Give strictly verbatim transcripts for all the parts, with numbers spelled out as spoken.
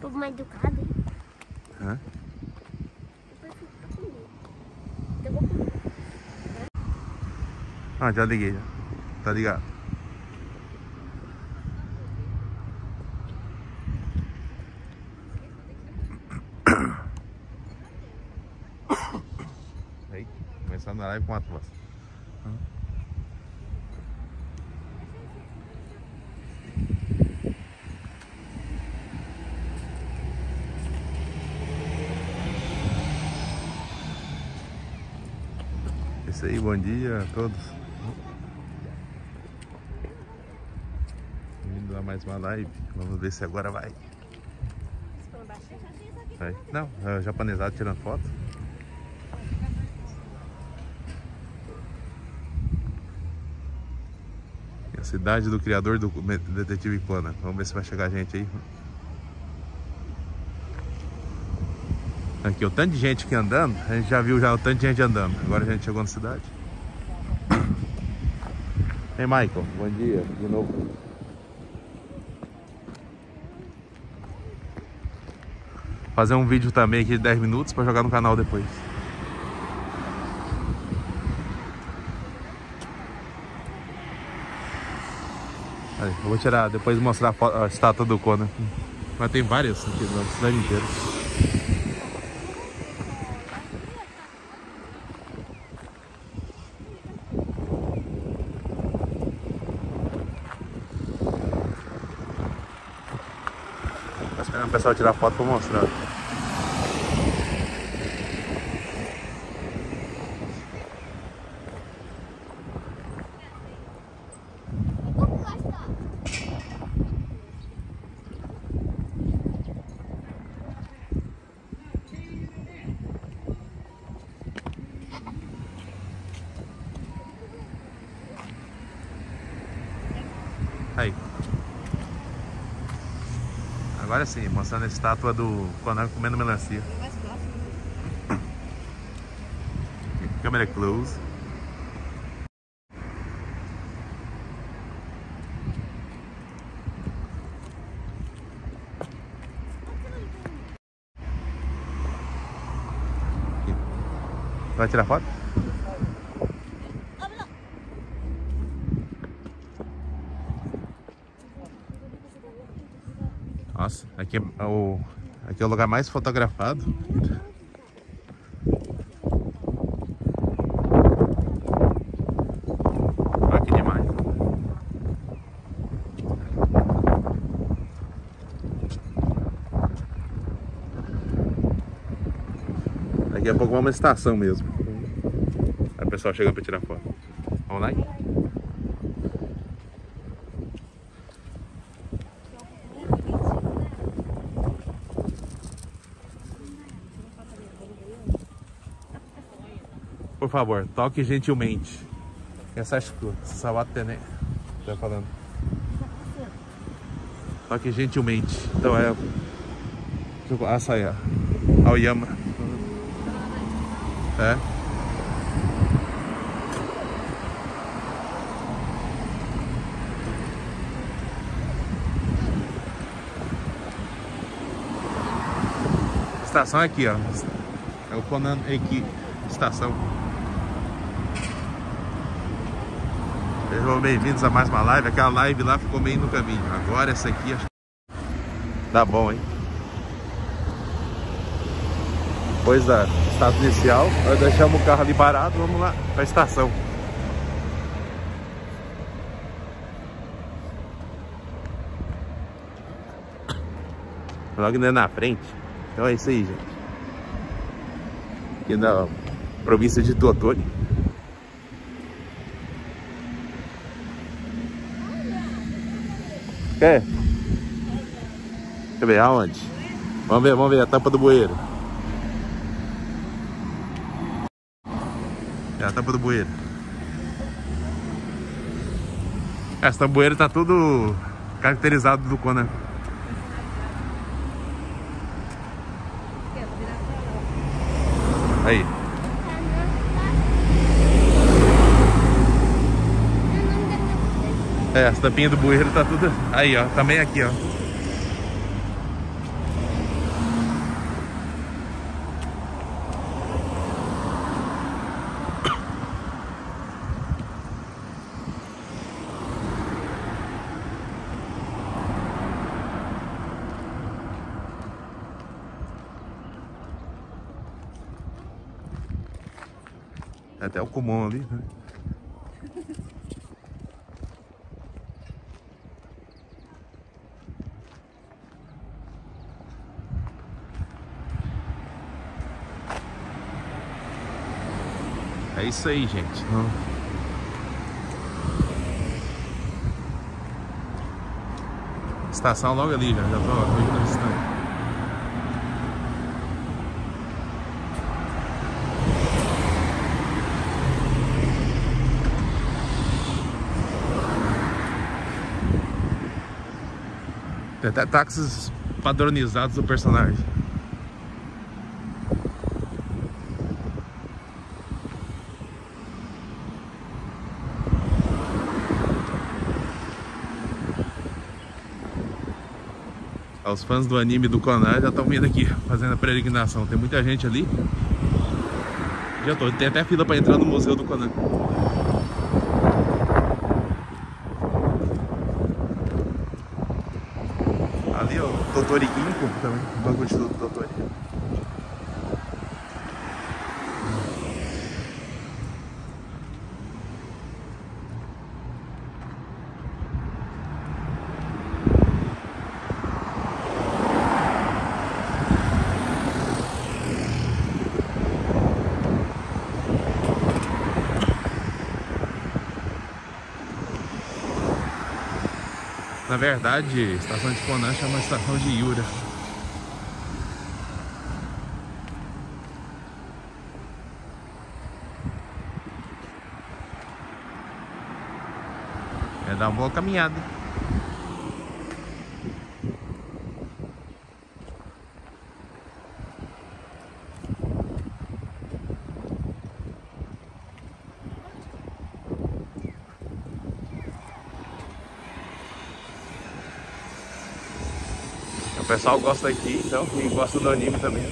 povo mais educado, hein? Hã? Eu vou comer. Ah, já liguei, já. Tá ligado. Aí, começando a live com a tosse. Isso aí, bom dia a todos. Vindo a mais uma live. Vamos ver se agora vai. Vai. Não, é o japonesado tirando foto. E a cidade do criador do Detetive Conan. Vamos ver se vai chegar gente aí. Aqui, o tanto de gente aqui andando. A gente já viu já o tanto de gente andando. Agora a gente chegou na cidade. Ei, Michael, bom dia de novo. Fazer um vídeo também aqui de dez minutos para jogar no canal depois. Aí, eu vou tirar, depois mostrar a, foto, a estátua do Conan. Mas tem várias aqui na cidade inteira. Tô esperando o pessoal tirar foto para mostrar. Aí. Agora sim, mostrando a estátua do Conan comendo melancia. Câmera close. Aqui. Vai tirar foto? Nossa, aqui é o, aqui é o lugar mais fotografado. Olha que demais. Daqui a pouco vamos uma estação mesmo. Aí o pessoal chegando para tirar foto. Vamos lá? Por favor, toque gentilmente. Essa acho que Sawato Tene tá falando. Toque gentilmente. Então é Asaya Aoyama. É. Estação é aqui, ó. É o Conan Eki estação. Sejam bem-vindos a mais uma live. Aquela live lá ficou meio no caminho. Agora essa aqui acho que dá bom, hein? Depois da estátua inicial, nós deixamos o carro ali parado. Vamos lá para a estação. Logo na frente. Então é isso aí, gente. Aqui na província de Tottori. Quer? Quer ver aonde? Vamos ver, vamos ver a tampa do bueiro. É a tampa do bueiro. Essa bueiro tá tudo caracterizado do Conan. Aí. É, as tampinhas do bueiro tá tudo aí, ó. Também aqui, ó. É até o Kumon ali, né? É isso aí, gente. Estação logo ali, já, já tô vejo na distância. Tem até táxis padronizados do personagem. Os fãs do anime do Conan já estão vindo aqui fazendo a peregrinação. Tem muita gente ali. Já tô, tem até fila para entrar no museu do Conan. Ali, ó, Tottori Ginko também, o Banco de Estudo do Tottori. Na verdade, a estação de Conan chama estação de Yura. É dar uma boa caminhada. O pessoal gosta aqui, então quem gosta do anime também.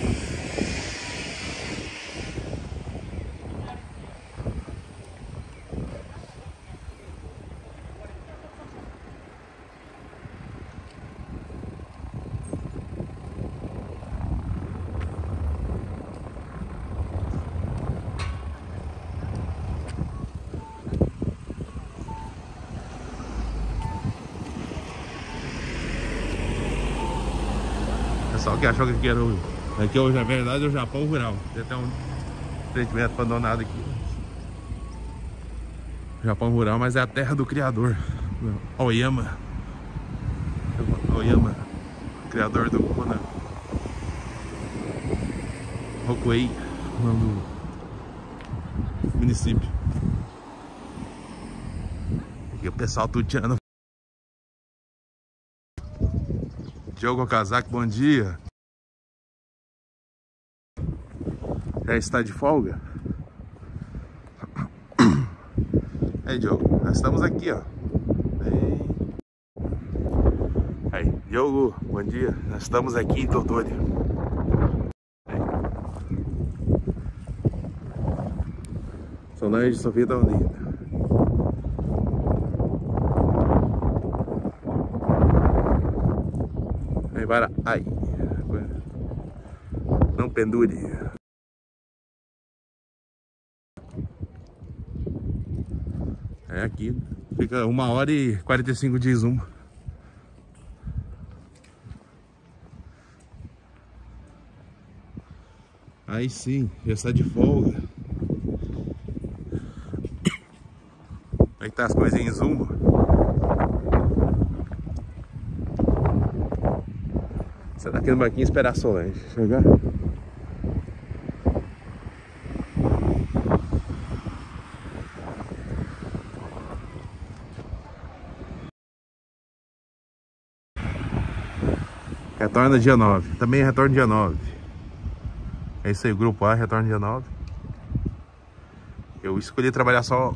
Pessoal que achou que aqui era o... Aqui hoje, na verdade, é o Japão rural. Tem até um empreendimento abandonado aqui. Japão rural, mas é a terra do criador, Aoyama. Aoyama, criador do Conan. Rokuei, o nome do município. E o pessoal tudo tirando. Diogo Kazak, bom dia. Já está de folga? Aí, Diogo, nós estamos aqui, ó. Aí, Diogo, bom dia. Nós estamos aqui em Tottori. Solange Sofia tá unida. Aí, para. Ai. Não pendure. É aqui. Fica uma hora e quarenta e cinco de Izuma. Aí sim, já está de folga. Como é que tá as coisas em Izuma? Você tá aqui no banquinho esperar a Solange chegar? Retorna dia nove. Também retorna dia nove. É isso aí, o grupo A retorna dia nove. Eu escolhi trabalhar só...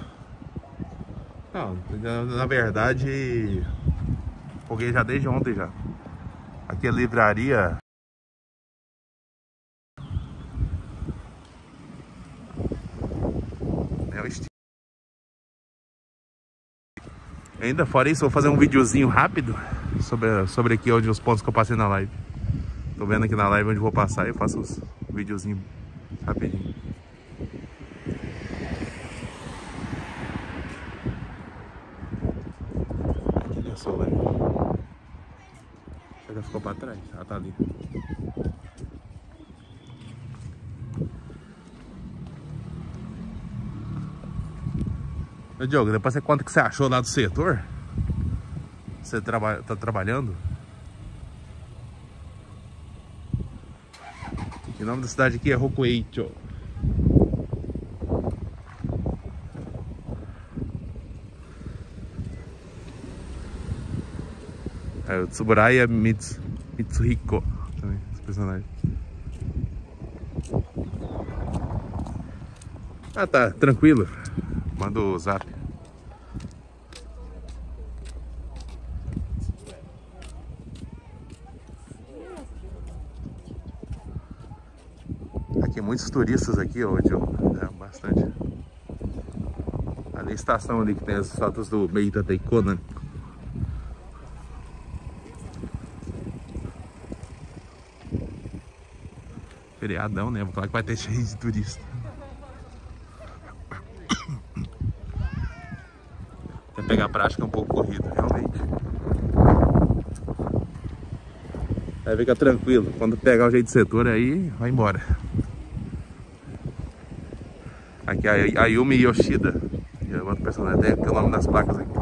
Não, na verdade... Foguei já desde ontem já. Aqui a livraria... É o estilo. Ainda fora isso, vou fazer um videozinho rápido sobre, sobre aqui onde os pontos que eu passei na live. Tô vendo aqui na live onde eu vou passar e eu faço os videozinhos rapidinho. Ela ficou pra trás, ela tá ali. Ô, Diogo, depois você conta o que você achou lá do setor? Você traba tá trabalhando? O nome da cidade aqui é Rokueicho. É o Tsuburaya Mitsu, Mitsuhiko também, esse personagem. Ah, tá, tranquilo. Manda o zap. Aqui muitos turistas aqui, ó, Diogo. É, bastante. Ali a estação ali que tem as estátuas do Meita Teiko, né? Feriadão, né? Claro que vai ter cheio de turista. Até pegar a prática é um pouco corrido, realmente. Aí fica tranquilo. Quando pegar o jeito de setor aí, vai embora. Aqui é a Ayumi Yoshida. E é outro personagem, tem o nome das placas aqui.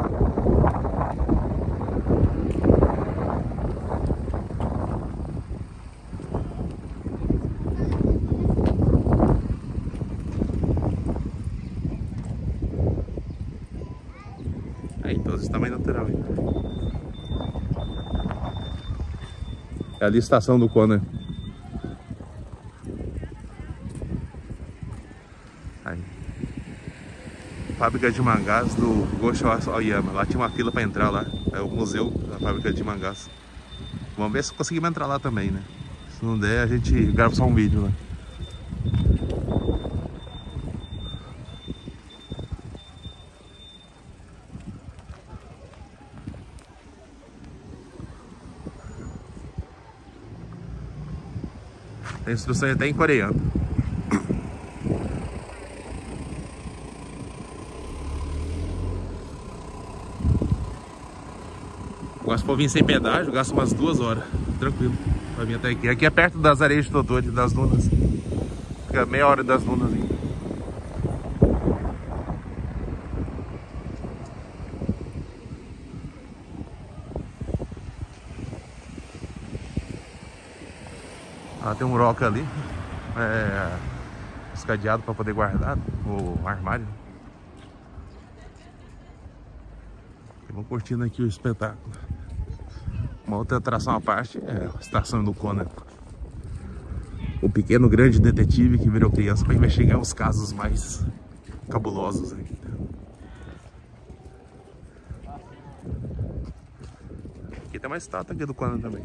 Aí todos os tamanhos natural. É ali a estação do Konan. Aí. Fábrica de mangás do Gosho Aoyama. Lá tinha uma fila para entrar lá. É o museu da fábrica de mangás. Vamos ver se conseguimos entrar lá também, né? Se não der, a gente grava só um vídeo lá. Tem instrução até em coreano. Agora se for vir sem pedágio, gasta umas duas horas. Tranquilo. Pra vir até aqui. Aqui é perto das areias de Tottori, das dunas. Fica meia hora das dunas aí. Ah, tem um roca ali. É, os cadeados para poder guardar o armário. Vamos curtindo aqui o espetáculo. Uma outra atração à parte é a estação do Konan. O pequeno grande detetive que virou criança para investigar os casos mais cabulosos aí. Aqui tem uma estátua aqui do Konan também.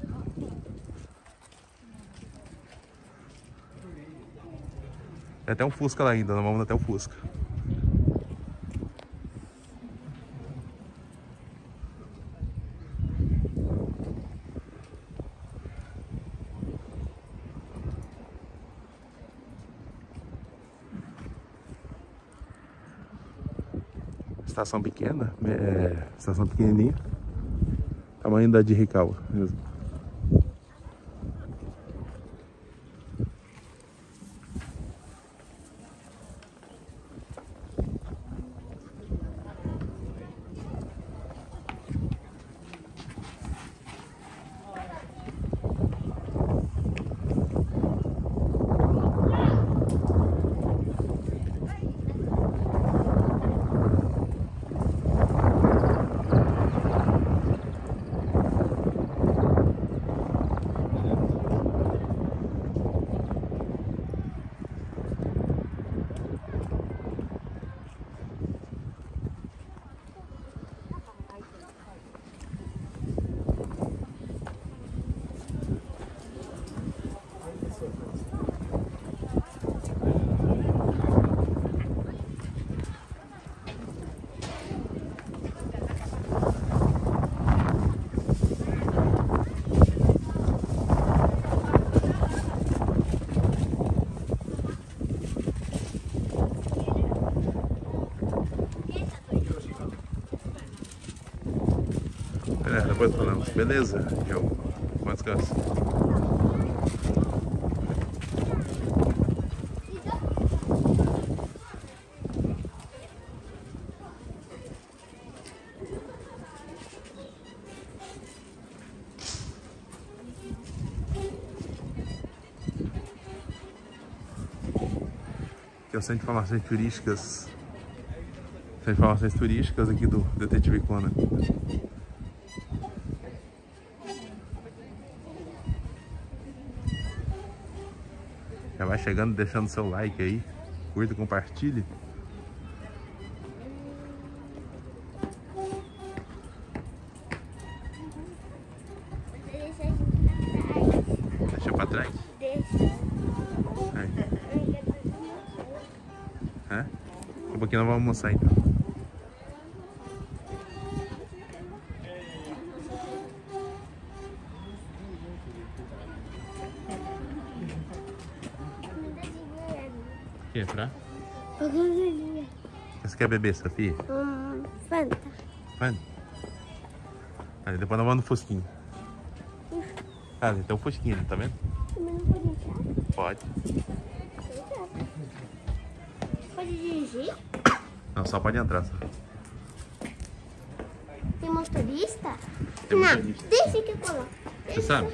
Tem até um Fusca lá ainda, nós vamos até o Fusca. Estação pequena, é, estação pequenininha, tamanho da de Rikawa mesmo. É, depois falamos. Beleza, João? Bom descanso. Aqui é o Centro de Informações Turísticas. Centro de Informações Turísticas aqui do Detetive Conan. Já vai chegando, deixando seu like aí. Curta, compartilhe. Deixa pra trás? Deixa. É? Daqui a pouquinho nós vamos almoçar então. O que? Pra? Você quer beber, Sofia? Hum, Fanta. Fanta? Aí depois nós vamos no Fusquinho. Ah, ali tem um Fusquinho ali, tá vendo? Mas não pode entrar? Pode. Pode dirigir? Não, só pode entrar. Só. Tem motorista? Tem não, motorista. deixa que eu coloco. Você sabe?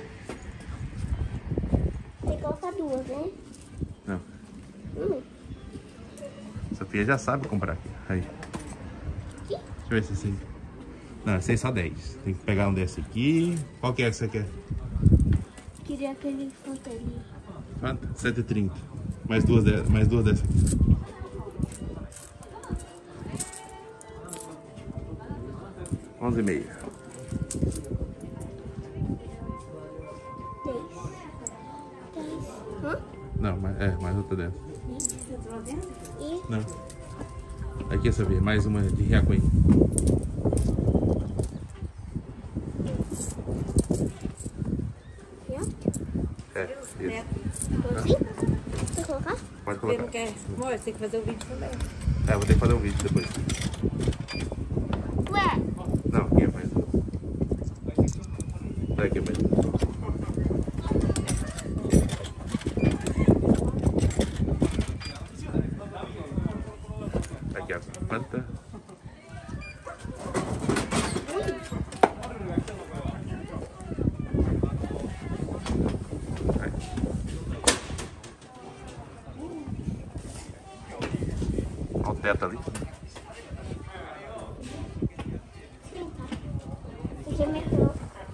Tem que colocar duas, né? Não. Hum. Sofia já sabe comprar aqui. Aí. Aqui? Deixa eu ver se esse aí. Não, esse aí é só dez. Tem que pegar um desse aqui. Qual que é que você quer? Queria aquele Fanta ali. Fanta? cento e trinta. Mais duas, de... Mais duas dessas aqui. onze e meia. Dez. Dez. Hã? Não, mais, é, mais outra dessa. E? Não. Aqui, Sofia, mais uma de Riacuí. É, isso. Dozinho? Quer colocar? Pode Você não colocar. quer? Amor, você tem que fazer o vídeo também. É, vou ter que fazer um vídeo depois. Ué, Não, aqui é mais. Daqui é mais. Aqui a Fanta. Olha o teto ali. aqui é metrô.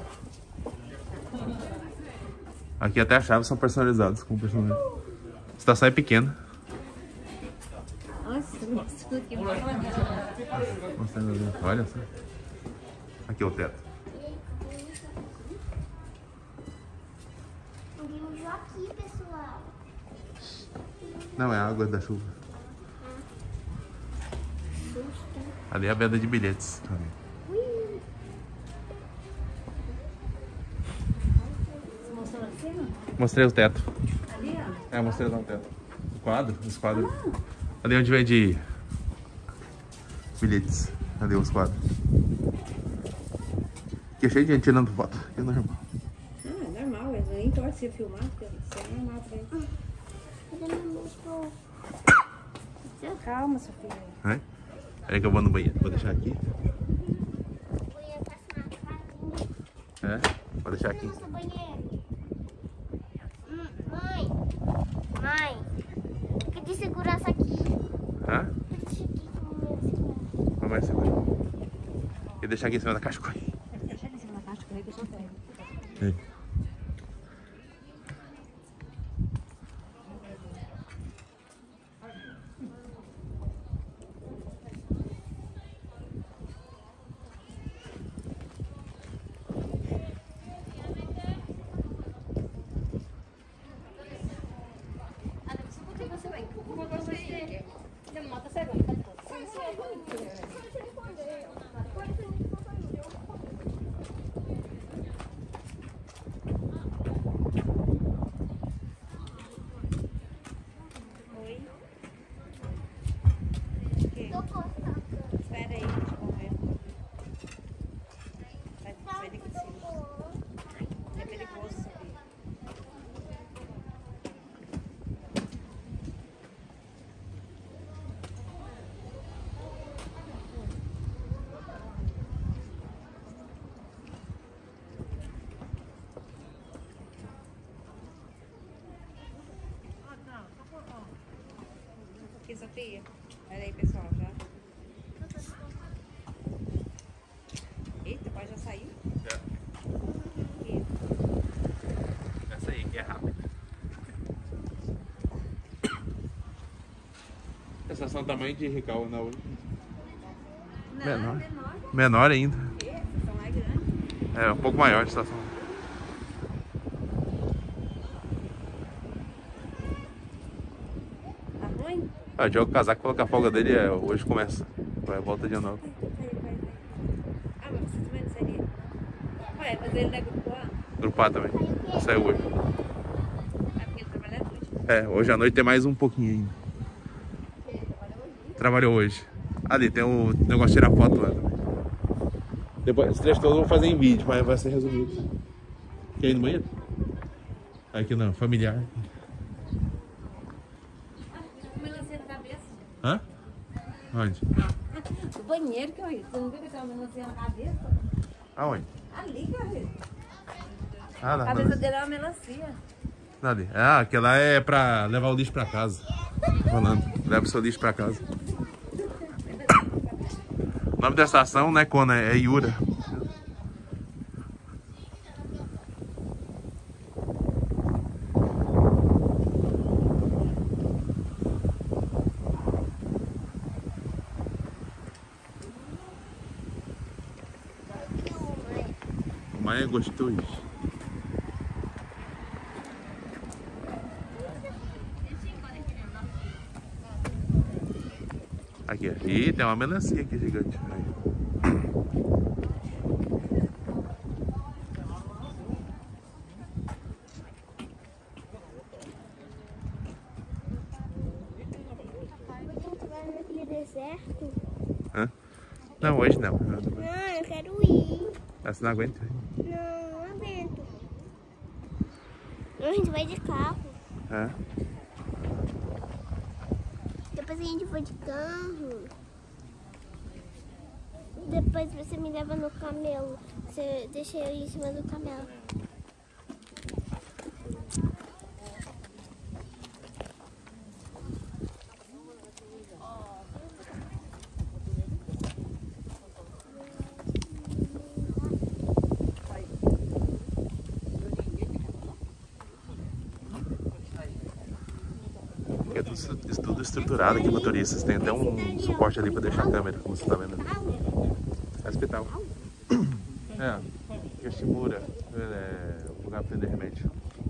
Aqui até as chaves são personalizadas com personagem. Essa sai pequena. Nossa, mostrou aqui. Mostrando ali. Olha só. Aqui é o teto. Alguém mijou aqui, pessoal. Não, é a água da chuva. Ali é a venda de bilhetes. Ui. Você mostrou lá de cima? Mostrei o teto. Ali, ó. É, mostrei lá o teto. O quadro, os quadros. Ali onde vende bilhetes. Ali os quadros. Aqui é cheio de gente tirando foto. Aqui é normal. Ah, é normal. Eu nem importa se filmar, porque isso é normal pra ele. Cadê meu músculo? Calma, Sofia. É? Peraí que eu vou no banheiro. Vou deixar aqui. O banheiro tá assim, É? Vou deixar aqui. nossa, banheiro. Hum, mãe. Mãe. Fica de segurança aqui. Hã? Deixa aqui com o meu segurança. Não vai ser. Vou deixar aqui em cima da caixa. Corre. Deixa ele em cima da caixa, que eu sou velho. É. Sofia, olha aí, pessoal, já. Eita, pai já saiu? É. Aqui. Essa aí que é rápida. Essa estação tamanho de Rical na hoje. Não, Menor. menor. Menor ainda. Essa estação é grande. É um pouco maior a estação. Tá ruim? Ah, o Diogo Casaco falou que a folga dele é hoje começa. Vai volta dia nove. Vai, vai, vai. Ah, mas você também não seria? Ué, mas ele não é grupo A? Grupo A também. Saiu hoje. É porque ele trabalha à noite. É, hoje à noite tem mais um pouquinho ainda. Trabalhou hoje. Ali tem o negócio de tirar foto lá também. Depois, esse trecho todo eu vou fazer em vídeo, mas vai ser resumido. Quer ir no banheiro? Aqui não, familiar. Melancia na cabeça. Hã? Onde? O banheiro que eu vi. Você não viu que tem uma melancia na cabeça? Aonde? Ali que eu vi. Ah, A não. cabeça não. dele é uma melancia. Ali. Ah, aquela é pra levar o lixo pra casa. Falando, leva o seu lixo pra casa. O nome da estação não é Kona, é Yura. O Maia é gostoso. Aqui, ih, tem uma melancia aqui gigante. Aí. Naquele deserto? Hã? Não, hoje não. Não, eu quero ir. Ah, você não aguenta? Não, não aguento. A gente vai de carro. Hã? Depois a gente vai de carro. Depois você me leva no camelo. Você deixa eu em cima do camelo. É tudo, isso tudo estruturado aqui para turistas. Tem até um suporte ali para deixar a câmera, como você está vendo ali. É hospital. É, Yoshimura. É o lugar para vender remédio.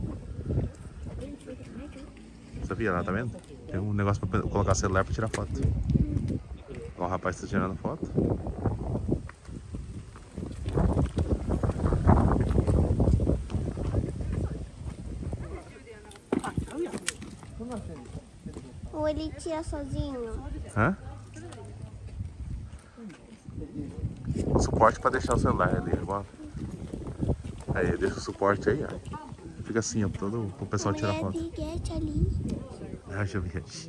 Sofia, lá, tá vendo? Tem um negócio para colocar celular para tirar foto. Ó, o rapaz está tirando foto. Ou ele tira sozinho? Hã? O suporte para deixar o celular ali, igual. Aí, deixa o suporte aí, ó. Fica assim, ó, todo o pessoal tirar É foto. Biguete ali. Ah, deixa eu ver aqui.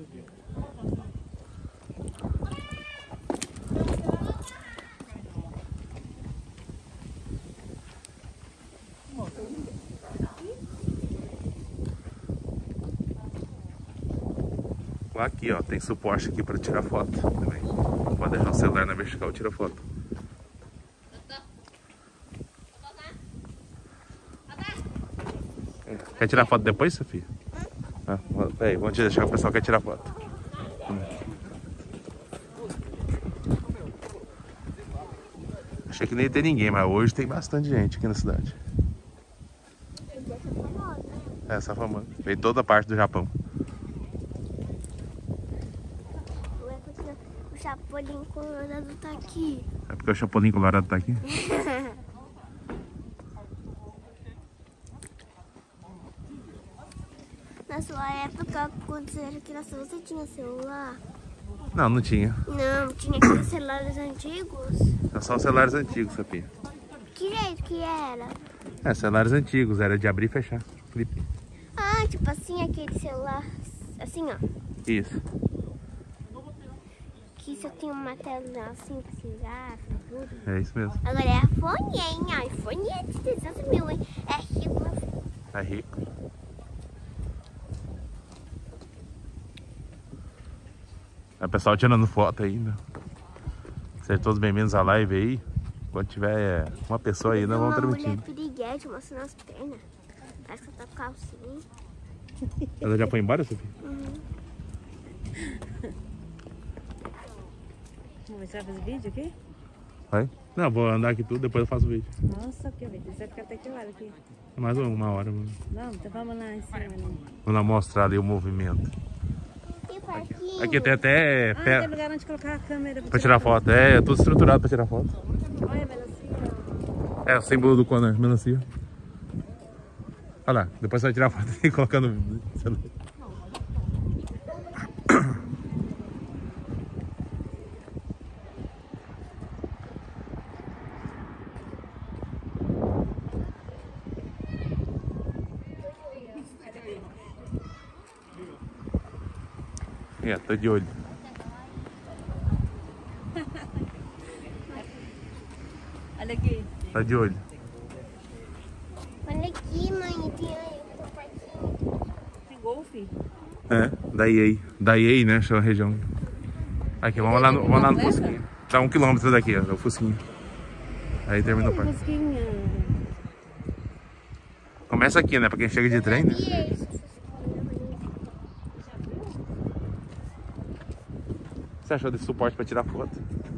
Aqui, ó, tem suporte aqui para tirar foto também. Pode deixar o celular na vertical e tira foto. Quer tirar foto depois, Sofia? Ah, peraí, vamos te deixar, o pessoal quer tirar foto. Achei que nem ia ter ninguém, mas hoje tem bastante gente aqui na cidade. É, essa famosa. Veio toda a parte do Japão. O Chapolin Colorado tá aqui. É porque o Chapolin Colorado tá aqui? Na sua época, quando você era criança, você tinha celular? Não, não tinha. Não, tinha aqueles celulares antigos. São só os celulares antigos, Sofia. Que jeito que era? É, celulares antigos, era de abrir e fechar. Flip. Ah, tipo assim, aquele celular, assim ó, Isso. que só tem uma tela assim pra se ligar, tudo. É isso mesmo. Agora é iPhone, hein? iPhone é de trezentos mil, hein? É rico, meu filho. É rico. O pessoal tirando foto ainda. Sejam todos bem-vindos à live aí. Quando tiver uma pessoa aí, nós vamos transmitindo. Uma mulher piriguete mostrando as pernas. Parece que ela tá com calcinha. Ela já foi embora, Sofia? Uhum. Vamos ver se vai fazer vídeo aqui? Vai? Não, vou andar aqui tudo, depois eu faço o vídeo. Nossa, que vídeo. Você vai ficar até que hora aqui? Mais uma hora, mano. Não, então vamos lá em cima. Né? Vou lá mostrar ali o movimento. Que parquinho. Aqui tem até Ah, pé tem lugar onde colocar a câmera pra tirar foto. É, tudo estruturado pra tirar foto. Olha, melancia. É, o símbolo do Conan, melancia. Olha lá, depois você vai tirar foto e colocar no celular. É, tô de olho. Olha aqui. Tá de olho. Olha aqui, mãe. Tem aí o parquinho. Tem golfe? É, da E A. Da E A, né? Chama a região. Aqui, vamos lá no, vamos lá no Fusquinha. Tá um quilômetro daqui, ó, é o Fusquinha. Aí termina o parque. Fusquinha. Começa aqui, né? Pra quem chega de trem, né? E é isso. O que você achou desse suporte pra tirar foto?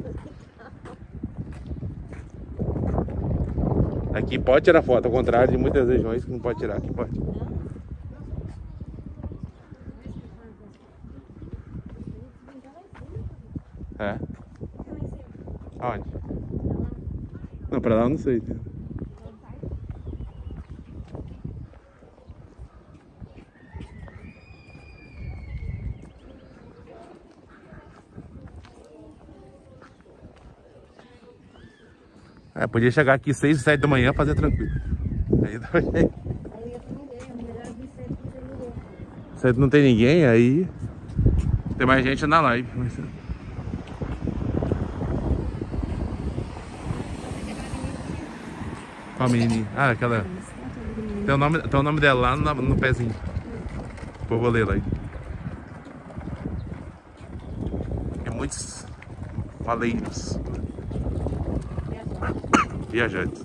Aqui pode tirar foto, ao contrário de muitas regiões que não pode tirar, aqui pode. É? Aonde? Não, pra lá eu não sei. É, podia chegar aqui seis, sete da manhã, fazer tranquilo. Aí dá pra gente. Se não tem ninguém, aí tem mais gente na live. Mas... Qual a menininha? Ah, aquela... Tem o nome, tem o nome dela lá no, no pezinho. Depois eu vou ler lá aí. Tem muitos faleiros. Viajantes.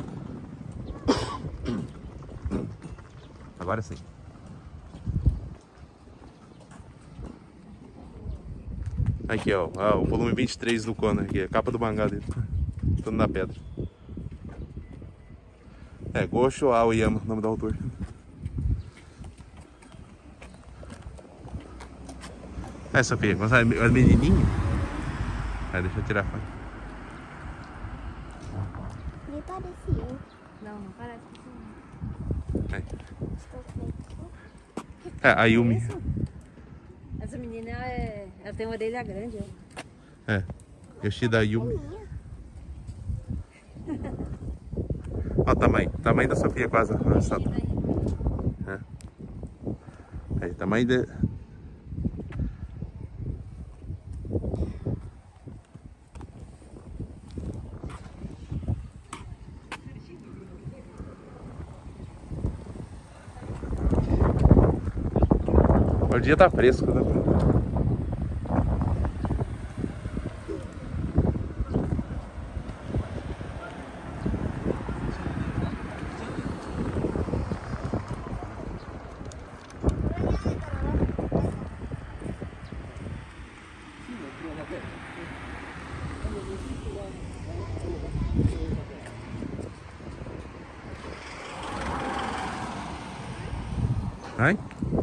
Agora sim. Aqui, ó, ah, o volume vinte e três do Conan, aqui, a capa do mangá dele. Tudo na pedra. É, Gosho Aoyama, nome do autor. É, Sofia, as menininhas? É, deixa eu tirar a foto. Me parecia. Não, não parece. É, é a Yumi. Essa menina, é... ela tem uma orelha grande. Ó. É, Yoshida Yumi. Olha o tamanho, o tamanho da Sofia quase. É. Aí, tamanho de... O dia tá fresco, né? Vai?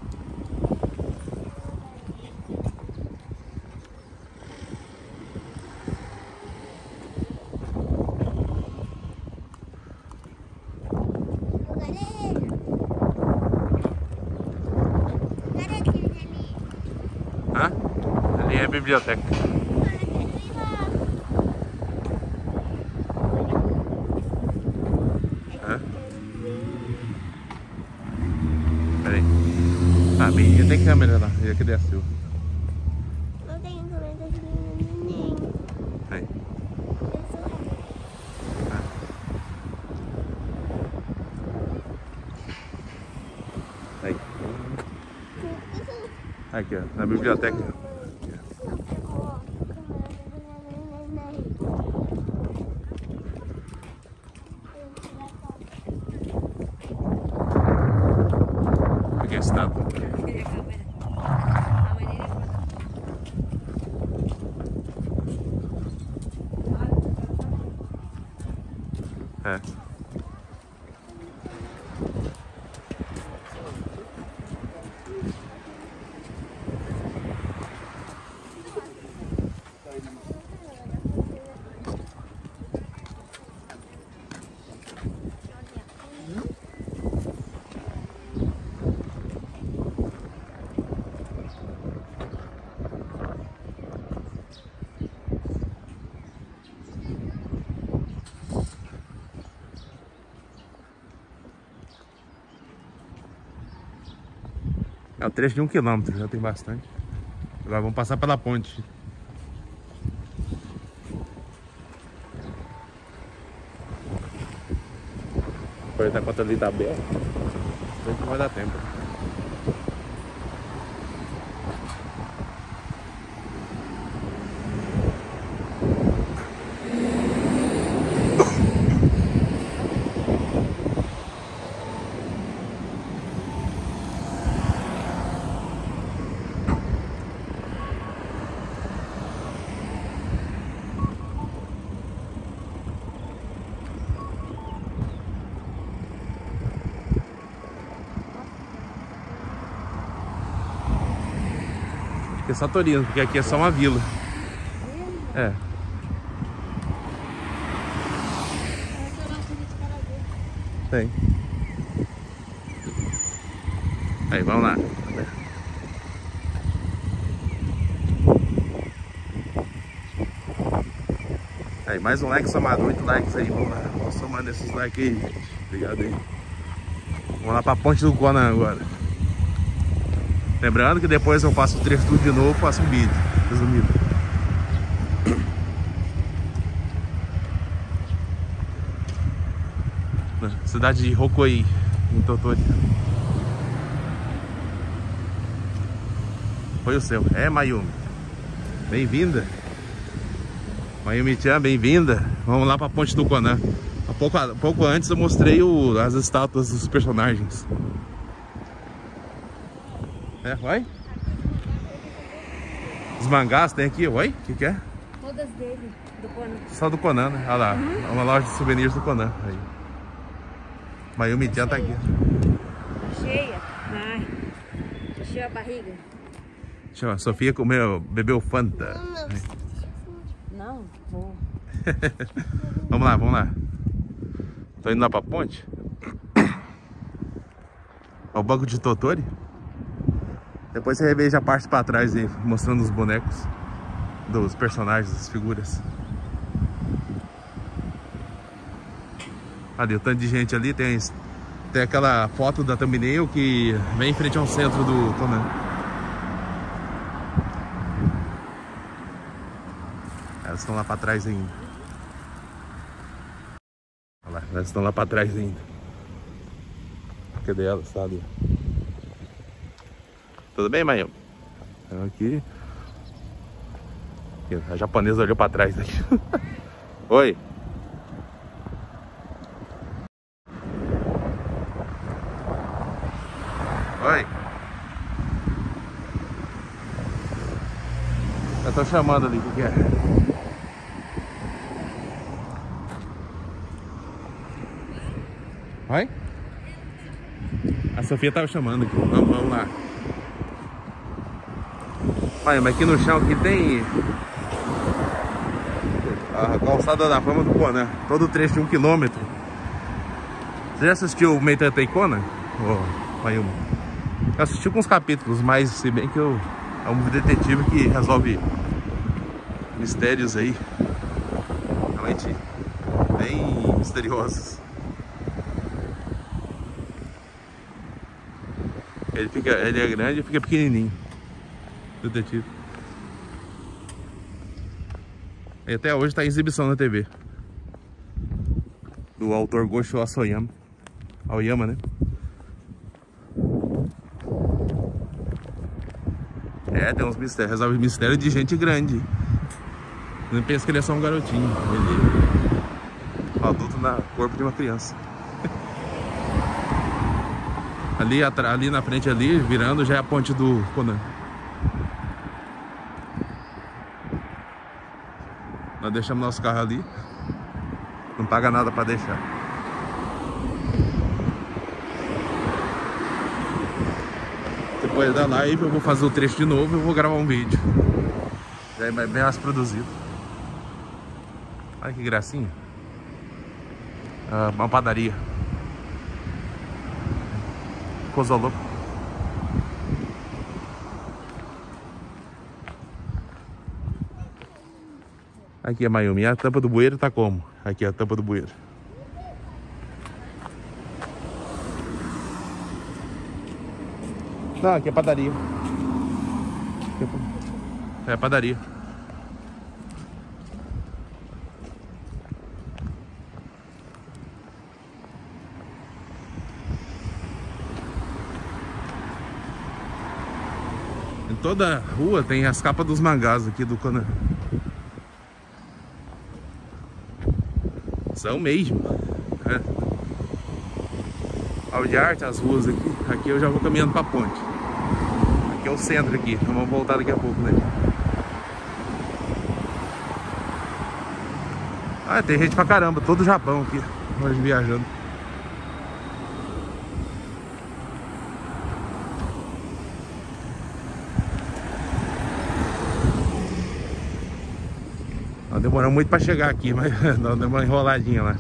Hã? Ali é a biblioteca. Hã? Peraí. Ah, menina tem câmera lá. E aqui desceu. Não tem câmera de neném. Aí. Aí. Aqui, ó, na biblioteca. a estátua. Cadê a câmera? A mãe dele é É. É um trecho de um quilômetro, já tem bastante. Agora vamos passar pela ponte. Por enquanto conta ali tá aberto. Não vai dar tempo. Aqui é só Torino, porque aqui é só uma vila. É. Tem. Aí, vamos lá. Aí, mais um like somado, oito likes aí. Vamos lá. Vamos somando esses likes aí, gente. Obrigado aí. Vamos lá pra Ponte do Conan agora. Lembrando que depois eu faço o trecho tudo de novo, faço um vídeo resumido. Cidade de Rokoi, em Tottori. Foi o seu. É, Mayumi. Bem-vinda. Mayumi-chan, bem-vinda. Vamos lá pra Ponte do Conan. Há pouco, há pouco antes eu mostrei o, as estátuas dos personagens. É, vai? Os mangás tem aqui, oi? O que, que é? todas dele, do Conan. Só do Conan, né? Olha lá, uhum. Uma loja de souvenirs do Conan. Aí. Mayumi-chan tá aqui. Cheia? Ai, encheu a barriga. Deixa eu, a Sofia comeu, bebeu Fanta. Não, vou. Vamos lá, vamos lá. Tô indo lá pra ponte. Ó, o banco de Tottori. Depois você reveja a parte pra trás aí, mostrando os bonecos dos personagens, das figuras. Ali, o tanto de gente ali, tem, tem aquela foto da thumbnail que vem em frente ao centro do Conan. Elas estão lá pra trás ainda. Olha lá, elas estão lá pra trás ainda. Cadê elas? Tá ali. Tudo bem, Mayumi? Aqui. A japonesa olhou pra trás aqui. Oi. Oi. Eu tô chamando ali, o que, que é? Oi? A Sofia tava chamando aqui. Vamos, vamos lá. Olha, mas aqui no chão aqui tem a calçada da fama do Conan. Todo o trecho de um quilômetro. Você já assistiu o Meitatei Conan? Oh, Mayumi. Eu assisti com uns capítulos, mas se bem que eu é um detetive que resolve mistérios aí realmente bem misteriosos. Ele, fica, ele é grande e fica pequenininho. Detetive. E até hoje está em exibição na T V. Do autor Gosho Aoyama. Aoyama, né? É, tem uns mistérios. Resolve mistério de gente grande. Não pensa que ele é só um garotinho. Ele é um adulto no corpo de uma criança. Ali, ali na frente, ali, virando, já é a ponte do Conan. Nós deixamos nosso carro ali. Não paga nada pra deixar. Depois da live eu vou fazer o trecho de novo e vou gravar um vídeo. Já é bem mais produzido. Olha que gracinha. Ah, uma padaria. Coisa louca. Aqui é Mayumi. A tampa do bueiro tá como? Aqui é a tampa do bueiro. Não, aqui é padaria. Aqui é a padaria. Em toda a rua tem as capas dos mangás aqui do Conan. São mesmo. É. Ao de arte, as ruas aqui. Aqui eu já vou caminhando pra ponte. Aqui é o centro aqui. Então vamos voltar daqui a pouco, né? Ah, tem gente pra caramba. Todo o Japão aqui. Hoje viajando. Nós demoramos muito pra chegar aqui, mas nós demos uma enroladinha lá.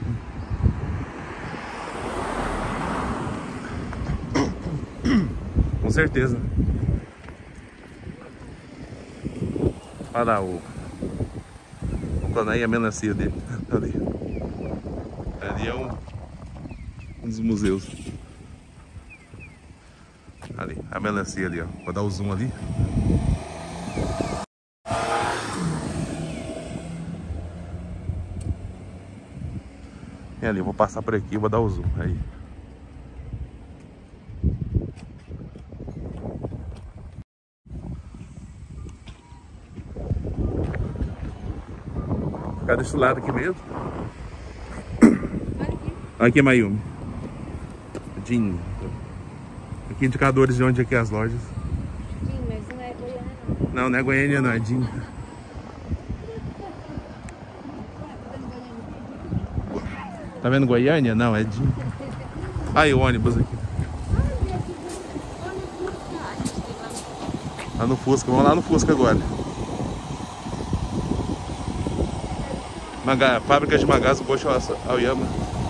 Com certeza. Olha lá o... o Conan e a melancia dele. Ali. Ali é um... um dos museus. Ali, a melancia ali, ó. Vou dar o zoom ali. E ali, vou passar por aqui e vou dar o zoom. Aí. Ficar desse lado aqui mesmo. Aqui é Mayumi. Jin. Aqui indicadores de onde aqui é as lojas. Jin, mas não é Goiânia não. Não, não é Goiânia não, é Jin. Tá vendo Goiânia? Não, é Jin. Aí o ônibus aqui. Lá no Fusca, vamos lá no Fusca agora. Manga, fábrica de mangás, Bocho Aoyama.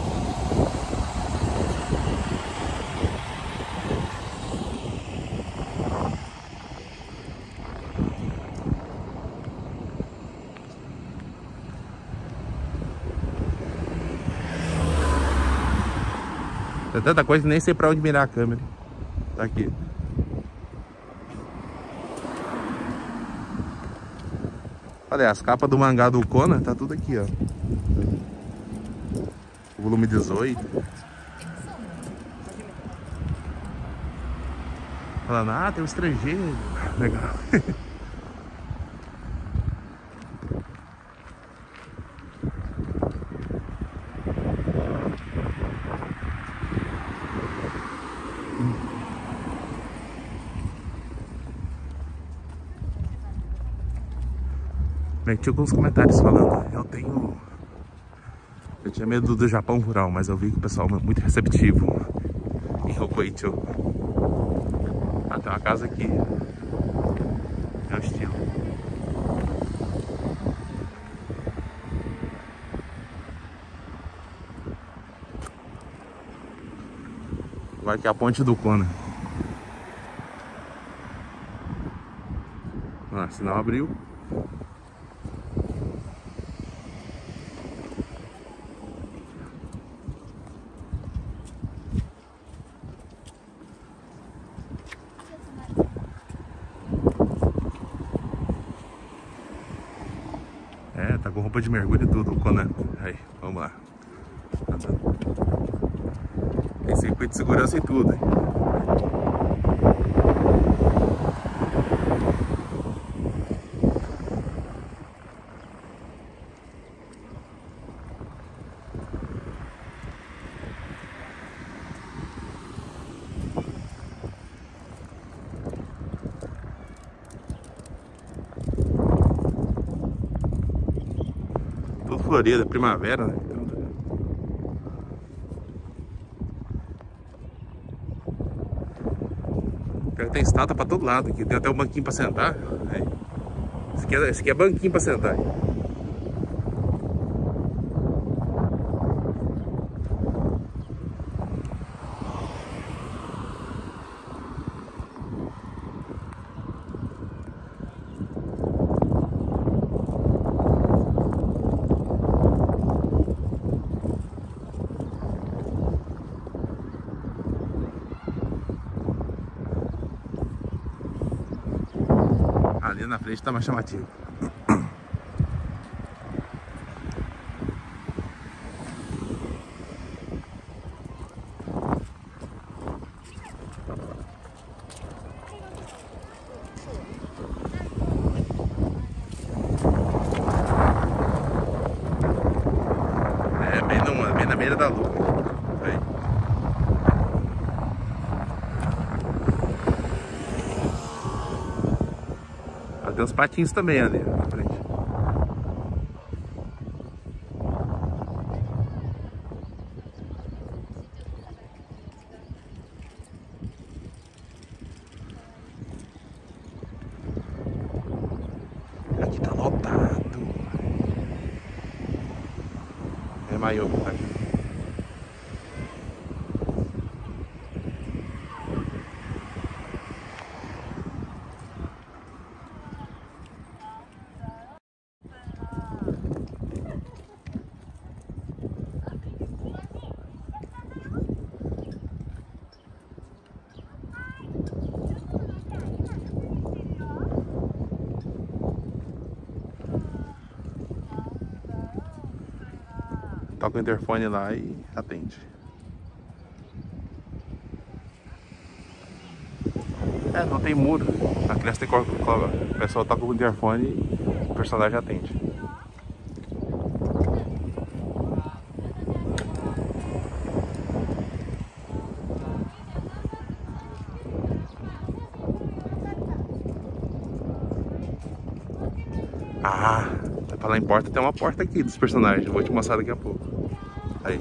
Tem tanta coisa que nem sei pra onde mirar a câmera. Tá aqui. Olha, as capas do mangá do Conan tá tudo aqui, ó. O volume dezoito. Falando, ah, tem um estrangeiro. Legal. Bem, tinha alguns comentários falando, eu tenho... Eu tinha medo do Japão rural, mas eu vi que o pessoal é muito receptivo em Hokkaido. Ah, tem uma casa aqui. É o estilo. Vai aqui a ponte do Conan. Ah, sinal abriu. É, tá com roupa de mergulho e tudo, o Conan. Aí, vamos lá. Tem circuito de segurança e tudo, hein? florida, primavera, né? Então, tem estátua pra todo lado aqui. Tem até um banquinho pra sentar. Aí. Esse, aqui é, esse aqui é banquinho pra sentar. Ali na frente tá mais chamativo. É bem, no, bem na beira da lua. Aí. Tem uns patinhos também ali na frente. Aqui tá lotado. É maior que tá aqui. Toca o interfone lá e atende. É, não tem muro. A criança tem que colocar. O pessoal toca o interfone e o personagem atende. Ah, vai pra lá em porta, tem uma porta aqui dos personagens. Eu vou te mostrar daqui a pouco. Aí.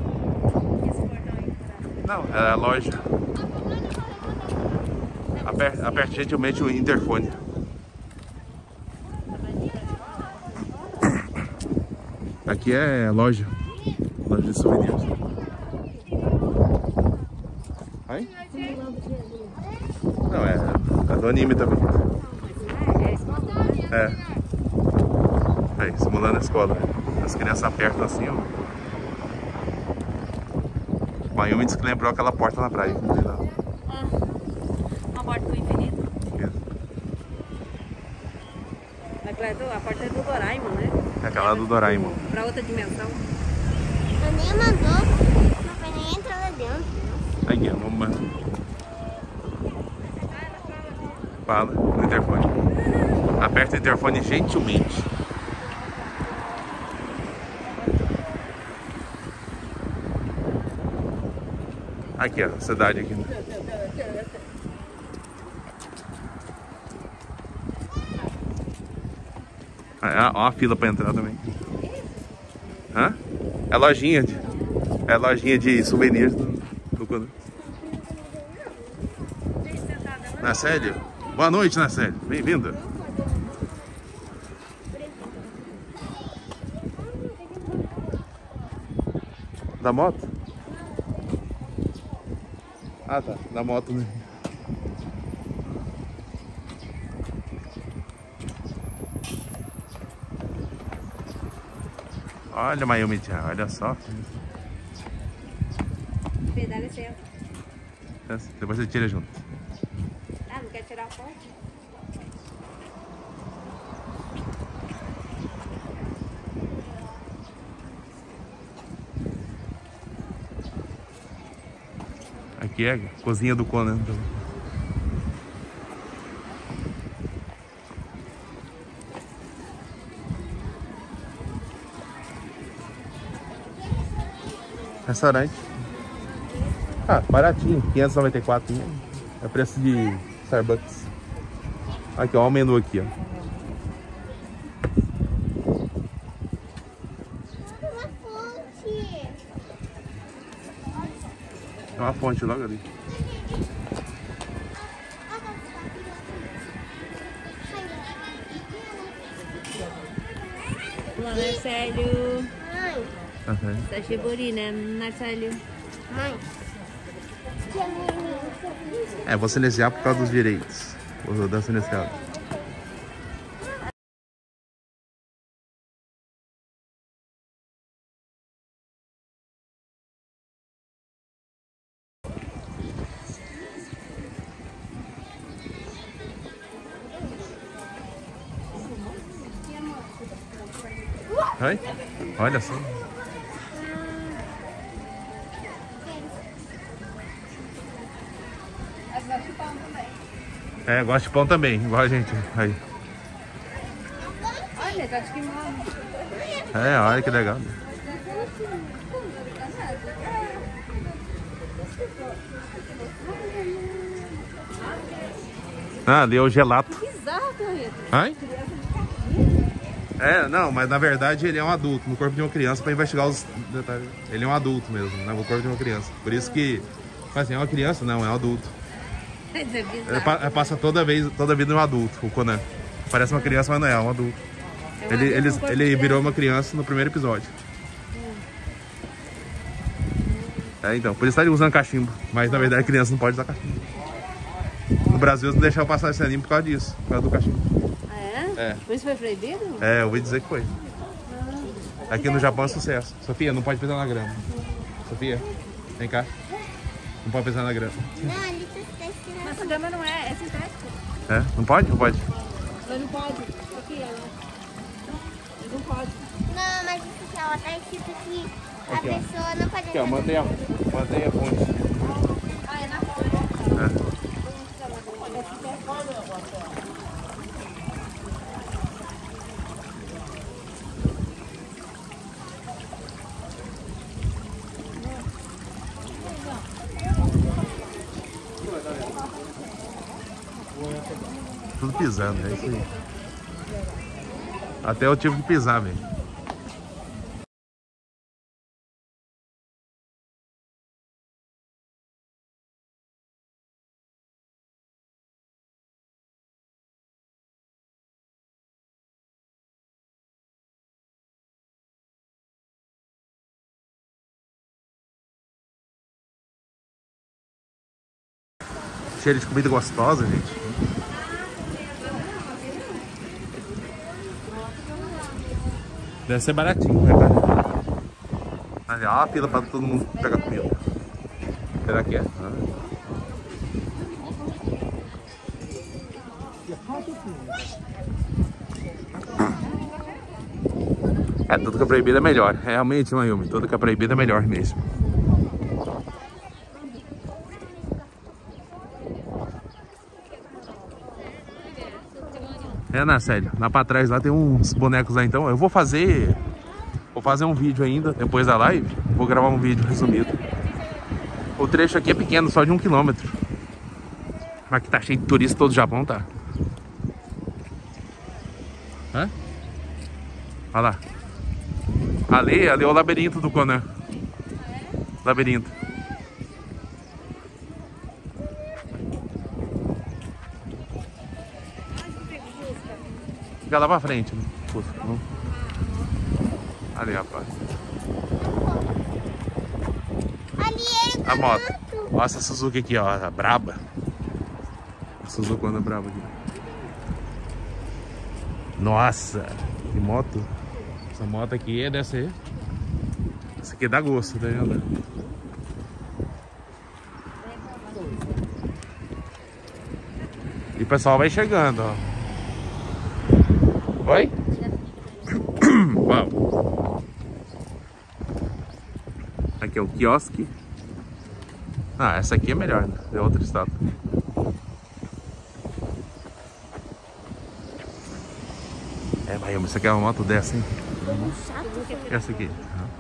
Não, é a loja. Aperte, aperte gentilmente o interfone. Aqui é loja. Loja de souvenirs. Aí? Não, é, é do anime também. É. Aí, simulando a escola. As crianças apertam assim, ó. O Mayumi disse que lembrou aquela porta na praia. Não tem nada. É. Uma porta pro infinito. É. A porta é do Doraemon, né? É aquela do Doraemon. Pra outra dimensão. A minha mandou, não vai nem entrar lá dentro. Aqui, ó, vamos. Fala no interfone. Aperta o interfone gentilmente. Aqui, ó, a cidade aqui. Ah, ó a fila pra entrar também. Hã? É lojinha de, é lojinha de souvenirs do, do... Nacélio? Boa noite, Nacélio. Bem-vinda. Da moto? Ah, tá. Da moto, né? Olha, Mayumi, olha só. Pedal é certo. Depois você tira junto. Ah, não quer tirar a foto? Aqui é a cozinha do Conan. Restaurante. Ah, baratinho, quinhentos e noventa e quatro. É preço de Starbucks. Aqui, ó, o menu aqui, ó. É uma fonte logo ali. Olá, Marcelo. Mãe, Uhum. Tá chiburi, né, Marcelo? mãe. É, vou silenciar por causa dos direitos. Vou dar silenciado. Oi? Olha só. É, gosto de pão também, igual a gente. Aí. Olha, tá de queimado. É, olha que legal. Ah, ali é o gelato. Bizarro, Carreta. Ai? É, não, mas na verdade ele é um adulto, no corpo de uma criança, pra investigar os detalhes. Ele é um adulto mesmo, né? No corpo de uma criança. Por isso que, mas assim, é uma criança? Não, é um adulto. É Ele bizarro. pa- passa toda vez, toda a vida um adulto, o Conan. Parece uma criança, mas não é, é um adulto. É um Ele, adulto ele, com corpo ele de virou criança. uma criança no primeiro episódio. É, então, por isso tá usando cachimbo. Mas na verdade a criança não pode usar cachimbo. No Brasil eles não deixaram passar esse anime por causa disso, por causa do cachimbo. Ah, é? É. Por isso foi proibido? É, eu ouvi dizer que foi. Aqui no Japão é sucesso. Sofia, não pode pisar na grama. Sofia, vem cá. Não pode pisar na grama. Não, ali tá escrito. Nossa, grama não é, é sintético. É? Não pode? Não pode. Mas não pode. Aqui, ó. Não pode. Não, mas isso aqui, ó, tá escrito que a Aqui, ó. pessoa não pode Aqui, ó, mantenha, mantenha a fonte. Ah, é na folha. É. Tudo pisando, é isso aí. Até eu tive que pisar, velho. Cheiro de comida gostosa, gente. Deve ser baratinho, né, cara? Ali, ó, a fila pra todo mundo pegar comida. Será que é? Ah. É, tudo que é proibido é melhor. Realmente, Mayumi, tudo que é proibido é melhor mesmo. É, na sério, lá pra trás lá tem uns bonecos lá, então eu vou fazer vou fazer um vídeo ainda depois da live, vou gravar um vídeo resumido. O trecho aqui é pequeno, só de um quilômetro, mas que tá cheio de turistas todo o Japão, tá? Hã? Olha lá, ali, ali é o labirinto do Conan. Labirinto. Fica lá pra frente, né? Ali, rapaz. Ali ele tá A moto. junto. Olha essa Suzuki aqui, ó. A braba. A Suzuki anda braba aqui. Nossa, que moto. Essa moto aqui deve ser. Essa aqui dá gosto, tá vendo? E o pessoal vai chegando, ó. Oi? Uau. Aqui é o quiosque. Ah, essa aqui é melhor, né? É outra estátua. É, Mayumi, você quer uma moto dessa, hein? Essa aqui.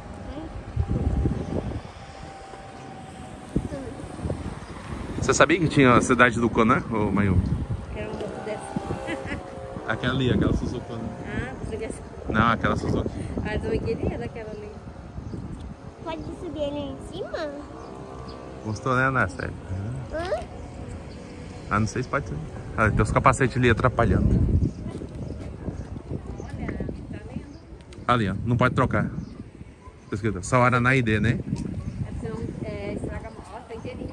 Você sabia que tinha a cidade do Conan, ô Mayumi? Quero uma moto dessa. Aquela ali, aquela Suzuki. Ah, você quer... Não, aquela Suzuki. Ah, eu também queria daquela ali. Pode subir ali em cima? Gostou, né, Ana? Hã? Ah, não sei se pode ser. Ah, tem os capacetes ali atrapalhando. Olha, tá vendo? Ali, ó. Não pode trocar. Tá escrito Sawarana I D, né? Senão, é, estraga a moto. Ó, tá inteirinha.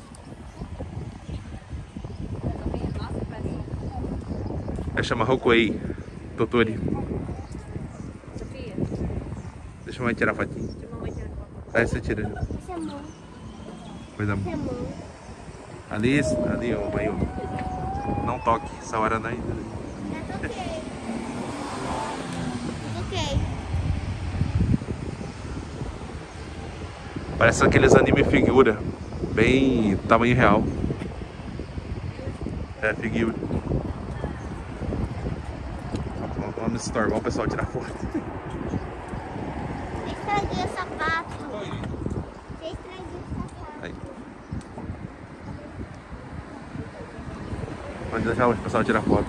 Nossa, parece. É chama Hokuei Totori. Sofia, Deixa a mãe tirar a fotinha. deixa a mamãe tirar foto. Aí você tira. Essa é a mão. Coisa Essa é a boa. mão. Ali, ali, ó, mãe. Não toque. Sawarana I D. Já toquei. Toquei. Parece aqueles anime figura. Bem tamanho real. É, figura. Vamos, vamos estorvar o pessoal tirar foto. Eu estraguei o sapato. Eu estraguei o sapato. Aí. Pode deixar o pessoal tirar foto.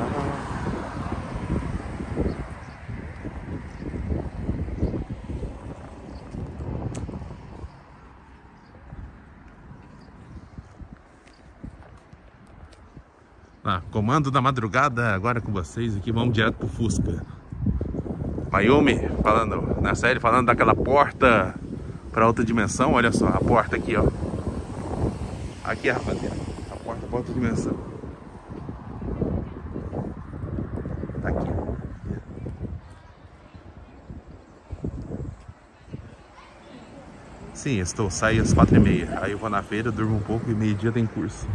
Ah, comando da madrugada, agora com vocês aqui, vamos direto pro Fusca. Mayumi, falando na série, falando daquela porta para outra dimensão, olha só, a porta aqui, ó. Aqui, rapaziada, a porta para outra dimensão. Tá aqui. Sim, estou, saio às quatro e meia, aí eu vou na feira, durmo um pouco e meio-dia tem curso.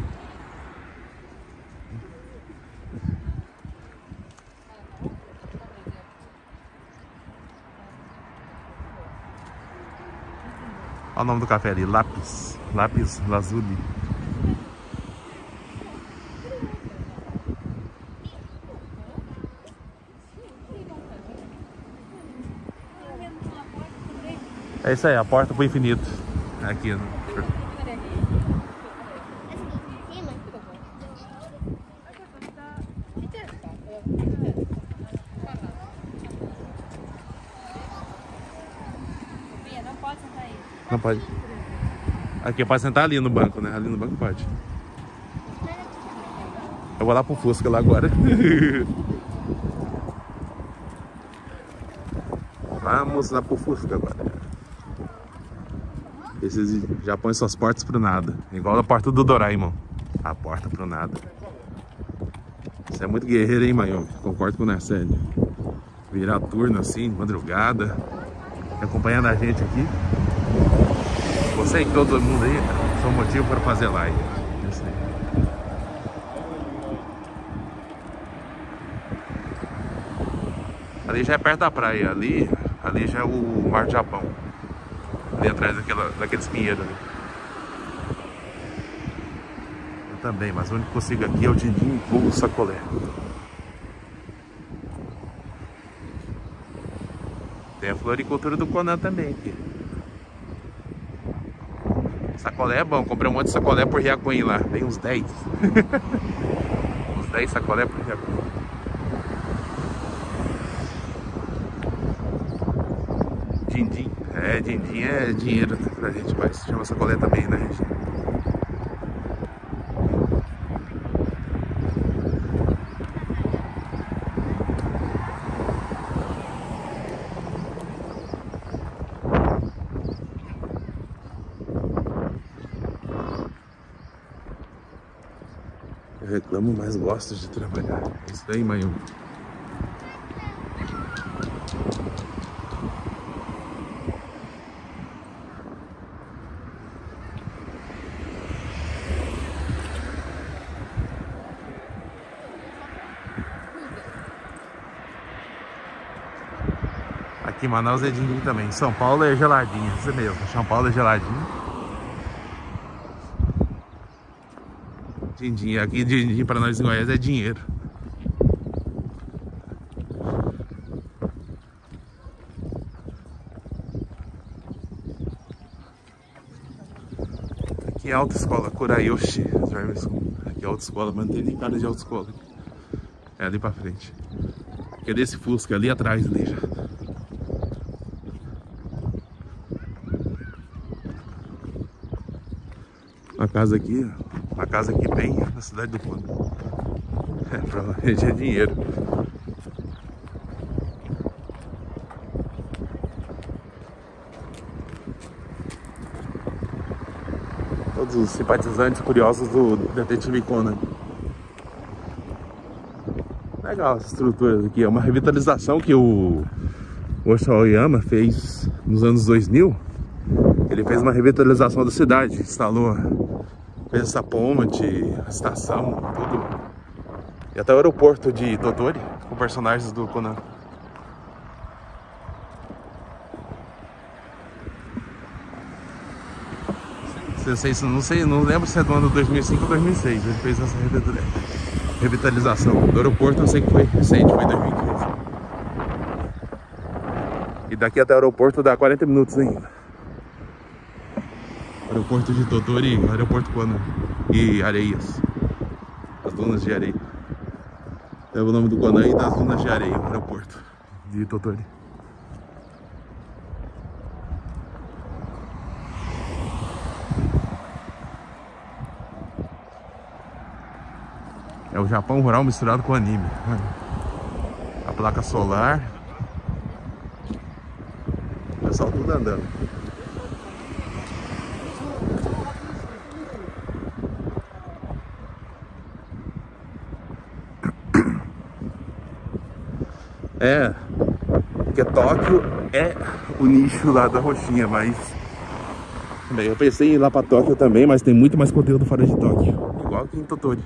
Olha o nome do café ali, Lápis, Lápis Lazuli. É isso aí, a porta pro infinito. Aqui, né? Em cima. Sofia, não pode sentar aí. Não pode. Aqui, pode sentar ali no banco, né? Ali no banco pode. Eu vou lá pro Fusca lá agora. Vamos lá pro Fusca agora. Esses já põem suas portas pro nada. Igual a porta do Doraemon. A porta pro nada. Você é muito guerreiro, hein, Mayumi? Concordo com o Narcélio. Virar turno assim, de madrugada. Acompanhando a gente aqui. Você e todo mundo aí, cara, são motivo para fazer live. Isso aí. Ali já é perto da praia. Ali, ali já é o Mar do Japão. Ali atrás daquela, daqueles pinheiros ali. Eu também, mas o único que consigo aqui é o din-din ou o sacolé. Tem a floricultura do Conan também aqui. Sacolé é bom, comprei um monte de sacolé por Riacuim lá. Tem uns dez. Uns dez sacolé por Riacuim. Din-din. É, din-din é dinheiro, né, pra gente, mas chama sacolé também na região. Eu reclamo, mas gosto de trabalhar. É isso daí, Mayumi. Aqui em Manaus é din-din também. São Paulo é geladinho. Isso mesmo. São Paulo é geladinho. Din-din. Aqui din-din para nós em Goiás é dinheiro. Aqui é a autoescola Kurayoshi. Aqui é a autoescola. Mantém cara de autoescola. É ali pra frente. Aqui é desse Fusca ali atrás ali já. Uma casa aqui, uma casa aqui bem na cidade do Kona. É, provavelmente é dinheiro. Todos os simpatizantes curiosos do Detetive Conan. Legal essa estrutura aqui, é uma revitalização que o Osho Aoyama fez nos anos dois mil. Ele fez uma revitalização da cidade, instalou, fez essa ponte, a estação, tudo. E até o aeroporto de Tottori, com personagens do Conan. Não sei, não sei, não lembro se é do ano dois mil e cinco ou dois mil e seis. Ele fez essa revitalização. Do aeroporto eu sei que foi recente, foi dois mil e quinze. E daqui até o aeroporto dá quarenta minutos ainda. Aeroporto de Tottori, aeroporto Conan e Areias. As dunas de areia. Leva o nome do Conan e das dunas de areia, o aeroporto de Tottori. É o Japão rural misturado com anime. A placa solar. O pessoal tudo andando. É, porque Tóquio é o nicho lá da roxinha, mas... Bem, eu pensei em ir lá pra Tóquio também, mas tem muito mais conteúdo fora de Tóquio. Igual aqui em Tottori.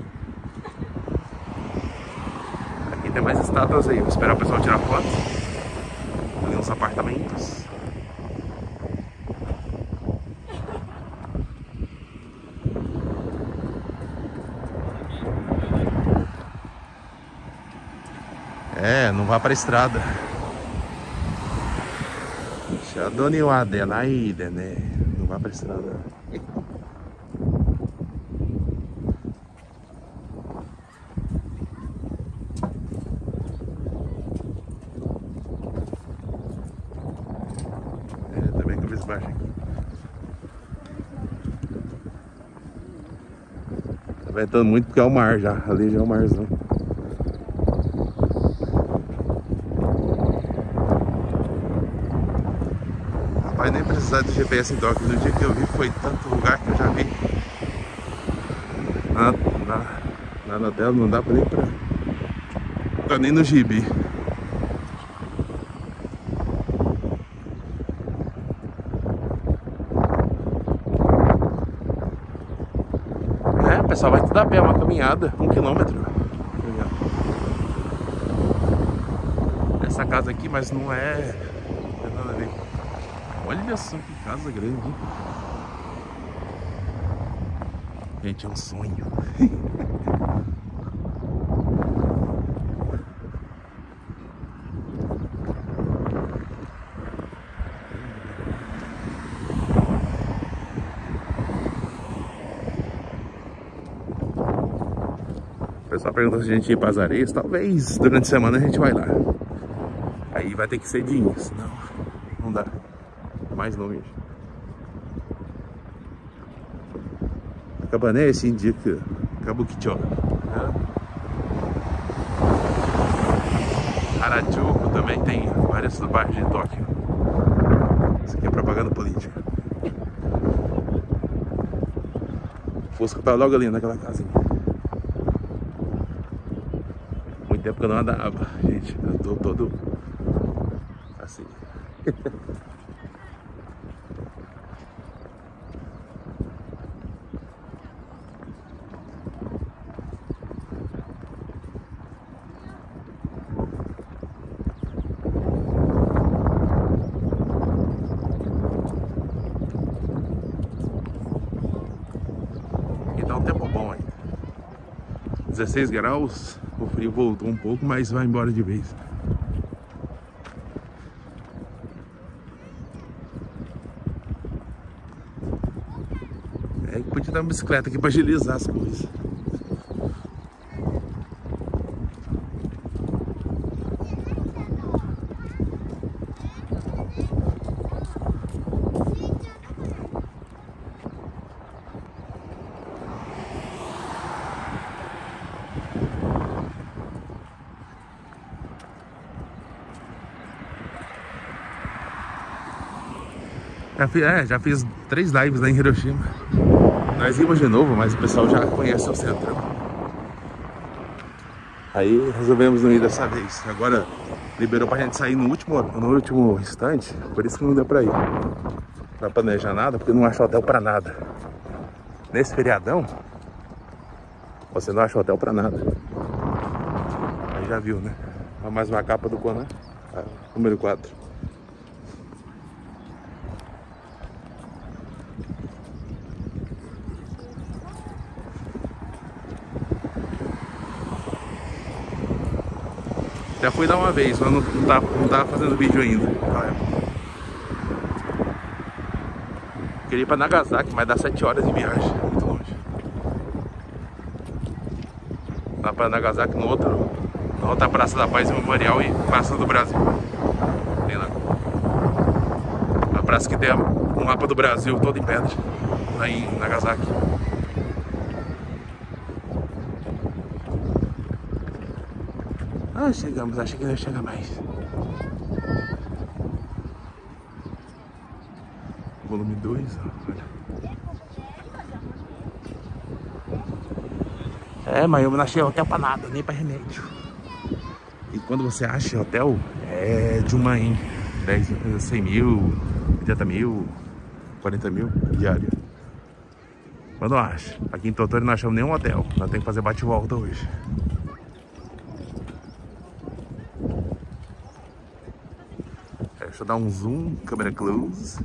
Aqui tem mais estátuas aí, vou esperar o pessoal tirar foto. Ali uns apartamentos. É, não vá pra estrada. Shadoni wa denai de, né? Não vá pra estrada. É, também cabeça baixa aqui. Tá ventando muito porque é o mar já. Ali já é o marzão. Mas nem precisar de G P S em Tóquio. No dia que eu vi foi tanto lugar que eu já vi na, na, na tela, não dá pra nem pra... Tá nem no gibi. É, o pessoal vai tudo a pé, uma caminhada, um quilômetro. Essa casa aqui, mas não é... Não tem nada a ver. Olha só que casa grande. Gente, é um sonho. O pessoal perguntou se a gente ia para as areias. Talvez durante a semana a gente vai lá. Aí vai ter que ser cedinho, senão não dá. Mais longe. A Cabané se indica Kabukicho. Harajuku também tem vários bairros de Tóquio. Isso aqui é propaganda política. O Fusca tá logo ali naquela casinha. Muito tempo que eu não andava, gente. Eu tô todo assim. Tá um tempo bom ainda. dezesseis graus, o frio voltou um pouco, mas vai embora de vez. É que podia dar uma bicicleta aqui para agilizar as coisas. Já fiz, é, já fiz três lives lá em Hiroshima. Nós íamos de novo, mas o pessoal já conhece o centro. Aí resolvemos não ir dessa vez. Agora liberou pra gente sair no último, no último instante, por isso que não deu pra ir. Pra planejar nada, porque não acha hotel pra nada. Nesse feriadão, você não acha hotel pra nada. Aí já viu, né? Mais uma capa do Conan, ah, número quatro. Já fui dar uma vez, mas não, não, tava, não tava fazendo vídeo ainda. Queria ir pra Nagasaki, mas dá sete horas de viagem, muito longe. Lá pra Nagasaki, no outro, na outra Praça da Paz Memorial e Praça do Brasil. Tem lá. A praça que tem um mapa do Brasil todo em pedra, lá em Nagasaki. Ah, chegamos, achei que não ia chegar mais. Volume dois, olha. É, mas eu não achei hotel pra nada, nem pra remédio. E quando você acha hotel, é de uma em dez, cem mil, oitenta mil, quarenta mil diária. Mas não acha. Aqui em Tottori não achamos nenhum hotel. Nós temos que fazer bate-volta hoje. Deixa eu dar um zoom, câmera close.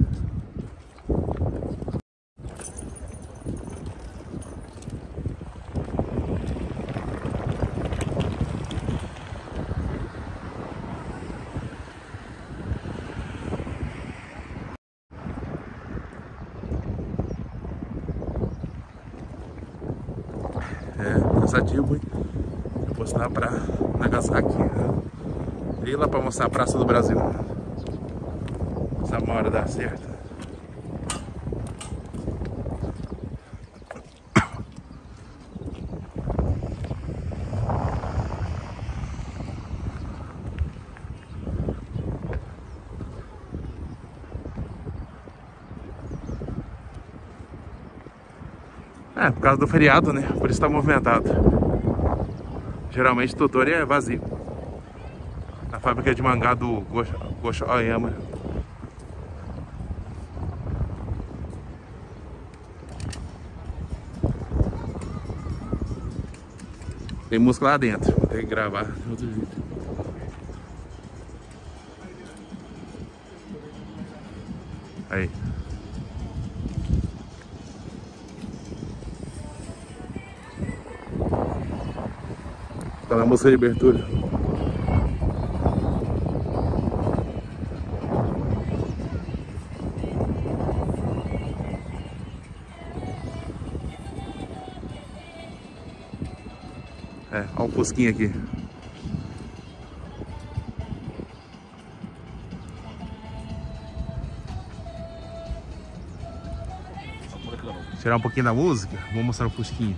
É, cansativo, hein? Vou postar pra Nagasaki. E lá pra mostrar a Praça do Brasil. Essa uma hora dá certo. É, por causa do feriado, né? Por isso tá movimentado. Geralmente Tottori é vazio. A fábrica de mangá do Gosho Aoyama. Tem música lá dentro, vou ter que gravar em outro vídeo. Aí. Tá na música de abertura. É, olha o fusquinho aqui. Tirar um pouquinho da música, vou mostrar o fusquinho.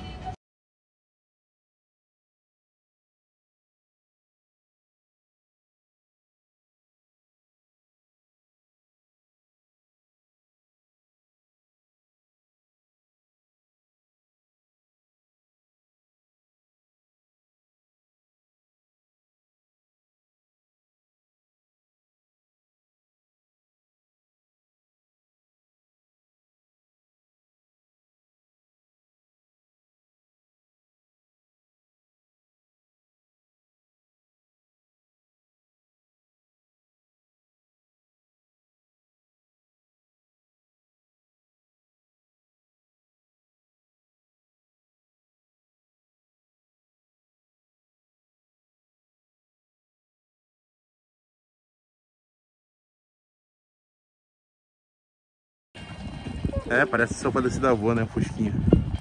É, parece sopa da da avó, né? Fusquinha.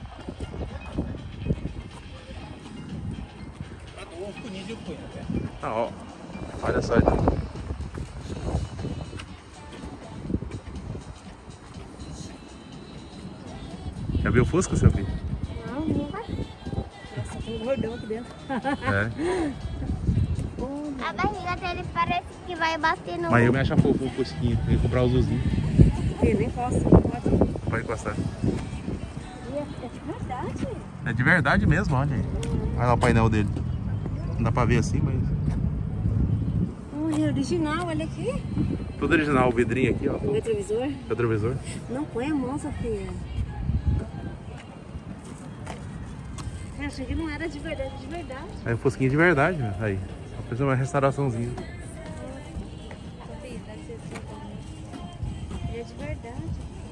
Ah, ó. Olha só. Já viu o Fusca, seu filho? Não, nunca. Nossa, tem um gordão aqui dentro. É. A barriga dele parece que vai bater no... Mas eu me acho fofo o Fusquinha. Tem que comprar o Zuzinho. Sofia, nem posso, não pode. Pode encostar. É, é de verdade. É de verdade mesmo, olha aí. Olha lá o painel dele. Não dá pra ver assim, mas... Oh, é original, olha aqui. Tudo original, o vidrinho aqui, ó. O retrovisor. Retrovisor. Não põe a mão, Sofia. Eu achei que não era de verdade, de verdade. É um fosquinho de verdade, né? Aí. Depois uma restauraçãozinha. Sofia, deve ser assim também. Ele é de verdade.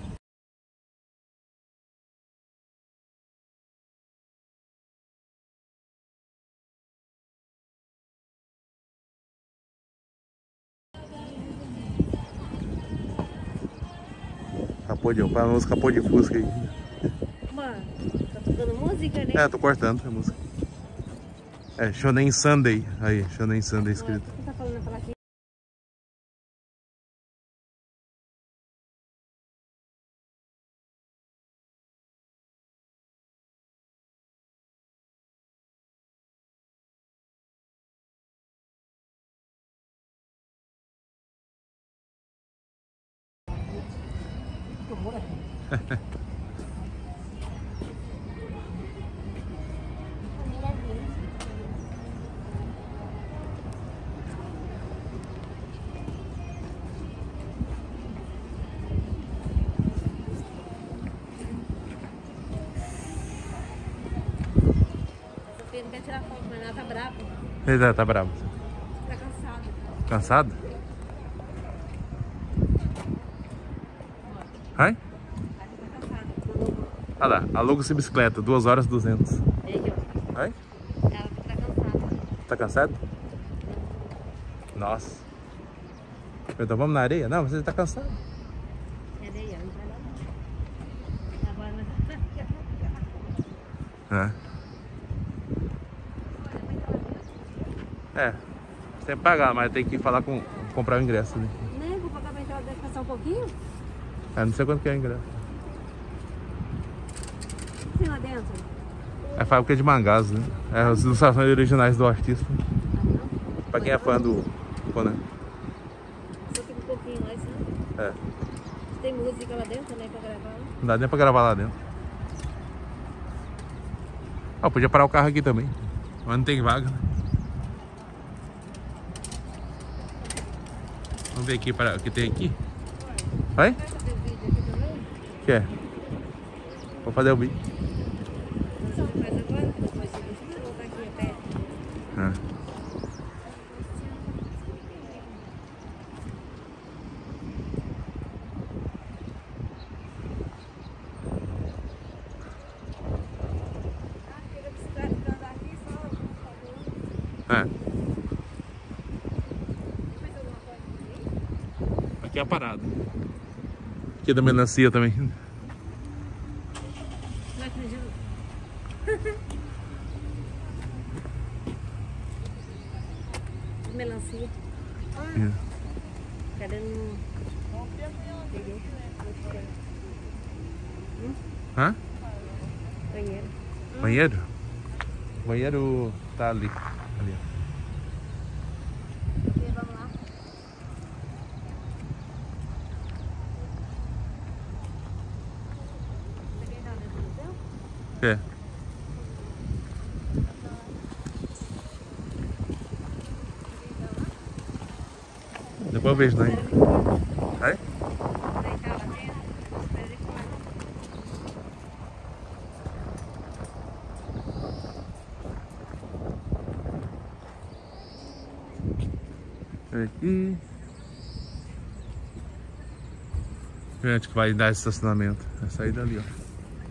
Capô de... Para uns capô de fusca aí. Mano, tá tocando música, né? É, tô cortando a música. É, Shonen Sunday. Aí, Shonen Sunday O escrito. que tá falando pra aqui? Sofia não quer tirar foto, mas ela tá brava. Ele tá, tá bravo. Tá cansada. Cansado? Vai? Ela tá cansada. Olha lá, aluga-se bicicleta, duas horas e duzentos. É aí, ó. Vai? Ela tá cansada. Tá cansado? Nossa. Então vamos na areia? Não, você tá cansado. É daí, ó. Não vai lá não. Agora nós vamos. É. É. Você tem que pagar, mas tem que falar com... comprar o ingresso, né? Nem vou pagar pra entrar, deve passar um pouquinho. É, não sei quanto que é o ingresso. Tem lá dentro? É a fábrica de mangás, né? É as ilustrações originais do artista. Pra quem é fã do Conan. Só fica um pouquinho lá, assim. É. Tem música lá dentro, né, pra gravar. Não dá nem pra gravar lá dentro. Ah, podia parar o carro aqui também. Mas não tem vaga, né? Vamos ver aqui para o que tem aqui. Vai? Quer fazer o vídeo aqui também? Quer? Vou fazer o vídeo. Você faz agora? Depois você voltar aqui a pé. Ah. Pega a bicicleta pra andar aqui, só por favor. É. Tem mais alguma coisa aqui? Aqui é a parada. Aqui é da melancia também. Não acredito. Melancia. É. Cadê no... Peguei. Hã? Banheiro. Banheiro? O banheiro tá ali. Ali, ó. Vamos lá. Você quer entrar dentro do museu? É. Depois eu vejo, né? Vai? Deitar lá dentro. Espera ele fora. Aqui. Gente, que vai dar esse estacionamento. Vai sair dali, ó.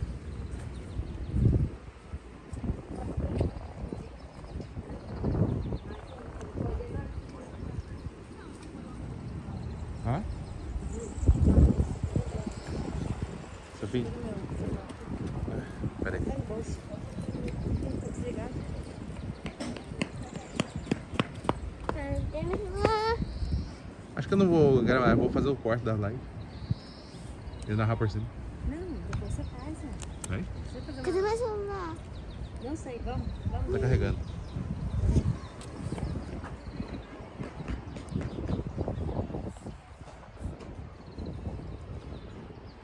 Hã? Sofia? Peraí. Tá no bolso. Tá desligado. Acho que eu não vou gravar, eu vou fazer o corte da live. E narrar por cima. Não, depois você faz, né? Vai? Você vai fazer Cadê uma... meu celular? Não sei, vamos. Vamos. Tá carregando.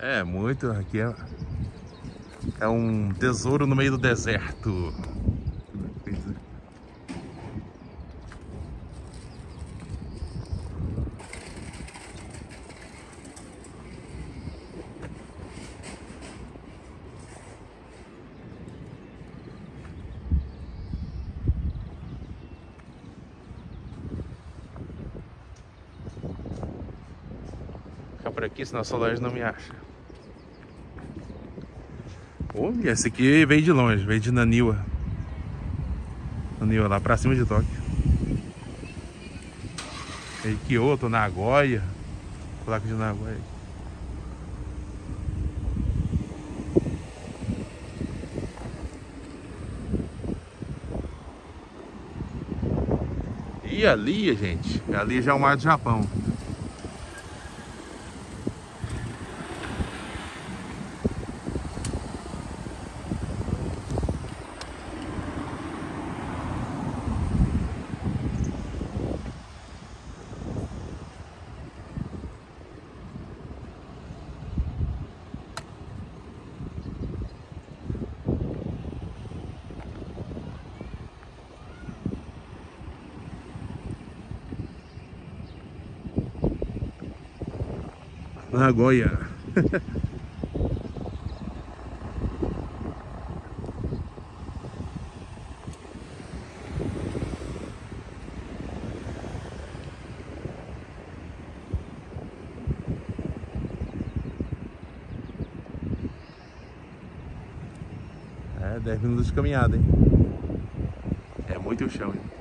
É, muito. Aqui é, é um tesouro no meio do deserto. Ficar por aqui, senão a Solange não me acha. Olha, esse aqui veio de longe, veio de Naniwa. Naniwa, lá pra cima de Tóquio. Veio de Kyoto, Nagoya. Placa de Nagoya. E ali, gente, ali já é o mar do Japão. Nagoya. É, dez minutos de caminhada, hein? É muito chão, hein?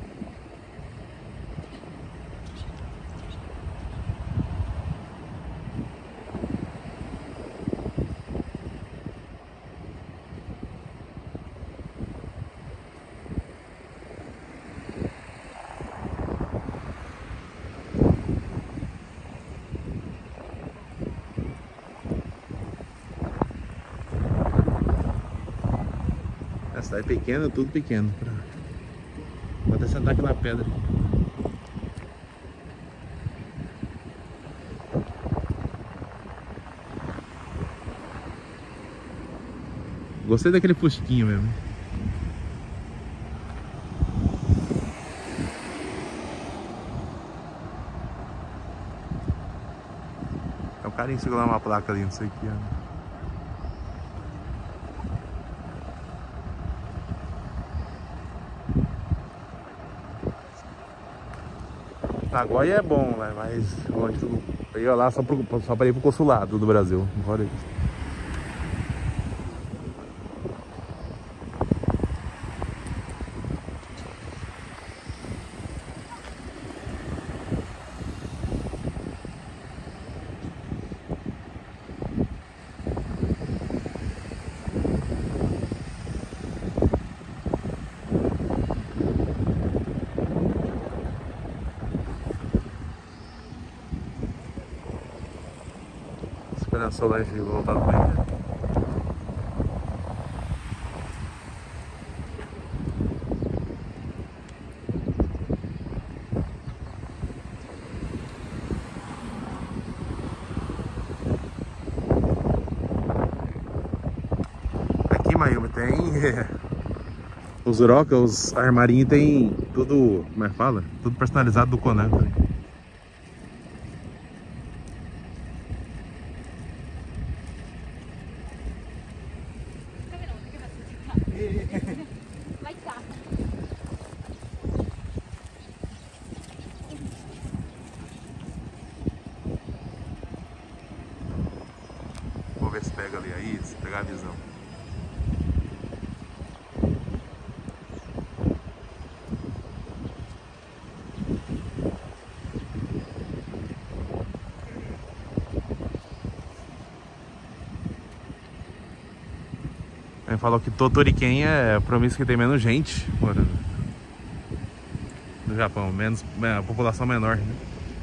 A cidade pequena, tudo pequeno. Pra... Vou até sentar aqui na pedra. Gostei daquele fusquinho mesmo. É um carinho segurando uma placa ali, não sei o que é. Nagoya é bom, né? Mas eu ia lá só, pro, só para ir pro consulado do Brasil. Fora isso. Esperando a Solange voltar do banheiro. Aqui em Mayumi tem os Uroca, os armarinhos tem tudo, como é que fala? Tudo personalizado do Conan. Vou ver se pega ali aí, se pegar a visão. Ele falou que Totoriken é a província que tem menos gente morando no Japão, menos, a população menor, né?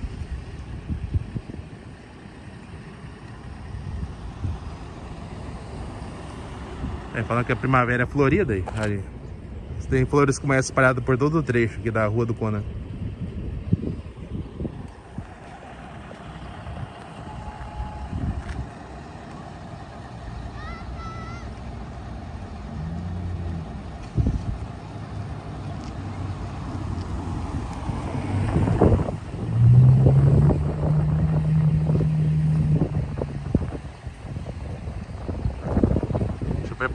Ele falou que a primavera é florida aí, ali. Tem flores que começam espalhadas por todo o trecho aqui da rua do Conan.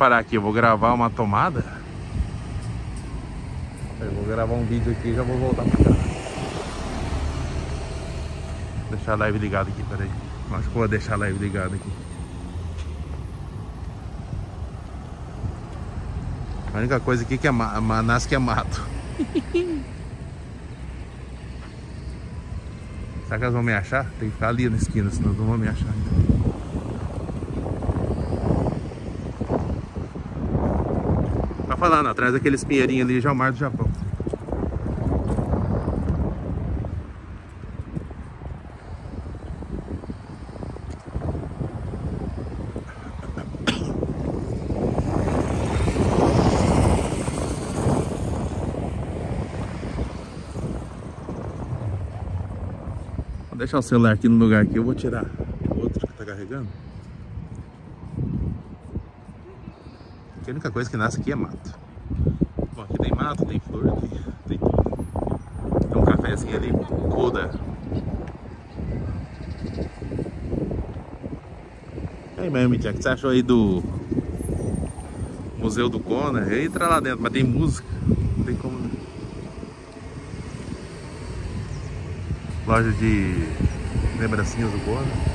parar aqui, eu vou gravar uma tomada. Eu vou gravar um vídeo aqui e já vou voltar pra cá. Vou deixar a live ligada aqui, peraí. Acho que vou deixar a live ligada aqui. A única coisa aqui que é ma Manaus que é mato. Será que elas vão me achar? Tem que ficar ali na esquina, senão não vão me achar ainda. Tá falando, atrás daqueles pinheirinhos ali já é o Mar do Japão. Vou deixar o celular aqui no lugar aqui, eu vou tirar o outro que tá carregando. Porque a única coisa que nasce aqui é mato. Bom, aqui tem mato, tem flor, tem, tem tudo. Tem um cafezinho ali, Koda. E aí, Miami Jack, o que você achou aí do Museu do Kona? Entra lá dentro, mas tem música, não tem como. Loja de lembrancinhas do Kona.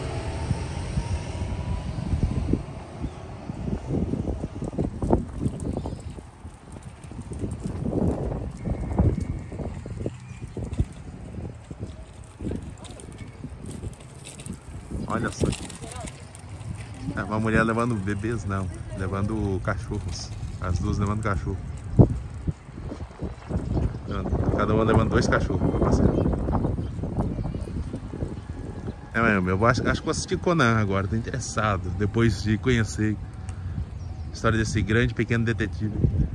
Olha só. É uma mulher levando bebês, não. Levando cachorros. As duas levando cachorro. Cada uma levando dois cachorros pra passear. É mesmo, eu acho, acho que vou assistir Conan agora. Tô interessado. Depois de conhecer a história desse grande pequeno detetive.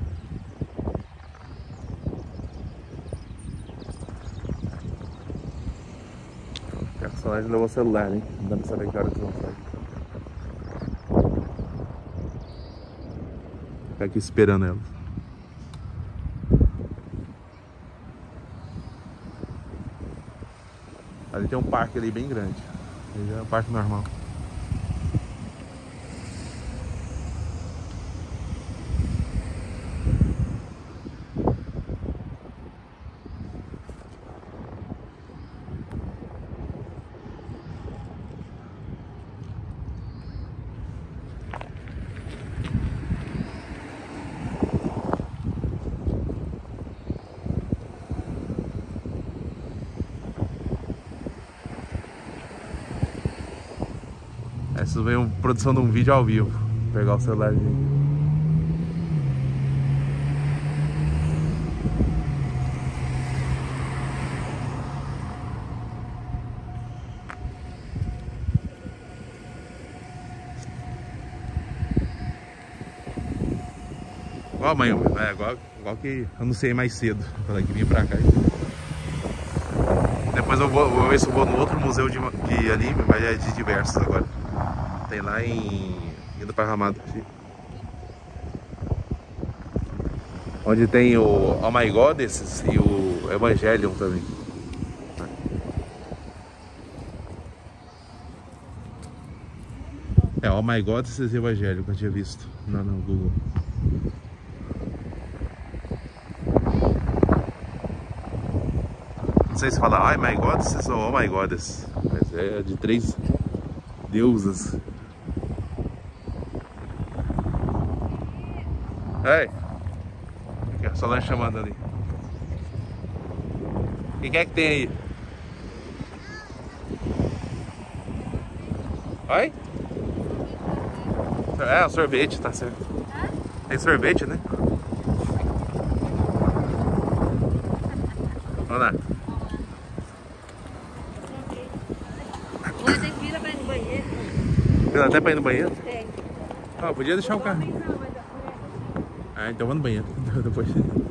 A personagem levou o celular, hein? Não dá pra saber que hora que vão sair. Ficar aqui esperando ela. Ali tem um parque ali bem grande. Aí já é um parque normal. Essa veio produção de um vídeo ao vivo. Vou pegar o celularzinho. Igual amanhã, é igual, igual que anunciei mais cedo. Falei que vinha pra cá. Depois eu vou, vou ver se eu vou no outro museu de, de anime, mas é de diversos agora. Tem lá em Indo para Ramado, onde tem o Oh My Goddess e o Evangelion também. É, Oh My Goddess e Evangelion que eu tinha visto lá no Google. Não sei se fala Oh My Goddess ou Oh My Goddess, mas é de três deusas. Ei, aqui, ó, Solange chamando ali. O que é que tem aí? Oi? É, um sorvete, tá certo. Tem sorvete, né? Vamos lá. Mas tem fila pra ir no banheiro. Fila até pra ir no banheiro? Tem. Ah, podia deixar o carro. Ah, então vou no banheiro. Depois.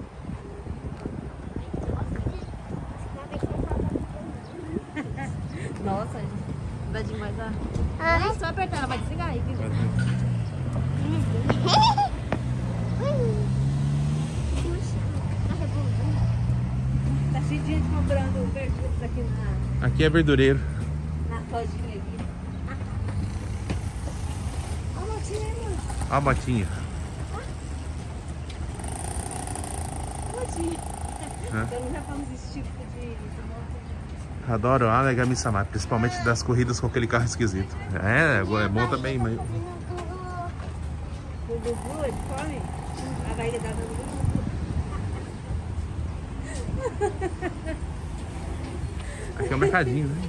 Nossa, dá demais a... Ai. Não, só apertar, ela vai desligar aí. Viu? Tá cheio de gente comprando verduras aqui na... Aqui é verdureiro. Na lojinha aqui. Olha o Olha a motinha. Motinha. Hã? Então já fomos esse tipo de, de moto. Adoro a Negami-sama, principalmente das corridas com aquele carro esquisito. É, é bom também, mas... O Dudu, ele come a barriga da Dudu. Aqui é o mercadinho, né?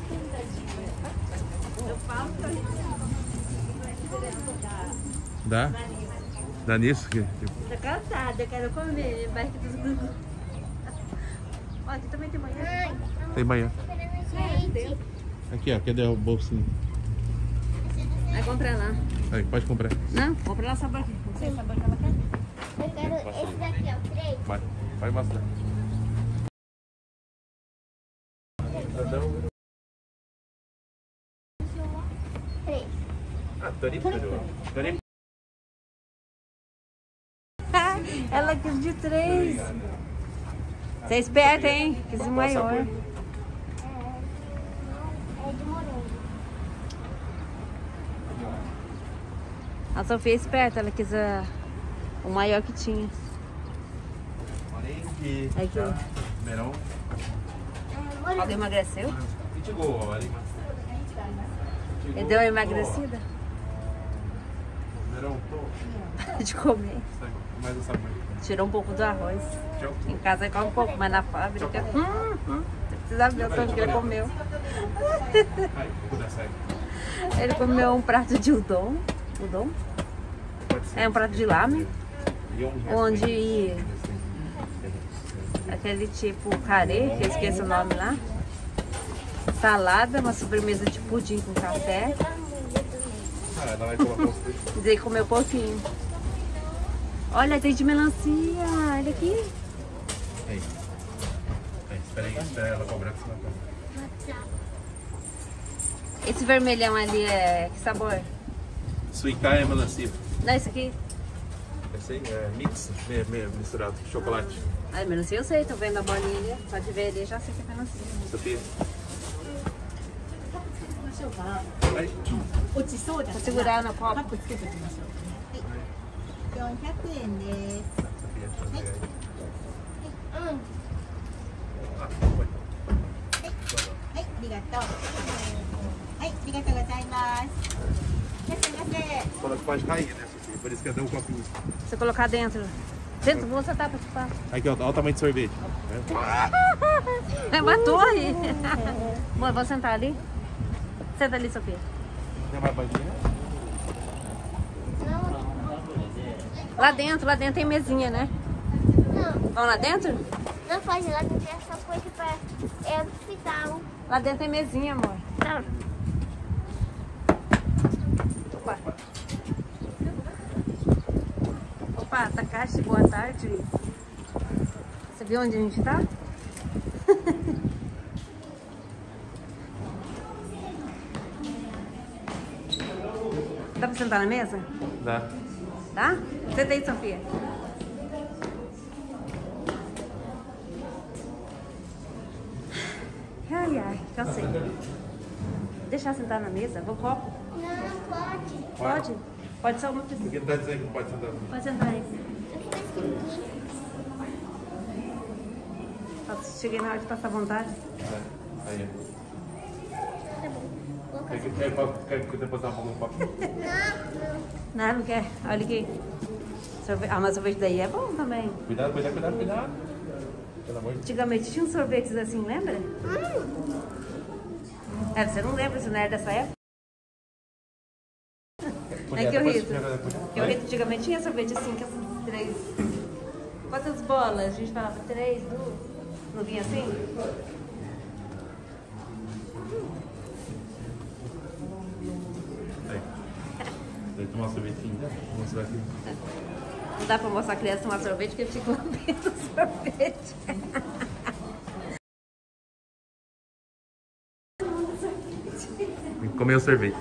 Eu falo que a gente Dá? Dá nisso? Que, que... tô cansada, eu quero comer barriga dos Dudu. Ó, aqui também tem manhã. Tem banho. Gente, Aqui, ó. Cadê o bolsinho? Vai comprar lá. Aí, pode comprar. Não, compra lá sabor aqui. Não sei sabor que ela quer. eu quero esse daqui, ó, três. Vai, vai mostrar. Três. Ah, Torito. Torito. Ela quis de três. Você é esperta, hein? Quis de maior. É, é de morango. A Sofia é esperta, ela quis a... o maior que tinha. Orange. Aqui. Verão. É, morango. Alguém emagreceu? Ichigo, olha. Ele deu uma emagrecida? Verão, tô. De comer. Mais o sabor. Tirou um pouco do arroz. Tchau. Em casa ele come um pouco, mas na fábrica. Hum, hum. Você precisa ver o tanto que ele comeu. Ai, puder sair. Ele comeu um prato de udon. Udon? Pode ser. É um prato de lamen. E um Onde aquele tipo carê, que eu esqueço o nome lá. Salada, uma sobremesa de pudim com café. Ah, ela vai colocar os três. E daí comeu pouquinho. Olha, tem de melancia. Olha aqui. Aí. Aí, espera aí, espera ela cobrar que você vai cobrar. Esse vermelhão ali é que sabor? Suicá é melancia. Não, esse aqui. Esse aí é mix, meio, meio misturado, chocolate. Ai, melancia eu sei, tô vendo a bolinha. Pode ver ali, já sei que é melancia. Sofia. Ai, Vou segurar no copo. よんひゃくえんです。 Sofia, Sofia. Hum, Ah, foi. はい、ありがとう。はい、ありがとうございます。いらっしゃいませ。 Fala que pode cair, né, Sofia? Por isso que deu um copinho. Você colocar dentro. Dentro, vou sentar pra chupar. Aqui, ó, olha o tamanho de sorvete. É uma torre. Amor, vou sentar ali. Senta ali, Sofia. Tem mais banquinha? Lá dentro, lá dentro tem mesinha, né? não, Vamos lá dentro? não pode ir lá dentro, é só coisa pra é hospital. Lá dentro tem mesinha, amor. Não. Opa. Opa, Takashi, boa tarde. Você viu onde a gente tá? Dá pra sentar na mesa? Dá. Tá? Senta aí, Sofia. Ai, ai, cansei. Deixar sentar na mesa? Vou copo? Não, pode. Pode? Pode só uma pessoa. Porque tá dizendo que não pode sentar. Pode sentar aí. Aqui. Cheguei na hora de passar vontade. É. Aí, Tá bom. Vou ó. Quer colocar. que quer, quer que depois ela um copo? Não, não quer. Olha aqui. Sorvete. Ah, mas sorvete daí é bom também. Cuidado, cuidado, cuidado, cuidado. Pelo amor de Deus. Antigamente tinha uns sorvetes assim, lembra? É, você não lembra, você não era dessa época? É que eu ri. Que eu ri, antigamente tinha sorvete assim, que essas três... Quantas bolas? A gente falava três, duas. Não vinha assim? Aí. Vai tomar um sorvetinho, né? Vou mostrar aqui. Não dá pra mostrar a criança tomar sorvete, porque fica lambendo o sorvete. Tem que comer o sorvete.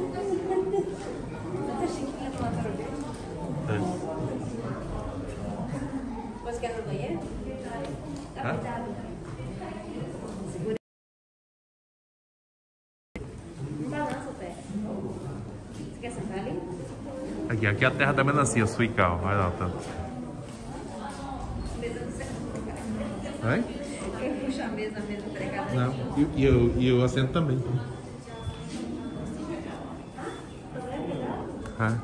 Você quer ir no banheiro? Dá Hã? cuidado. Segura. Não balança o pé. Você quer sentar ali? Aqui, aqui é a terra da melancia, Suical. Olha lá, tá. Oi? Quem puxa a mesa, a mesa entregada? Não, e, e, eu, e o assento também. Ah.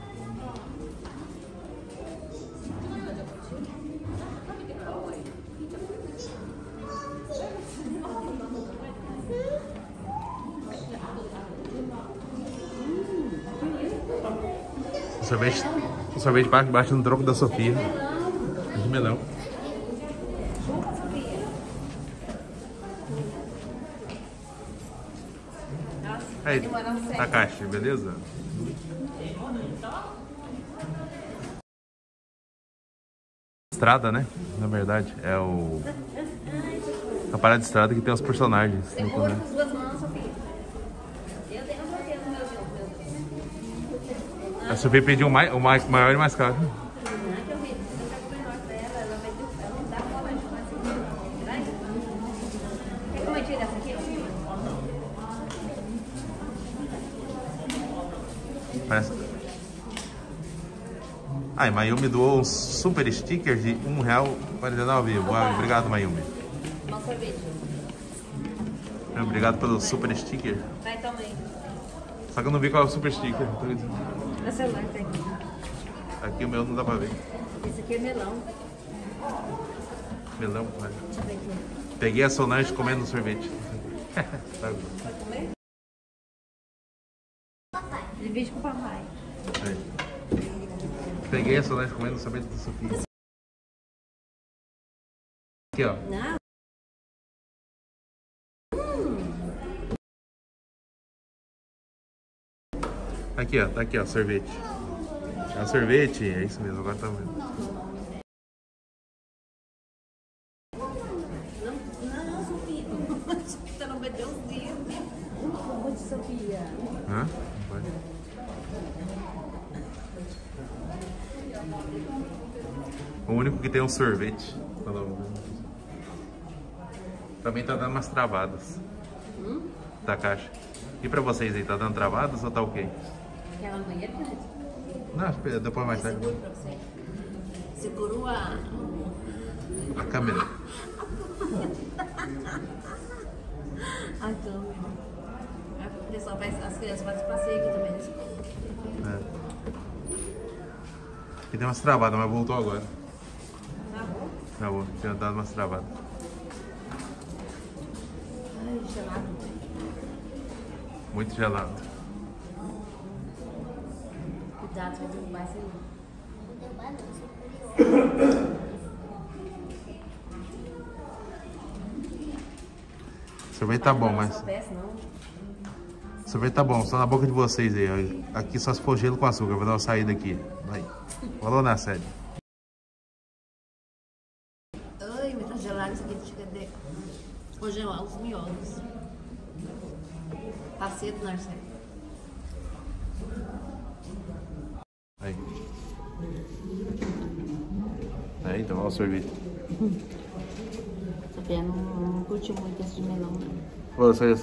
O sorvete, o sorvete bate no tronco da Sofia. É de melão. Aí, Takashi, beleza? Estrada, né? Na verdade, é o... a parada de estrada que tem os personagens. Segura com as duas mãos, Sofia. Eu tenho um bloqueio no meu jogo. A Sofia pediu o, mais, o mais, maior e mais caro. Não, que eu vi. Eu pego o menor pra ela, ela vai ela não dá bola de mais assim. Vai? Quer que eu tire essa aqui? Parece... Ah, e Mayumi doou uns super stickers de um real e quarenta e nove centavos. Obrigado, Mayumi. Uma sorvete. Obrigado pelo super sticker. Vai, toma aí. Só que eu não vi qual é o super sticker. No celular tem. Aqui o meu não dá pra ver. Esse aqui é melão. Melão, vai. Deixa eu ver aqui. Peguei a Solange comendo sorvete. Vai comer? Divide com o papai. Aí. Peguei a Solange comendo sorvete da Sofia. Aqui, ó. Não. Aqui, ó. Tá aqui, ó. Sorvete. É um sorvete. É isso mesmo. Agora tá vendo. Não, Sofia. Você não meteu os dedos. Onde, Sofia? Hã? Vai. O único que tem um sorvete. Também tá dando umas travadas. Hum? Da caixa. E pra vocês aí, tá dando travadas ou tá ok? Quer ela no banheiro, Felipe? Não, espera, depois mais tarde. Seguro pra você. Segurou a... A câmera. A câmera. A pessoa vai, as crianças fazem passeio aqui também. É. E deu umas travadas, mas voltou agora. Tá bom? Tá bom, tinha dado umas travadas. Ai, gelado. Muito gelado. Cuidado, você vai derrubar isso aí. O sorvete tá bom, mas... Não peça, não. O sorvete tá bom, só na boca de vocês aí. Ó. Aqui só se for gelo com açúcar. Vou dar uma saída aqui. Vai. Falou na série. Ai, mas tá gelado isso aqui. Chega de congelar os miolos. Tá cedo, Narcélio. Aí. Aí, então, olha o sorvete. Sofia não, não curte muito esse de melão. Ô, sorvete.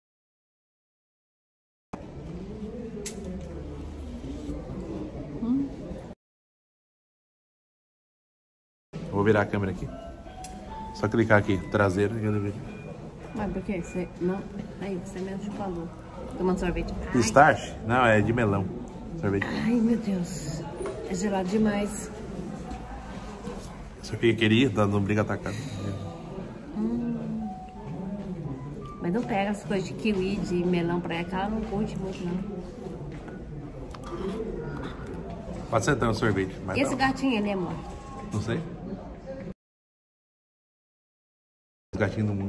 Hum? Vou virar a câmera aqui. Só clicar aqui, traseiro e eu ver. Mas por quê? Você... Não. Aí, você mesmo falou. Tomando sorvete. Ai. Pistache? Não, é de melão. Sorvete. Ai, meu Deus. É gelado demais. Sofia queria, não briga atacada. Hum. Mas não pega as coisas de kiwi, de melão pra ela, que ela não curte muito, não. Pode ser então o sorvete. Mas E esse não. gatinho ali, amor? Não sei. Os gatinhos do mundo.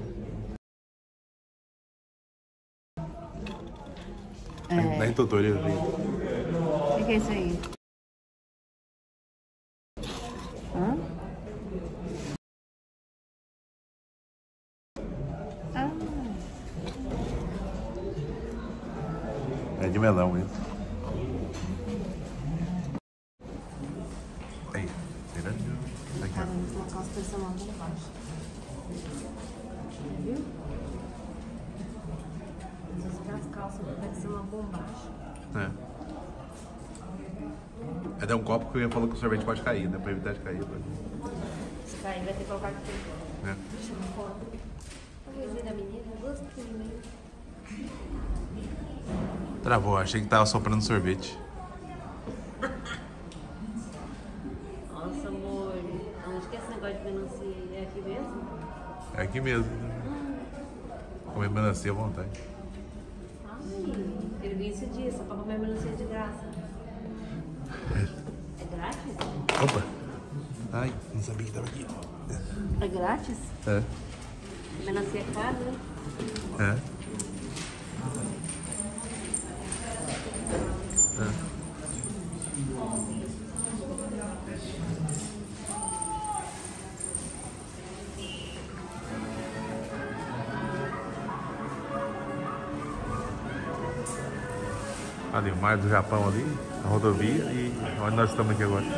É. Dá em tutorial. O que, que é isso aí? Hã? Ah. É de melão mesmo. Aí, tirando. Aqui, Cara, vou colocar os personagens lá embaixo. Viu? Essas calças vai ser uma bombacha. ó. É. É dar um copo que eu ia falou que o sorvete pode cair, né? Pra evitar de cair. Se cair, vai ter que colocar aqui. É. Deixa eu fora. A coisinha da menina, gosto pequenininho. Travou, achei que tava soprando sorvete. Nossa, amor. Onde que é esse negócio de melancia? É aqui mesmo? É aqui mesmo. Comer melancia à vontade. Ai, eu vi esse dia, só pra comer melancia de graça. É grátis? Opa! Ai, não sabia que tava aqui. É grátis? É. Melancia é caro, né? É. Ali, o mar do Japão ali, a rodovia e onde nós estamos aqui agora.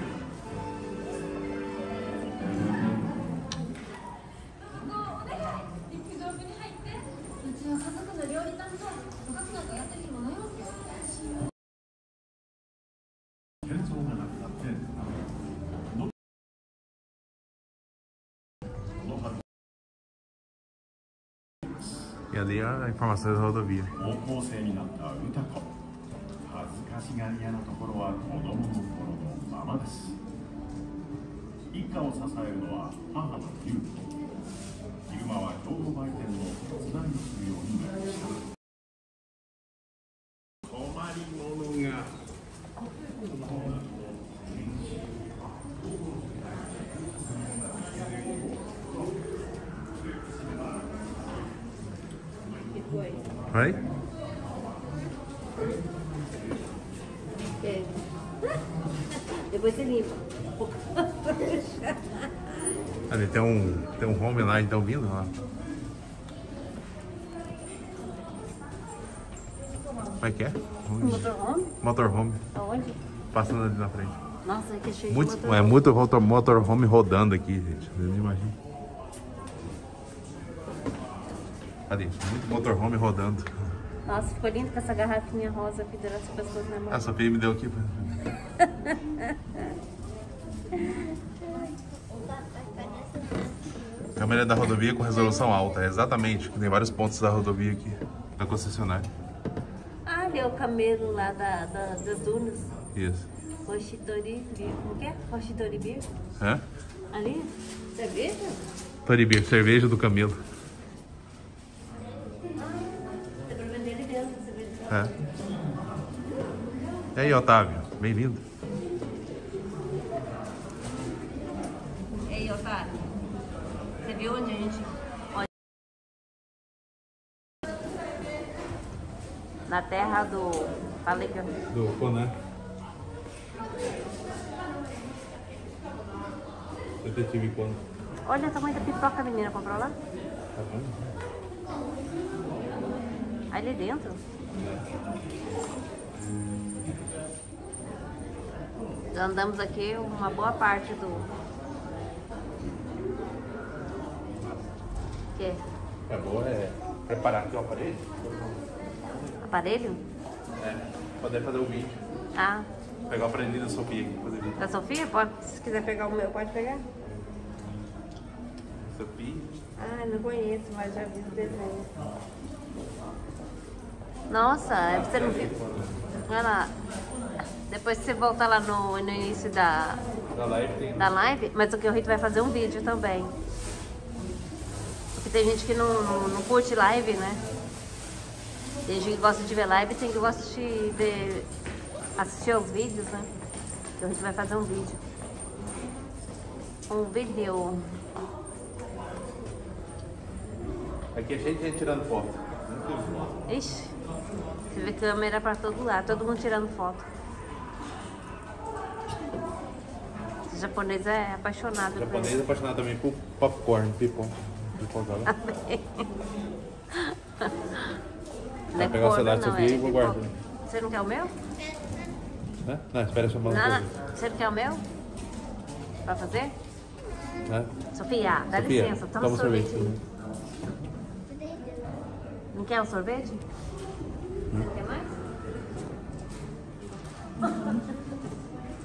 E ali a informação da rodovia. 高校生になった歌子、恥ずかしがり屋のところは子供の頃のままです。一家を支えるのは母の優子。昼間は共同売店の手伝いをするようになりました。困り者が Vai? É. Depois você limpa. Ali tem um, tem um home lá, então vindo lá. Como é que é? Motorhome? Motorhome. Aonde? Passando ali na frente. Nossa, que cheio Muito, de motorhome. é muito motor, motorhome rodando aqui, gente. Vocês não imaginam. Cadê? Muito motorhome rodando. Nossa, ficou lindo com essa garrafinha rosa pendurada sobre as coisas na mão. A Sofia me deu aqui. Câmera da rodovia com resolução alta, exatamente. Tem vários pontos da rodovia aqui, da concessionária. Ah, ali é o camelo lá da, da- das dunas. Isso. Roshitori Beer. Como que é? Roshitori Beer? Hã? Ali? Cerveja? Toribir, cerveja do camelo. É pra vender ali dentro, cerveja. É. E aí, Otávio? Bem-vindo. Ei, Otário. Você viu onde a gente... Onde... Na terra do... Falei que eu... Do Conan. Detetive Conan. Olha o tamanho da pipoca, a menina comprou lá. Tá vendo? Ali dentro. Andamos aqui uma boa parte do... Que? É boa, é preparar aqui o aparelho. Aparelho? É, poder fazer o vídeo. Ah, Pegar o aparelho da Sofia aqui, fazer vídeo. da Sofia? Pode, se quiser pegar o meu, pode pegar. Sofia. Ah, não conheço, mas já vi o desenho. Nossa, você não viu? Olha lá. Depois você volta lá no, no início da, Na live tem. da live, mas o que o Rito vai fazer um vídeo também. Porque tem gente que não, não, não curte live, né? Tem gente que gosta de ver live e tem que gosta de, de assistir aos vídeos, né? Então a gente vai fazer um vídeo. Um vídeo. Aqui é cheio de gente tirando foto. Ixi, você vê câmera pra todo lado, todo mundo tirando foto. Esse japonês é apaixonado O japonês é apaixonado também por popcorn, pipom. Pipoca. Vai pegar o celular da Sofia e vou guardar. Você não quer o meu? Né? Não, espera chamar o Não, não. Você não quer o meu? Pra fazer? Né? Sofia, dá Sofia, licença, toma toma um sorvete. sorvete. Não quer um sorvete? Hum. Quer mais?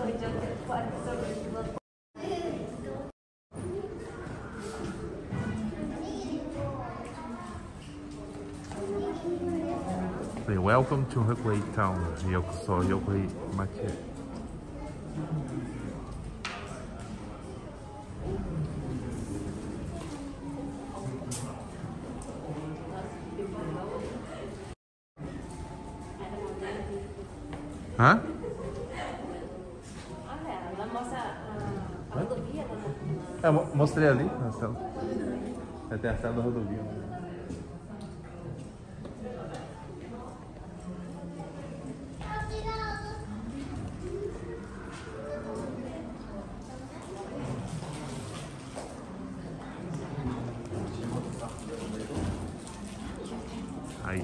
Welcome to Hockley Town. Yokoso Hockley Market. Hã? Ela mostra a rodovia. É, mostrei ali. Tem a tela da rodovia. Aí.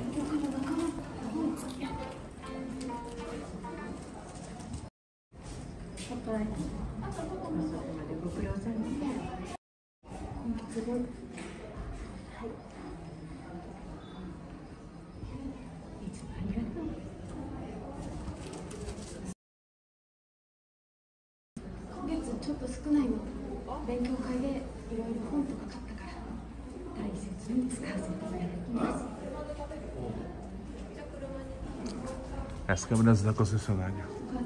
As câmeras da concessionária.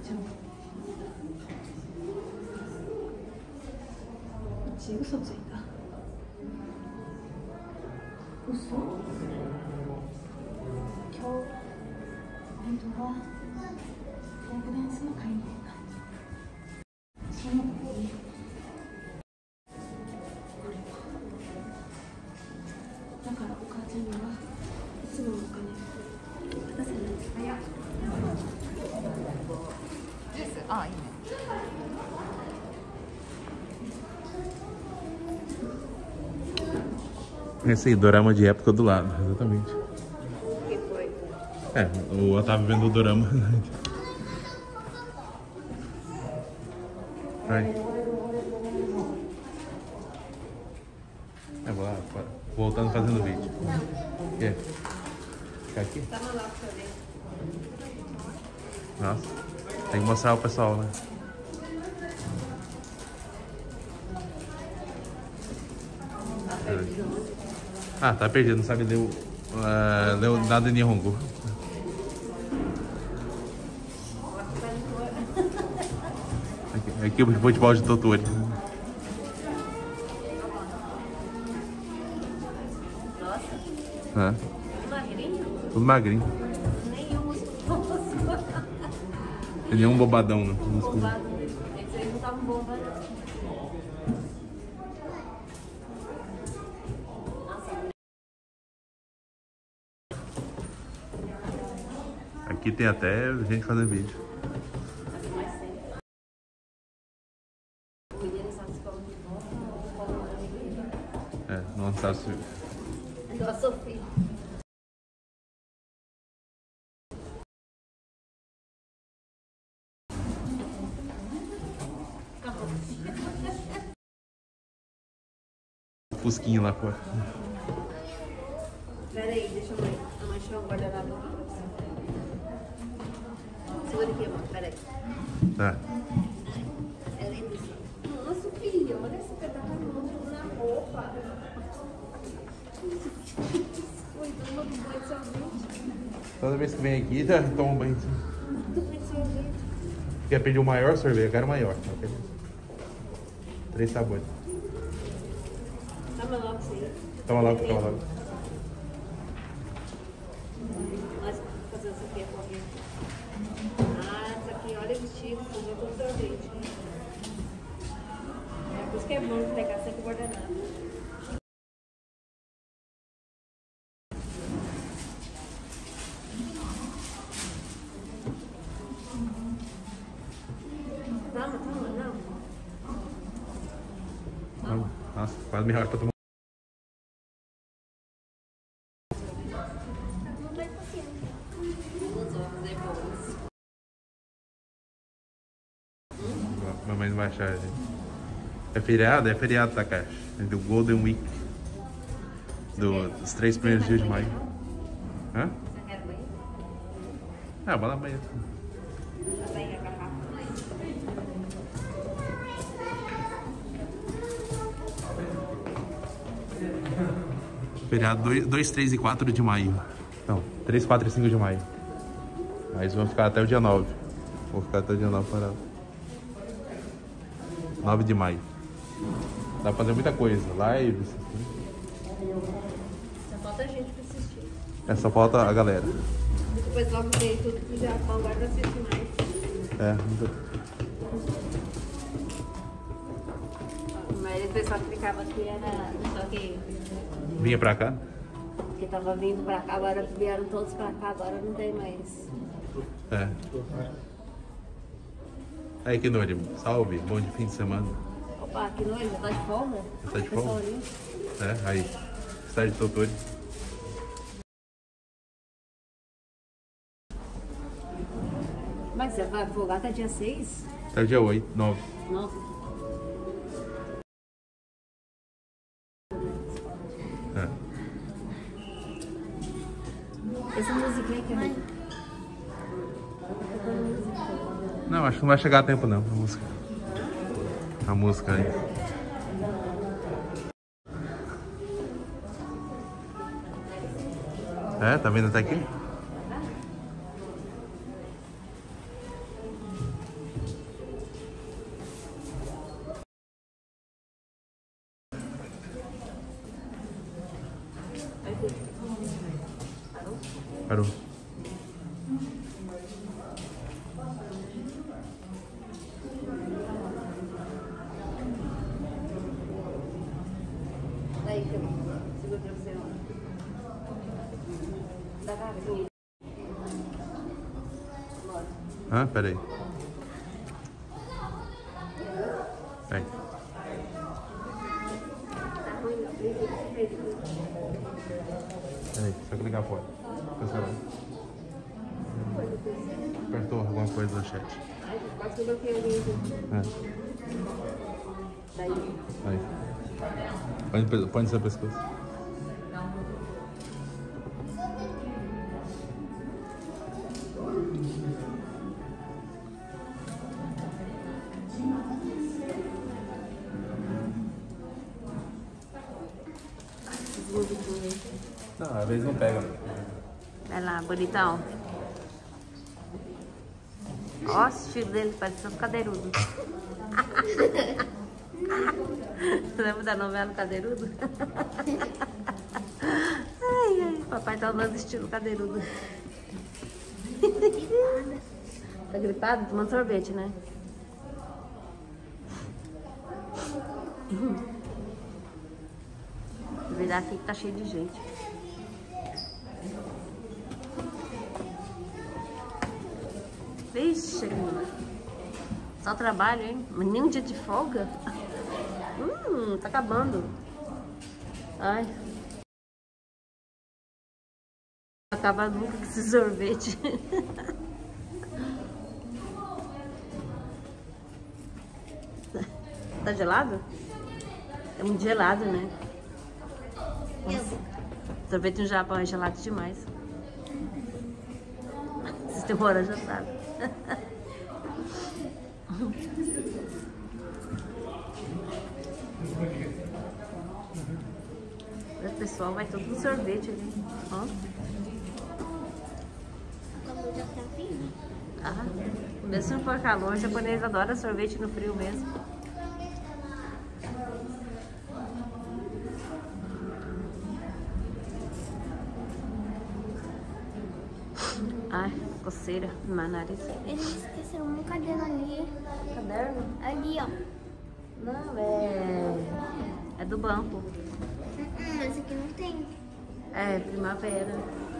Esse aí, dorama de época do lado, exatamente. O que foi? É, o Otávio vendo o dorama. Vai. É, vou lá, voltando fazendo vídeo. O quê? Ficar aqui? Nossa, tem que mostrar o pessoal, né? Ah, tá perdido, não sabe ler, uh, ler nada em Nihongo. Aqui, aqui o futebol de Tottori. Nossa, Ah, tudo magrinho? tudo magrinho. Nenhum musculoso. Tem nenhum bobadão, né? Bombado. Eles aí não estavam bombando. Aqui tem até gente fazendo vídeo. É, não sabe se... Nossa, Sofia. Fusquinho lá fora. Pera aí, deixa eu ver. A mãe tirou um guardanapo aqui pra você. Segura aqui, amor. Pera aí. Tá. É lindo isso. Nossa, filha, olha esse pedaço na roupa. Cuidando do banho de sorvete. Toda vez que vem aqui, tá, toma um banho. Do banho de sorvete. Quer pedir o maior sorvete? Eu quero o maior. Três sabores. Toma logo isso aí. Toma logo, toma logo. Nós fazendo isso aqui, a corrente. Ah, isso aqui, olha o vestido, usou todo sorvete. É por isso que é bom pegar sempre guardanapo. Toma, toma, não. Nossa, quase me arrasta pra tomar. Mamãe não vai achar, gente. É feriado? É feriado, Takashi. É do Golden Week. Do, dos três primeiros dias de maio. Hã? Você quer banho? Ah, vou lá banho. Tá bem, a garrafa. Feriado dois, três e quatro de maio. Não, três, quatro e cinco de maio. Mas vão ficar até o dia nove. Vou ficar até o dia nove parado. nove de maio. Dá pra fazer muita coisa. Lives. Só falta gente pra assistir. É, só falta a galera. Depois logo veio tudo pro Japão, agora não assiste mais. É, muito... Mas o pessoal que ficava aqui era só que, Vinha pra cá? que tava vindo pra cá, agora vieram todos pra cá, agora não tem mais. É. Aí, Kinori, salve, bom de fim de semana. Opa, aqui não, ele já tá de folga? Tá de Pessoal folga? ali. É, aí. Estádio de Totori. Mas você vai folgar até dia seis? Até o dia oito, nove. Não. É. Essa música aí que é... Não, acho que não vai chegar a tempo não, a música. A música aí. É, tá vendo até aqui? Parou. Daí, segura pra você, ó. Dá cá, assim. Bora. Ah, peraí. Aí. Peraí, só clicar fora. Cancelar. Apertou alguma coisa no chat. Quase que eu bloqueei ali. É. Daí. Aí. Põe, põe no seu pescoço. Não, às vezes não pega. Vai lá, bonitão. Ó, o estilo dele, parece um cadeirudo. Lembra da novela Cadeirudo? Ai, ai, papai tá usando estilo cadeirudo. Tá gripado? Tomando sorvete, né? Virar aqui que tá cheio de gente. Vixe, só trabalho, hein? Mas nem um dia de folga? Hum, tá acabando. Ai. Acaba nunca com esse sorvete. Tá gelado? É muito gelado, né? Nossa. Sorvete no Japão é gelado demais. Vocês têm hora, já sabe. O pessoal vai todo no sorvete ali. Ó. Como já tá vindo. Ah, mesmo se não for calor, o japonês adora sorvete no frio mesmo. Ai, coceira no meu nariz. Eles esqueceram um caderno ali. Caderno? Ali, ó. Não, é. É do banco. Hum, mas aqui não tem. É, primavera.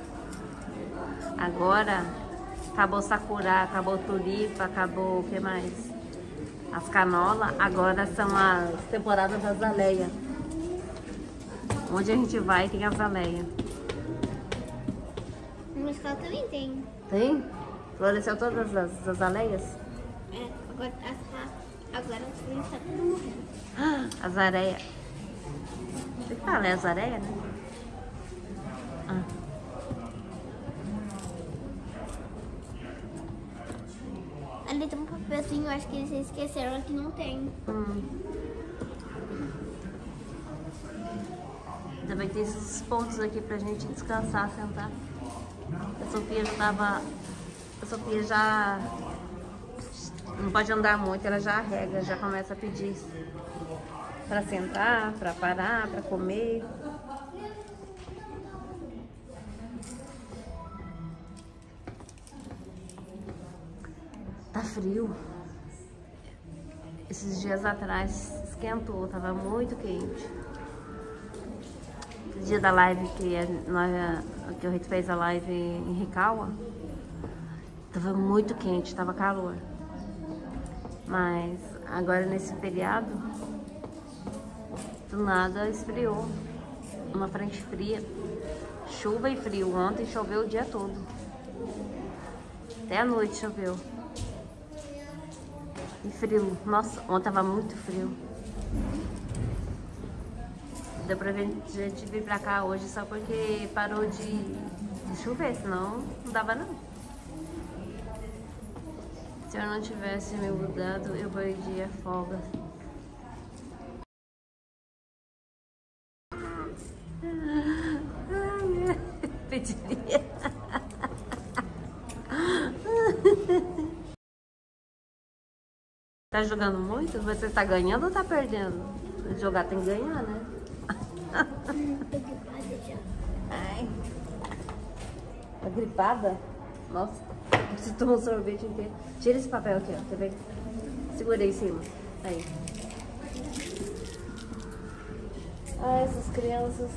Agora acabou Sakura, acabou Tulipa, acabou o que mais? As canolas, agora são as temporadas das aleias. Onde a gente vai tem as aleias. Na escola também tem. Tem? Floresceu todas as, as aleias? É, agora as, a- agora as flores estão tudo morrendo. Ah, as areias. Você fala, é as areias, né? Ah. Ali tem um papelzinho, acho que eles esqueceram, aqui não tem. Hum. Também tem esses pontos aqui pra gente descansar, sentar. A Sofia já tava... A Sofia já... Não pode andar muito, ela já arrega, já começa a pedir pra sentar, pra parar, pra comer. Tá frio. Esses dias atrás esquentou, tava muito quente. O dia da live que, nós, que a gente fez a live em Rikawa, tava muito quente, tava calor. Mas agora nesse feriado, do nada esfriou. Uma frente fria. Chuva e frio. Ontem choveu o dia todo. Até a noite choveu. E frio. Nossa, ontem tava muito frio. Deu pra gente vir pra cá hoje só porque parou de, de chover, senão não dava não. Se eu não tivesse me mudado, eu perdia folga. Pediria. Tá jogando muito? Você tá ganhando ou tá perdendo? Jogar tem que ganhar, né? Ai. Tá gripada? Nossa, você tomou um sorvete inteiro. Tira esse papel aqui, ó. Quer ver? Segura aí em cima. Aí. Ai, essas crianças.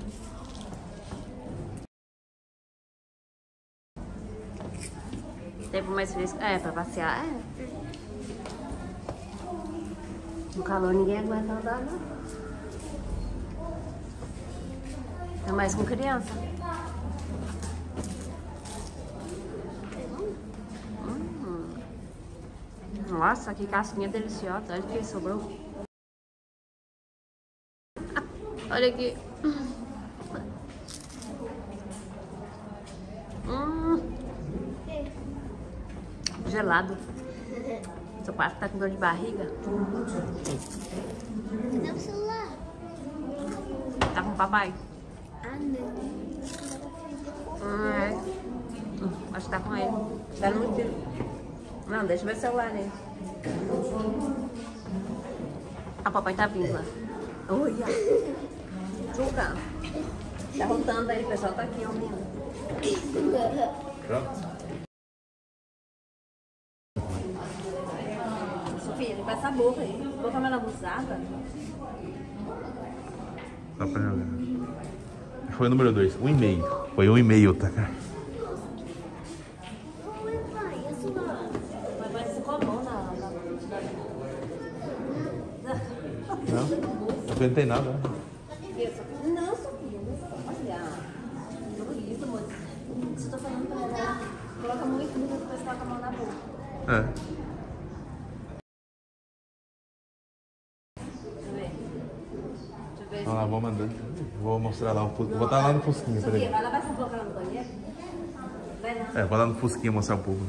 Tempo mais fresco. É, pra passear, é. No calor ninguém aguenta andar, não. É mais com criança. Hum. Nossa, que casquinha deliciosa. Olha o que sobrou. Olha aqui. Hum. Gelado. Seu quarto tá com dor de barriga? Cadê o celular? Tá com o papai? Ah, não. Hum, é. Hum, acho que tá com ele. Tá no motivo. Não, deixa eu ver o celular nele. A papai tá vindo lá. Olha. Juca. Tá rotando aí, o pessoal tá aqui, ó, menino. Pronto. Sofia, limpa essa boca aí. Boca mais abusada. Só pra jogar. Foi o número dois, um e meio. Foi um e meio, tá? Oi, pai, eu sou lá. Vai parecer com a mão na... Não, não tem nada. Né? Não, Sofia, não olha. Tudo isso, moço. Você tá falando pra ela. Coloca muito, muito, depois coloca a mão na boca. É. Vamos lá, vou mandando. Vou mostrar lá. Vou botar lá no Fusquinha. Sofia, vai lavar essa boca lá no banheiro? Vai lá. É, vou lá no Fusquinha mostrar o público.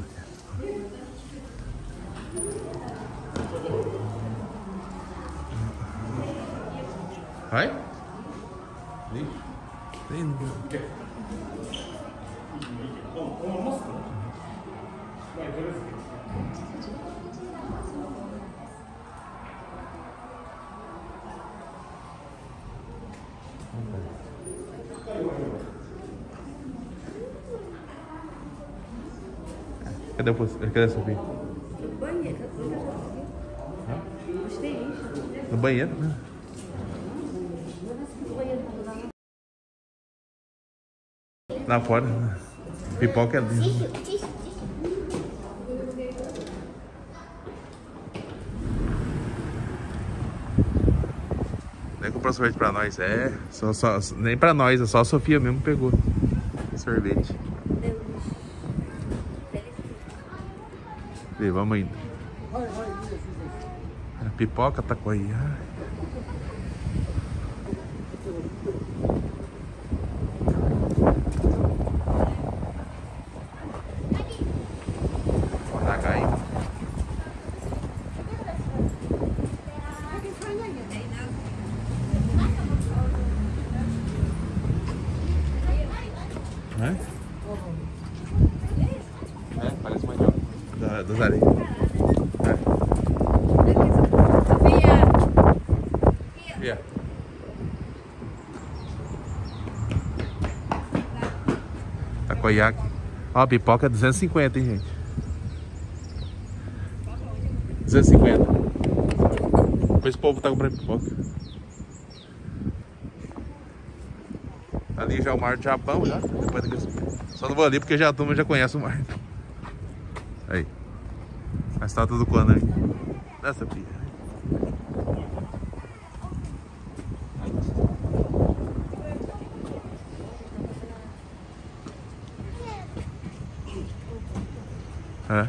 Vai? Vem. Vem. Cadê, o, cadê a Sofia? No banheiro, gostei disso. No banheiro, né? Lá fora, né? Pipoca é lindo. Tixi, tixi, tixi. Nem comprou sorvete pra nós, é. Só, só, nem pra nós, é só a Sofia mesmo pegou sorvete. Vê, vamos indo. A pipoca tá com aí. Tá caindo. dos ali. Yeah. Takoyaki. Ó, a pipoca é duzentos e cinquenta, hein, gente? duzentos e cinquenta. Depois o povo tá comprando pipoca. Ali já é o mar do Japão, já. Depois daqui... Só não vou ali porque já a turma já conhece o mar. Aí. A estátua do Conan. Dessa pia. É.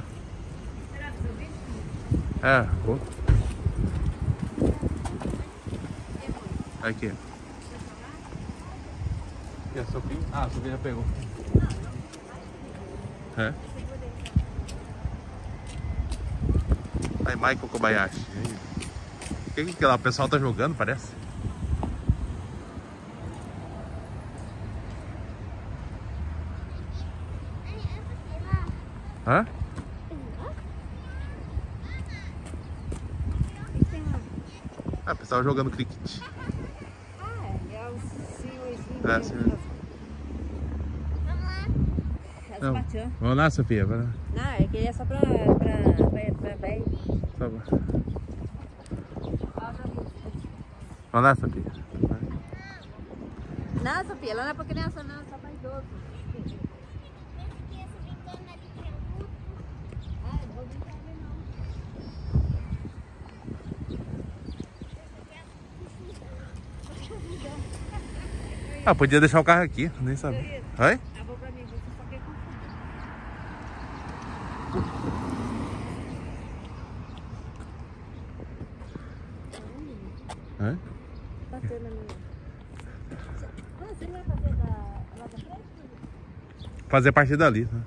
É, pô. Aqui. Aqui, a Sofia. Ah, a Sofia já pegou. É. Aí, Michael Kobayashi. O que que lá o pessoal tá jogando, parece? Hã? Ah, o pessoal jogando cricket. Ah, é o senhorzinho. É, senhor. É Não. os patiã. Vamos lá, Sofia. Vai lá. Não, é que é só pra, pra, pra, pra bem. Tá bom. Vamos lá, Sofia. Vai. Não, Sofia, lá não é pra criança não, só pra idoso. Ah, eu vou brincar ali não. Ah, podia deixar o carro aqui, nem sabia. Oi? Ah, vou pra mim, você só quer confundir. Oi? Bateu na minha. Ah, você vai fazer da, lá da frente? Fazer parte dali, né?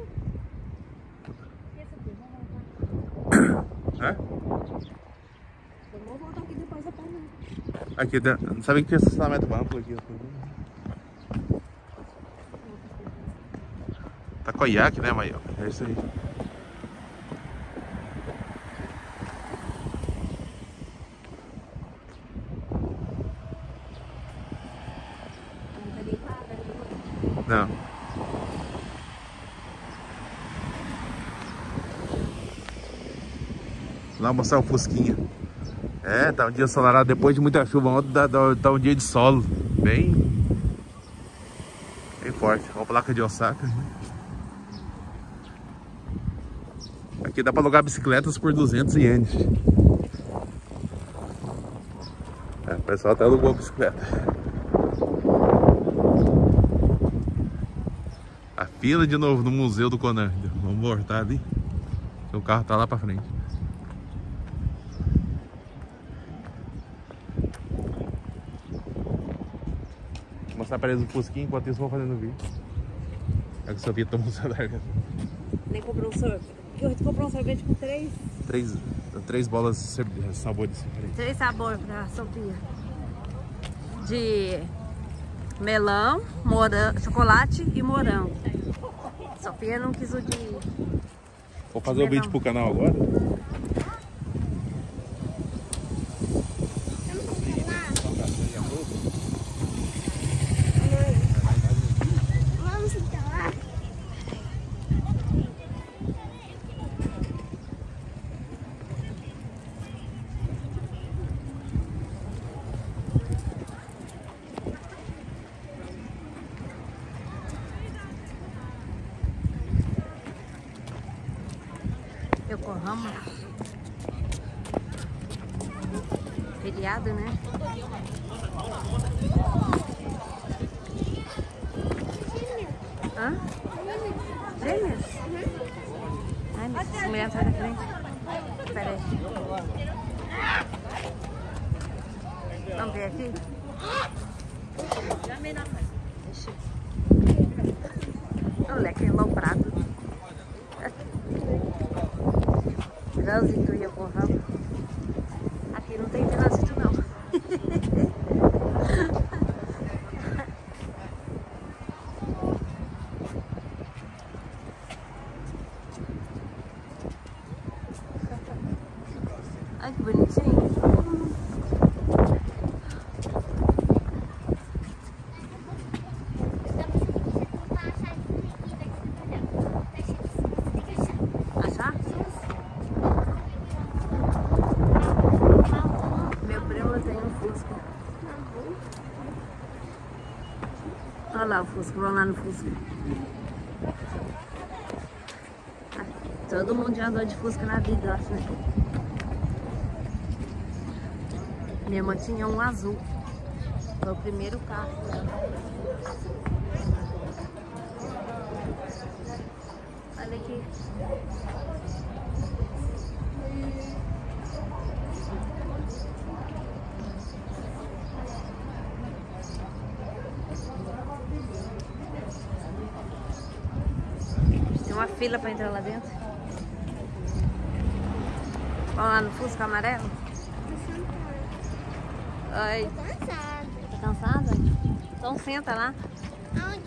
É? Eu vou voltar aqui depois da perna. Aqui, não sabia que tinha estacionamento amplo aqui. Takoyaki, né, Maio? É isso aí. Não. Lá mostrar o Fusquinha. É, tá um dia ensolarado depois de muita chuva. Ontem tá, tá, tá um dia de solo. Bem. Bem forte. Uma placa de Osaka. Aqui dá pra alugar bicicletas por duzentos ienes. É, o pessoal até alugou a bicicleta. A fila de novo no museu do Conan. Vamos voltar ali. O carro tá lá pra frente. Vou mostrar pra eles o Fusquinha enquanto isso vou fazendo vídeo. É que o Sofia tomou um celular. Nem comprou um sorvete. Eu comprou um sorvete com três. Três, três bolas de sabores diferentes. Três sabores pra Sofia. De melão, morango, chocolate e morango. Sofia não quis o de... Vou fazer o vídeo pro canal agora. Vamos então lá. Yokohama. Feriado, né? Hã? Gêmeos? Ai, mas essa mulher sai da frente. Espera aí. Vamos ver aqui? Deixa eu... Olha que aloprado. Trânsito e Yokohama. Aqui não tem trânsito não. Ai, que bonitinho. Achar? Meu primo tem um Fusca. Olha lá o Fusca, vamos lá no Fusca. Todo mundo já andou de Fusca na vida, eu acho, né? Minha irmã tinha um azul. Foi o primeiro carro dela. Olha aqui. Tem uma fila para entrar lá dentro. Vamos lá no Fusca amarelo? Oi. Tô cansada. Tá cansada? Então senta lá. Aonde?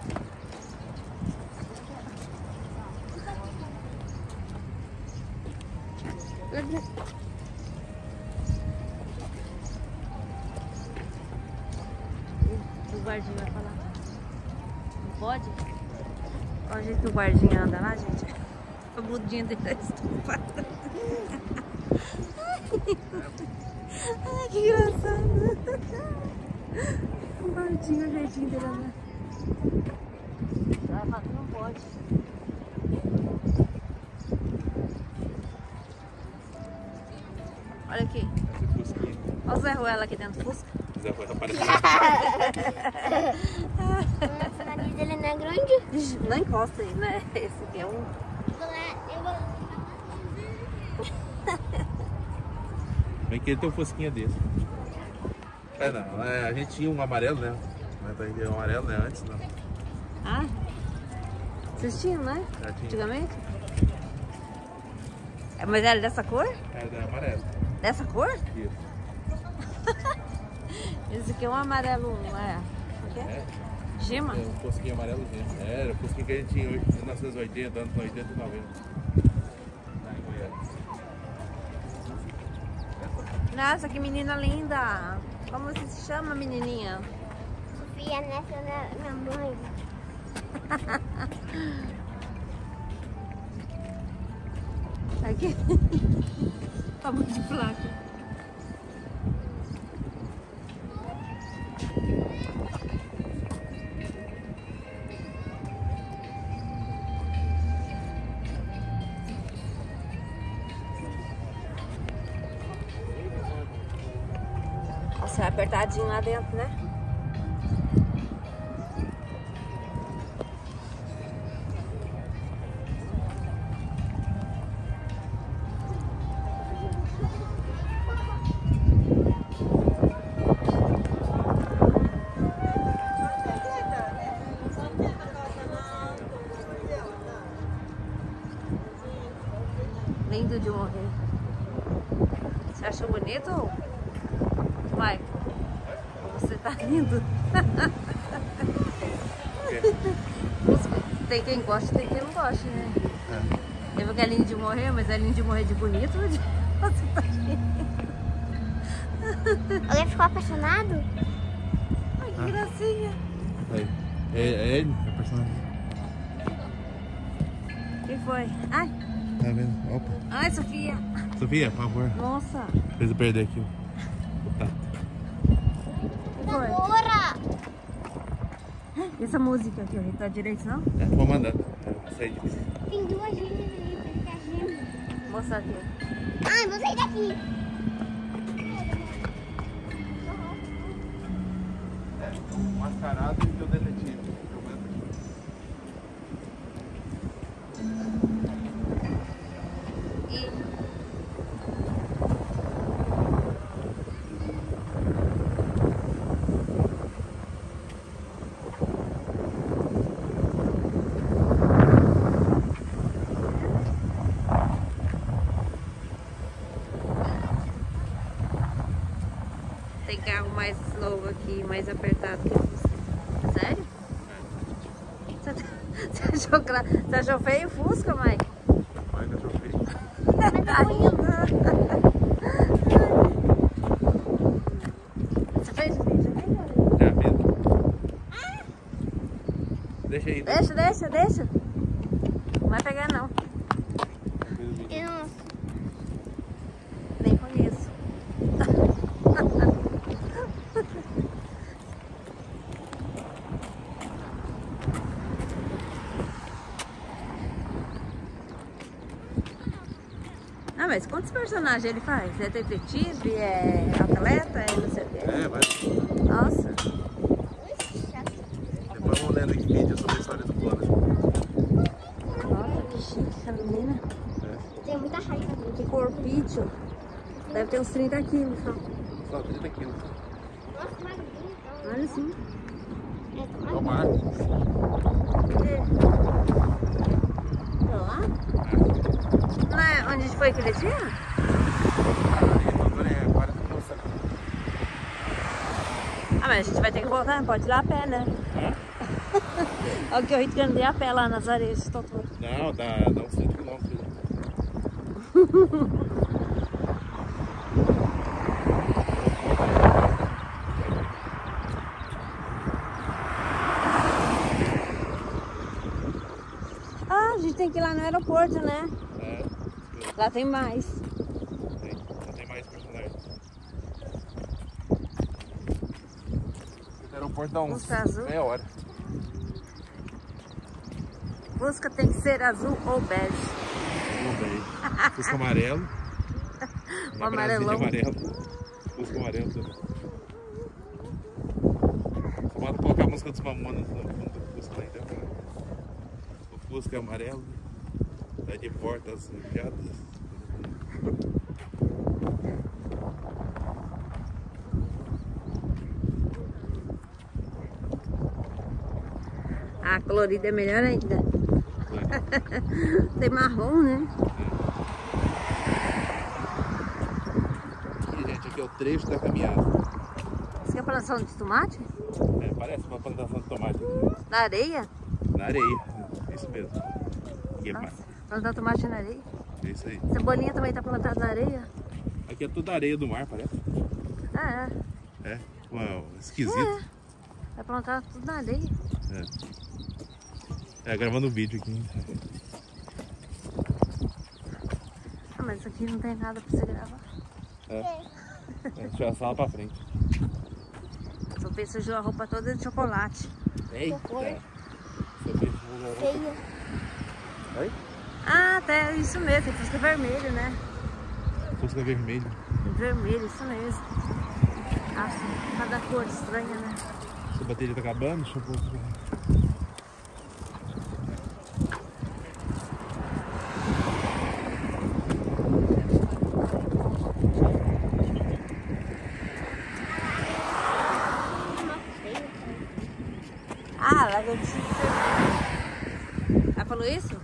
O guardinha vai falar. Não pode? Olha o jeito que o guardinha anda lá, gente. A mudinha dele tá estufada. Ai, que engraçado. O guardinha, o jeitinho dele andar. Vai falar que não pode. Olha aqui. Olha o Zé Ruela aqui dentro do Fusca. Zé Ruela apareceu. Nossa, o nariz dele não é grande? Não encosta aí, né? Esse aqui é um... Eu vou... Bem que ele tem um fusquinha desse. É, não. É, a gente tinha um amarelo, né? Mas a gente tinha um amarelo, né? Antes, não. Ah? Vocês tinham, né? Já tinha. Antigamente? É, mas era dessa cor? É, da amarelo. Dessa cor? Isso. Esse aqui é um amarelo, não é? O que é? É. Gema? É um fusquinha amarelo, gente. É, era o fusquinha que a gente tinha em mil novecentos e oitenta, anos oitenta e noventa. Nossa, que menina linda! Como você se chama, menininha? Sofia, nessa é minha mãe. Aqui. Tamanho de placa. Nossa, é apertadinho lá dentro, né? Lindo de morrer. Você achou bonito? Vai. Você tá lindo. Tem quem gosta, tem quem não gosta, né? É. Eu que é lindo de morrer, mas é lindo de morrer de bonito. Você tá lindo. Alguém ficou apaixonado? Ai, que gracinha. Aí. É, é ele? É o personagem. Quem foi? Ai. Tá vendo? Opa. Ai, Sofia. Sofia, por favor. Nossa. Fez eu perder aqui. Tá. Quem foi? Agora! Essa música aqui, ó. Tá direito, não? É, vou mandar. É, sai de mim. Tem duas gêmeas ali pra ficar gêmeas. Vou mostrar aqui. Ai, vou sair daqui. O mascarado e o detetive. E... Tem carro mais novo aqui, mais apertado que Fusca. Sério? Você, você, achou, gra- você achou feio o Fusca, Mike? Vai, cachorro feio. Tá rindo. Deixa aí. Deixa, deixa, deixa. Não vai pegar não. Eu Nem conheço. Ah, mas quantos personagens ele faz? É detetive, é atleta, é não sei o quê. É, vai. Nossa. Depois vamos lendo Wikipedia sobre a história do clone. Nossa, que chique essa menina. tenho muita raiva dele. Que corpício. Deve ter uns trinta quilos só. Só trinta quilos. Nossa, magrinho. Então. Olha assim. É, tô É o magrinho. mar. Cadê? Pra lá? Não é onde foi que ele tinha? Ah, mas a gente vai ter que voltar, não pode ir lá a pé, né? Olha que eu rio de a pé lá nas areias de Totoro. Não, dá, dá uns cem quilômetros. Ah, a gente tem que ir lá no aeroporto, né? É, Lá tem mais. tem, não tem mais personagens. O aeroporto dá uns Busca azul. meia hora. Busca tem que ser azul ou bege. Vamos aí. Fusca amarelo. O amarelão. Amarelo. Fusca amarelo também. Só bota colocar a música dos Mamonas no fundo do Fusca lá, então. O Fusca amarelo. Tá de portas fechadas. A colorida é melhor ainda. Tem marrom, né? Aqui, gente, aqui é o trecho da caminhada. Isso aqui é plantação de tomate? É, parece uma plantação de tomate. Na areia? Na areia. É isso mesmo. Aqui é, Nossa, mais- plantar tomate na areia. é isso aí. Cebolinha também tá plantada na areia? Aqui é tudo areia do mar, parece. Ah, É. Uau, esquisito. é. Vai plantar tudo na areia. É, gravando um vídeo aqui. Ah, mas isso aqui não tem nada pra você gravar. É. Deixa eu assar lá pra frente. Só fez sujou a roupa toda de chocolate. Eita! horror. Seu peixe não Feio. Oi? Ah, até isso mesmo, tem fusca vermelho, né? Fusca vermelho. Vermelho, isso mesmo. Acho cada cor estranha, né? Sua bateria tá acabando, deixa eu pôr. Ah, lá deve ser. Ela falou isso?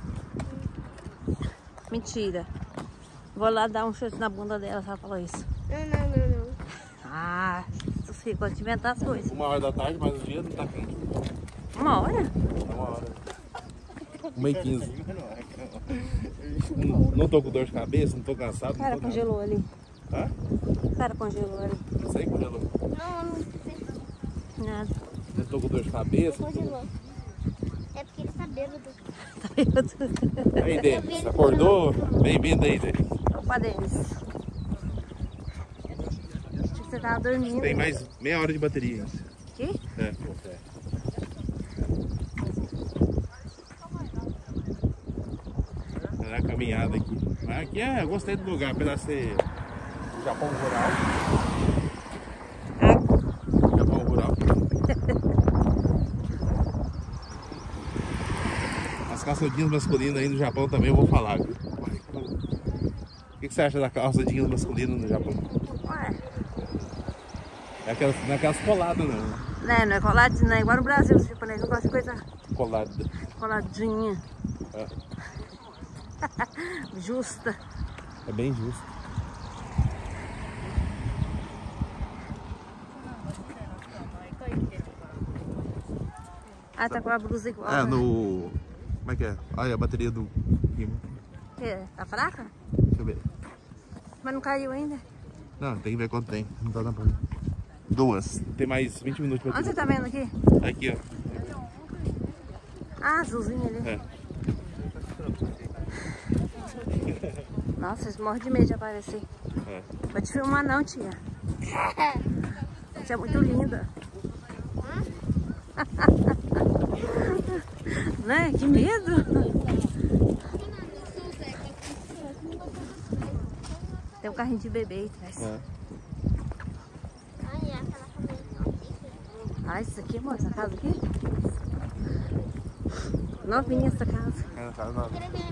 Mentira. Vou lá dar um chute na bunda dela se ela falou isso. Não, não, não, não. Ah, tu fica pode inventar as coisas. Uma hora da tarde, mas o dia não tá quente. Uma hora? É uma hora. Uma e quinze. Não, não tô com dor de cabeça, não tô cansado. O cara não tô congelou ali. nada. Hã? O cara congelou ali. Não sei, congelou. Não, não sei. Nada. Não tô com dor de cabeça. não tô- Congelou. É porque ele tá bêbado. Tá vendo? Aí, Denis, acordou? Bem-vindo aí, Denis. Opa, Denis. Achei que você tava dormindo. Tem mais meia hora de bateria ainda. Aqui? É. É na caminhada aqui. Mas aqui é, eu gostei do lugar, apesar de ser o Japão rural. Japão rural. As calças jeans masculinas aí no Japão também eu vou falar, viu? O que que você acha da calça jeans masculina no Japão? Ué. É aquelas, não é aquelas coladas, não. Né, não é coladinho, não é igual no Brasil. Os japoneses não gostam de coisa Colada. coladinha. É, Justa. é bem justo. Ah, tá com a blusa igual. É, né? no... Como é que é? Olha a bateria do... Que? Tá fraca? Deixa eu ver. Mas não caiu ainda. Não, tem que ver quanto tem. Não tá na ponta. Duas. Tem mais vinte minutos pra Onde você bateria. tá vendo aqui? Aqui, ó. Ah, azulzinho ali. É. Nossa, eles morrem de medo de aparecer. É. Vai te filmar não, tia. Você é muito linda. Né? Que medo. Tem um carrinho de bebê aí atrás. É. Ai, aquela cabeça. Ah, isso aqui, amor, essa casa aqui? Novinha essa casa. É, na casa nova.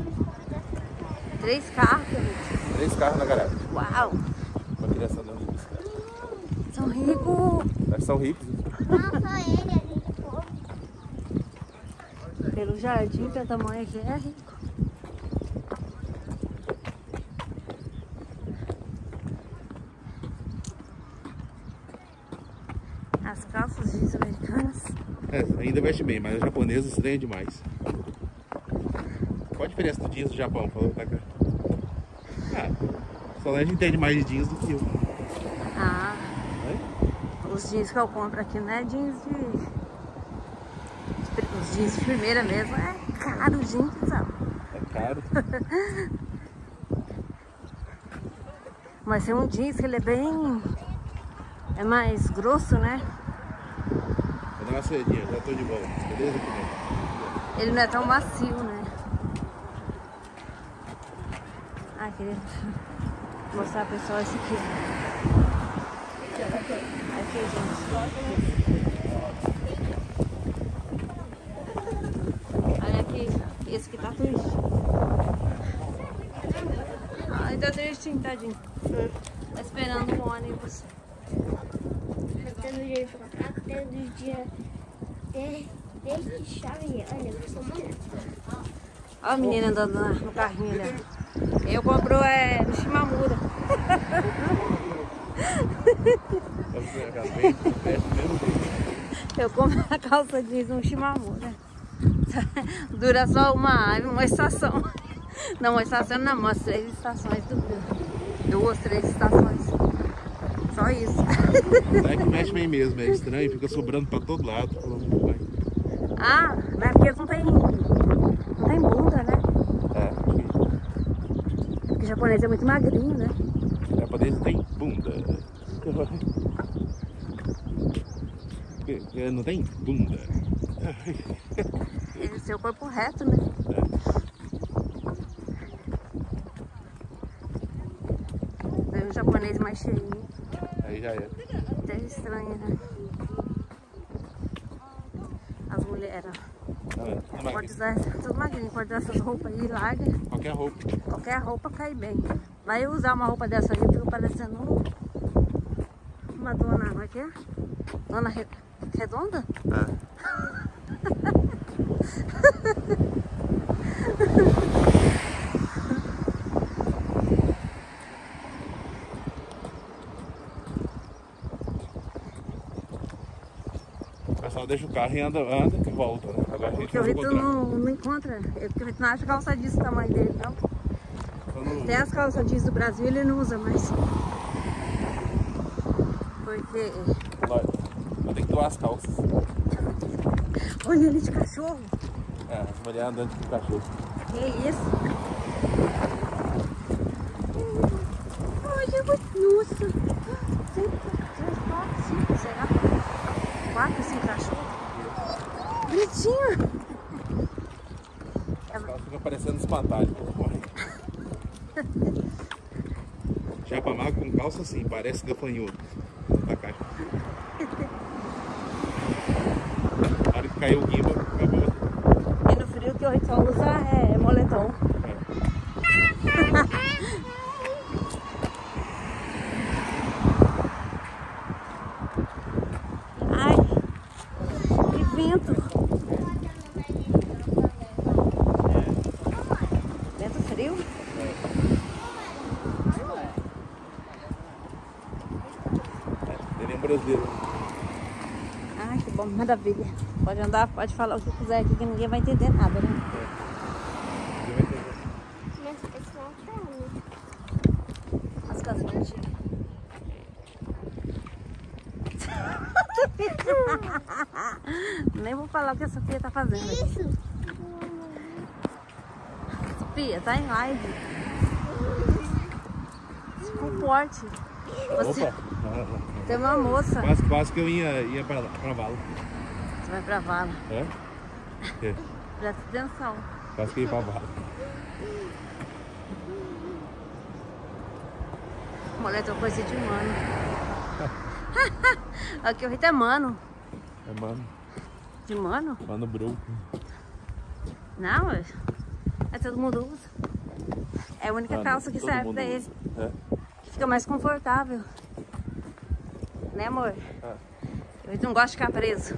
Três carros, querido. Três carros na garagem. Uau! Uma criança andando de bicicleta. São ricos. Eles são ricos. Não, só ele, a gente pobre. Pelo jardim, pelo tamanho que é rico. As calças jeans americanas. É, ainda veste bem, mas o japonês estranha demais. Qual a diferença do jeans do Japão? Falou pra cá. Ah, o Solange entende mais de jeans do que eu. Ah, É? os jeans que eu compro aqui não é jeans de... Os jeans de primeira mesmo. É caro o jeans, sabe? É caro. Mas tem um jeans que ele é bem... É mais grosso, né? Vou dar uma saidinha, já tô de volta. Beleza? Ele não é tão macio, né? Ah, queria mostrar pro pessoal esse aqui. Aqui, gente. Olha aqui, esse aqui tá triste. Ai, tá tristinho, tadinho. Tá esperando o ônibus. Tá tendo dia pra cá, tá tendo dia de- desde chave. Olha, eu sou mulher. Olha a menina andando na- no carrinho ali. Eu compro é, no Shimamura. Eu compro a calça jeans no Shimamura. Dura só uma, uma estação. Não, uma estação não, umas três estações. Duas, três estações. Só isso. Não é que mexe bem mesmo, é estranho, fica sobrando pra todo lado. Ah, mas é porque eles não tem, não tem bunda, né? É, Porque o japonês é muito magrinho, né? o japonês tem bunda. Ele não tem bunda. Ele tem o corpo reto, né? Daí o japonês mais cheinho. Aí já é. Até estranho, né? As mulheres. Tá vendo? Tudo Pode magrinho. usar, tudo magrinho, pode usar essas roupas aí, larga. Qualquer roupa. Qualquer roupa cai bem. Vai usar uma roupa dessa aí, fica parecendo um- uma dona, como é que é? Dona Re- Redonda? É. O pessoal deixa o carro e anda, anda e volta, né? Agora a gente Porque o faz o Rito contrário. não, não encontra, porque o Rito não acha calça jeans do tamanho dele, não. Quando- Até as calças jeans do Brasil ele não usa mais. Porque... Vai ter que doar as calças. Olha ele de cachorro. É, as mulheres andando com o cachorro. Que isso? Olha, nossa. Cinco, três, quatro, cinco, será? Quatro, cinco cachorros. Bonitinho. As calças ficam parecendo espantalho. Chapa-mago com calça assim, parece gafanhoto. Da caixa. Na hora que caiu o guimba, acabou. E no frio que o Rito só usa é moletom. Ai, que vento. Vento frio? Ele é um brasileiro. Ai, que bom, maravilha. Pode andar, pode falar o que quiser aqui que ninguém vai entender nada, né? Ele vai entender. Mas esse não é ferro. As casinhas antigas. Nem vou falar o que a Sofia tá fazendo aqui. Isso. Sofia, tá em live. Se comporte. Você, Opa! você é uma moça. Quase, quase que eu ia, ia pra, pra vala. Você vai pra vala. É? É. Presta atenção. Quase que ia pra vala. Mulher, tem coisa de mano. Aqui o Rito é mano. É mano. De mano? Mano Bru. Não, é, é todo mundo usa. É a única Mano, calça que todo serve mundo pra ele. usa. É. Que fica mais confortável. Né, amor? É. O Rito não gosta de ficar preso.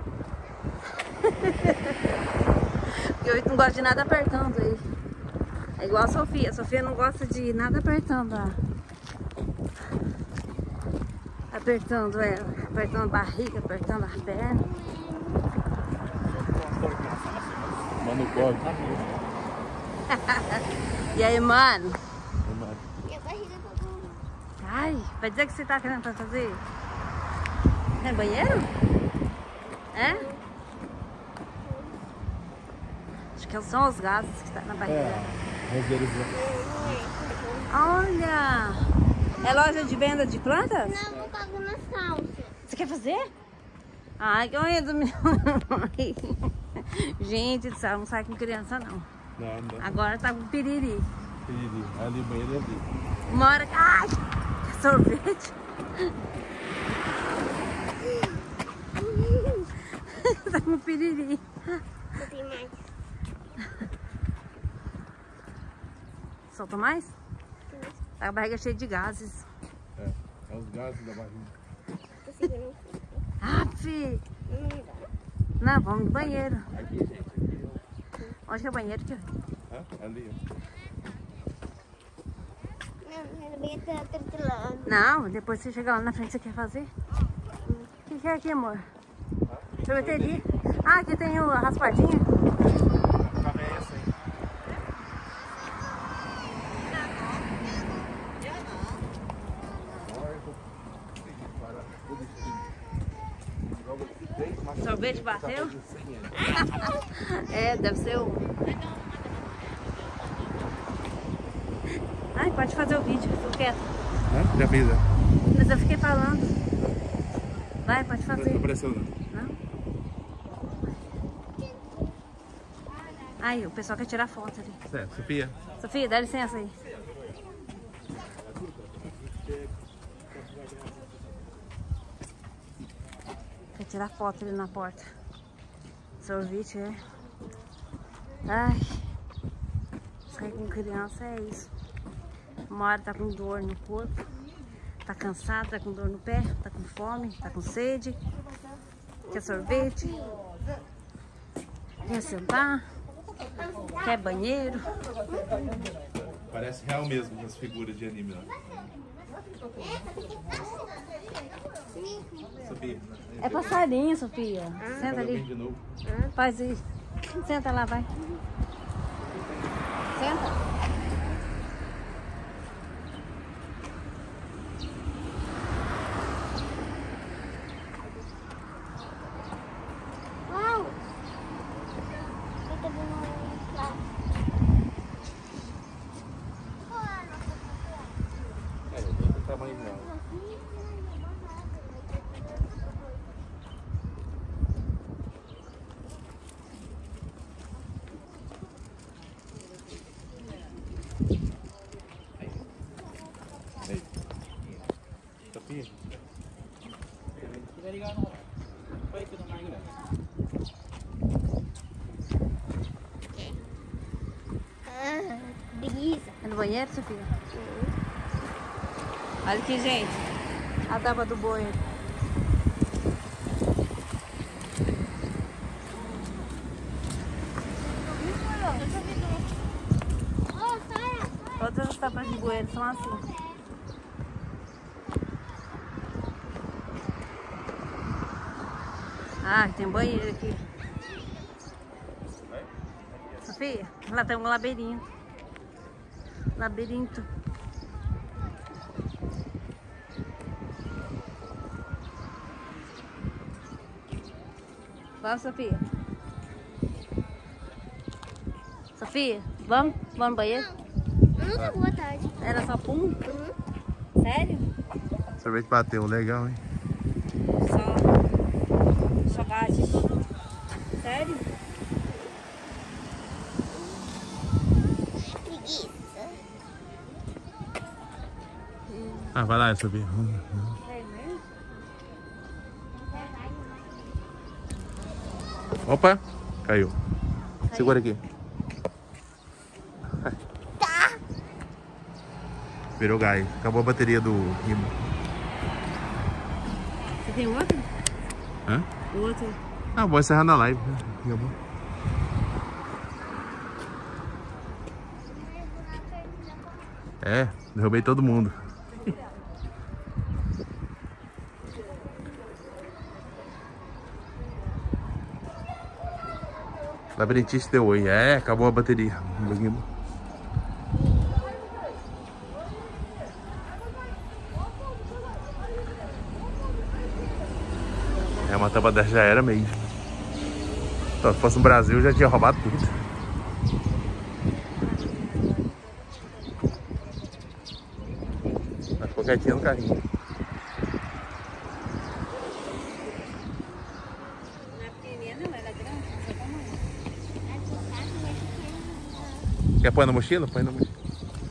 Porque o Rito não gosta de nada apertando ele. É igual a Sofia. A Sofia não gosta de nada apertando, ó. Apertando ela, apertando a barriga, apertando as pernas. Mano Bob. E aí, mano? É mano. Minha barriga tá doendo. Ai, vai dizer que você tá querendo pra fazer? Tem banheiro? É? Acho que são os gases que tá na barriga. É. Reserva. Olha! É loja de venda de plantas? Não, vou colocar nas calças. Você quer fazer? Ai, que horrível, meu. Gente do céu, não sai com criança, não. Não, não. Agora tá com piriri. Piriri. Ali, banheiro é ali. Uma hora que... Ai! Quer sorvete? Tá com piriri. Não tem mais. Solta mais? Tá a barriga cheia de gases. É. É os gases da barriga. Tô segurando. Ah, fi! Não dá. Não, vamos no banheiro. Aqui, gente. Aqui. Onde que é o banheiro? Aqui? É? Ali, ó. Não, não ia estar tranquilando. Não, depois você chegar lá na frente, você quer fazer? O que que é aqui, amor? Sorveteria. Ah, aqui tem o- a raspadinha. Tá é essa aí. Sorvete bateu? É, deve ser o... Ai, pode fazer o vídeo, eu quero. Hã? Já fez, né? Mas eu fiquei falando. Vai, pode Não fazer. tá aparecendo. Não? Ai, o pessoal quer tirar foto ali. Certo, Sofia. Sofia, dá licença aí. Quer tirar foto ali na porta. Sorvete, é. Ai. Sair com criança é isso. Uma hora tá com dor no corpo. Tá cansado, tá com dor no pé, tá com fome, tá com sede. Quer sorvete? Quer sentar? Quer banheiro? Parece real mesmo as figuras de anime lá. Sofia. É passarinho, Sofia. Senta Pega bem ali. de novo. Faz isso. Senta lá, vai. Senta. Uau! Eu tô vendo um lá. É, eu tô com o tamanho real. Aí. Sofia. Ah, preguiça. É no banheiro, Sofia? Olha aqui, gente. A tábua do boi. Oh, sai! Todas as tábuas de bueiro são assim. Ah, tem banheiro aqui. Sofia, lá tem um labirinto. Labirinto. Vamos, Sofia. Sofia, vamos? Vamos no banheiro? Nunca boa tarde. Era só pum? Uhum. Sério? O sorvete bateu, legal, hein? Só chocolate. Sério? Preguiça. Ah, vai lá, Sofia. É mesmo? Opa, caiu. Segura aqui. Tá. Virou gás. Acabou a bateria do rimo. Você tem outro? Hã? O outro? Ah, vou encerrar na live. Acabou. É, derrubei todo mundo. Labirintista deu oi. É, acabou a bateria. É, uma tampa dessa já era meio. Então, se fosse no Brasil, já tinha roubado tudo. Mas ficou quietinho no carrinho. Quer pôr na mochila? Põe na mochila.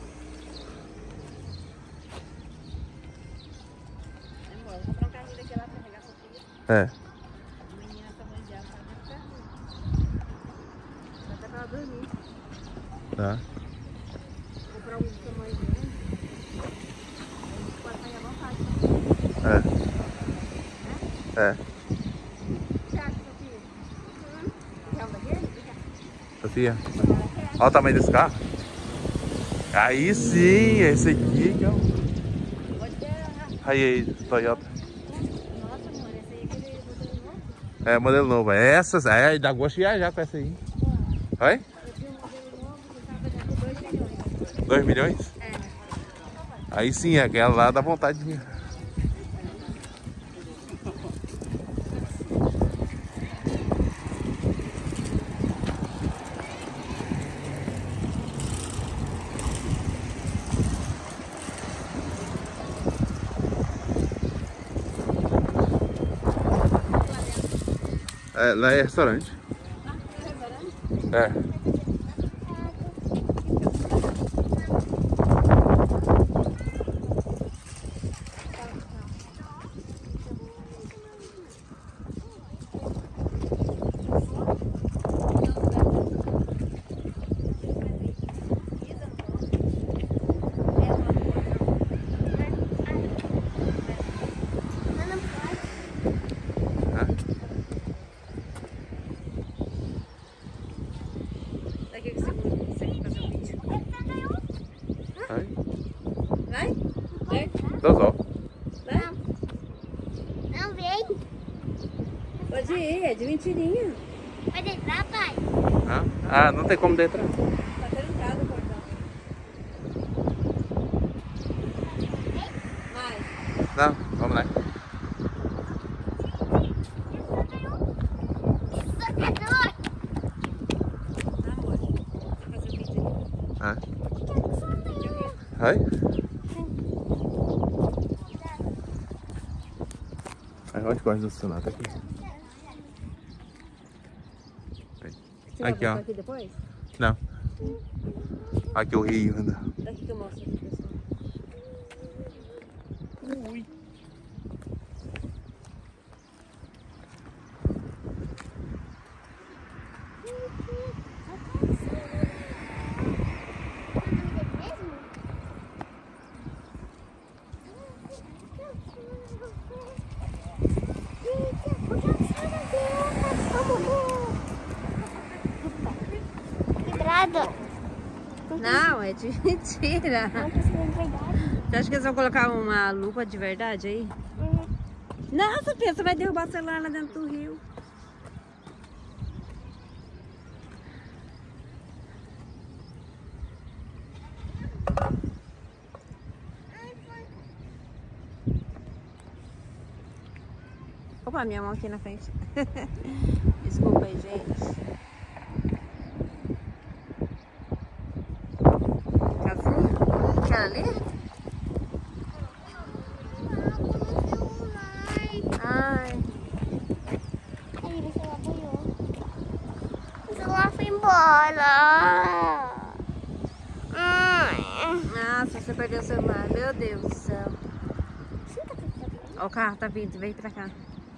É. Tá. Comprar um tamanho grande. Pode sair à vontade. É. É. Sofia, olha o tamanho desse carro. Aí sim, esse aqui que é o... Aí, aí, Toyota. Nossa, amor, esse aí é aquele modelo novo? É, modelo novo. Essas, é, dá gosto de viajar com essa aí. Oi? Eu vi um modelo novo que estava dando dois milhões. dois milhões? É. Aí sim, aquela lá dá vontade de vir. É, lá é restaurante. É. Daqui que segura você fazer um vídeo. Vai. Vai? Vai? Dá só. Vai? Não vem. Pode ir, é de mentirinha. Pode entrar, pai. Ah, ah, não tem como dentro. Tá trancado o portão. Mais. Não, vamos lá. Amor, vou fazer um vídeo ali. Ah. Vai? Aí onde gosta do celular? Tá aqui. Aí. Você vai Aqui, ó. botar aqui depois? Não. Aqui o rio ainda. Daqui que eu mostro aqui, pessoal. Ui. Não, é de mentira. Não precisa de verdade. Você acha que eles vão colocar uma lupa de verdade aí? Uhum. Nossa, Pia, você vai derrubar o celular lá dentro do rio. Opa, minha mão aqui na frente. Desculpa aí, gente. você perdeu o celular. Meu Deus do céu. Ó, o carro tá vindo, vem pra cá.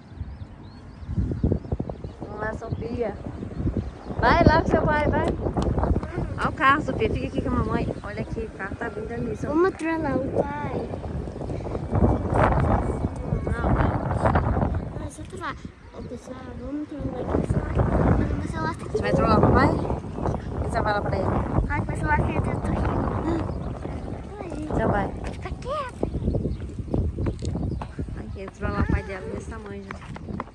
Vamos lá, Sofia. Vai lá com seu pai, vai. Ó o carro, Sofia. Fica aqui com a mamãe. Olha aqui, o carro tá vindo ali, Sofia. Vamos trollar o pai. Não, não. Mas só trollar. Ô, pessoal, vamos trollar aqui. Mas meu celular tá aqui. Você vai trollar o papai? O que você vai falar pra ele? Ai, meu celular tá aqui. Então vai. Fica quieto. Aqui, trollar o pai dela desse tamanho já.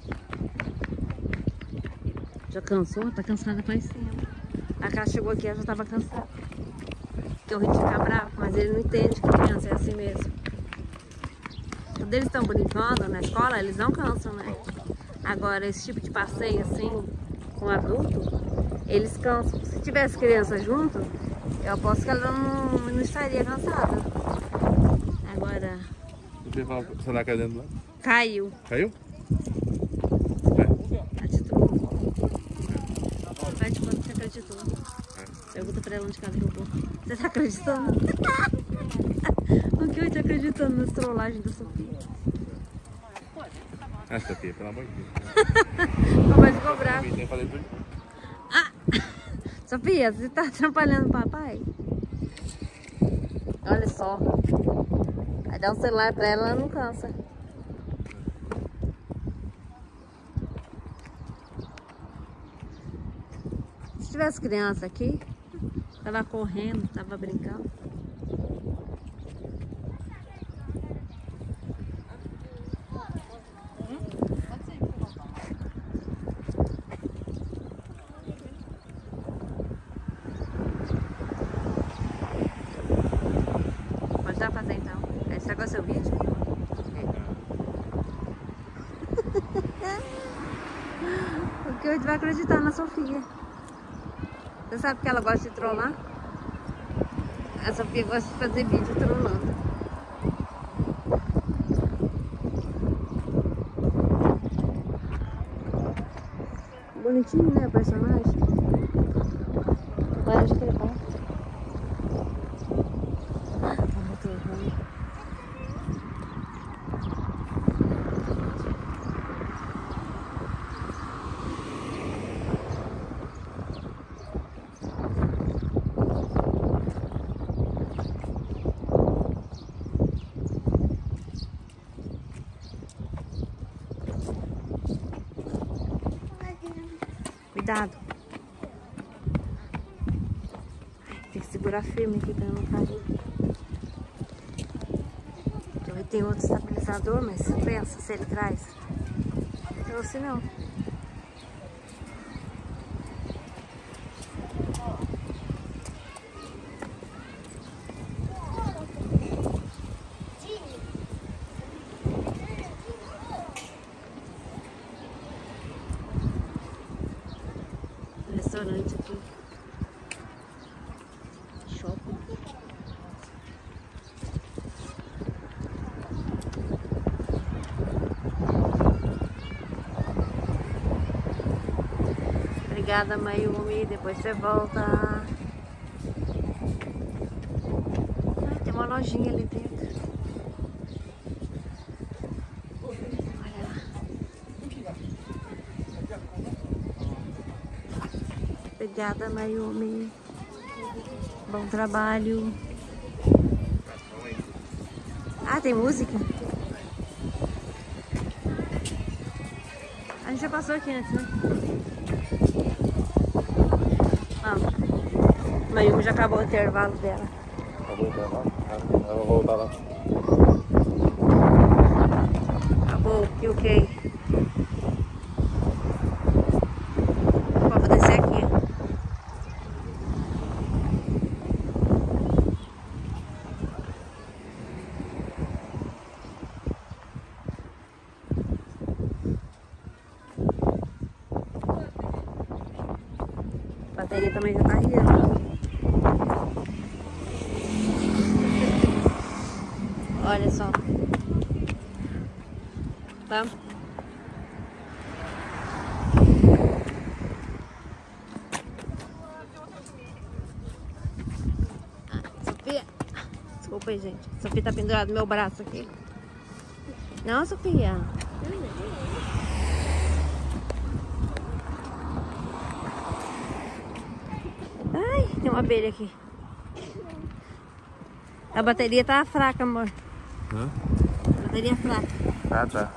Já cansou? Tá cansada faz tempo. A cara chegou aqui, ela já tava cansada. Porque o Rio fica bravo, mas ele não entende que criança é assim mesmo. Quando eles estão brincando na escola, eles não cansam, né? Agora, esse tipo de passeio assim, com adulto, eles cansam. Se tivesse criança junto, eu aposto que ela não, não estaria cansada. Agora... Você tá caindo lá? Caiu. Caiu? Vai de quando você acreditou. Pergunta pra ela onde que ela derrubou. Você tá acreditando? O que eu te acreditando nas trollagens da Sofia? Ah, Sofia, pelo amor de Deus. Papai ficou bravo. Eu falei pra ele. Ah! Sofia, você tá atrapalhando o papai? Olha só. Vai dar um celular pra ela, ela não cansa. Se tivesse criança aqui, tava correndo, tava brincando. Pode dar pra fazer então. Esse agora é seu vídeo? Porque a gente vai acreditar na Sofia. Você sabe que ela gosta de trollar? A Sofia gosta de fazer vídeo trollando. Bonitinho, né, o personagem? Vai, acho que ele vai. Vamos ter, vamos. Cuidado. Tem que segurar firme aqui pra não cair. Então, tem outro estabilizador, mas você pensa se ele traz. Ou se não. Restaurante aqui. Shopping. Obrigada, Mayumi. Depois você volta. Ai, tem uma lojinha ali dentro. Obrigada, Mayumi. Bom trabalho. Ah, tem música? A gente já passou aqui antes, né? Ah, Mayumi já acabou o intervalo dela. Acabou o intervalo? Ela vai voltar lá. Acabou o que o que? Vou descer aqui. A bateria também já tá riando. Olha só. Tá? Ah, Sofia. Desculpa. foi, gente. A Sofia tá pendurada no meu braço aqui. Não, Sofia. Ai, tem uma abelha aqui. A bateria tá fraca, amor. Hã? A bateria fraca. Ah, tá.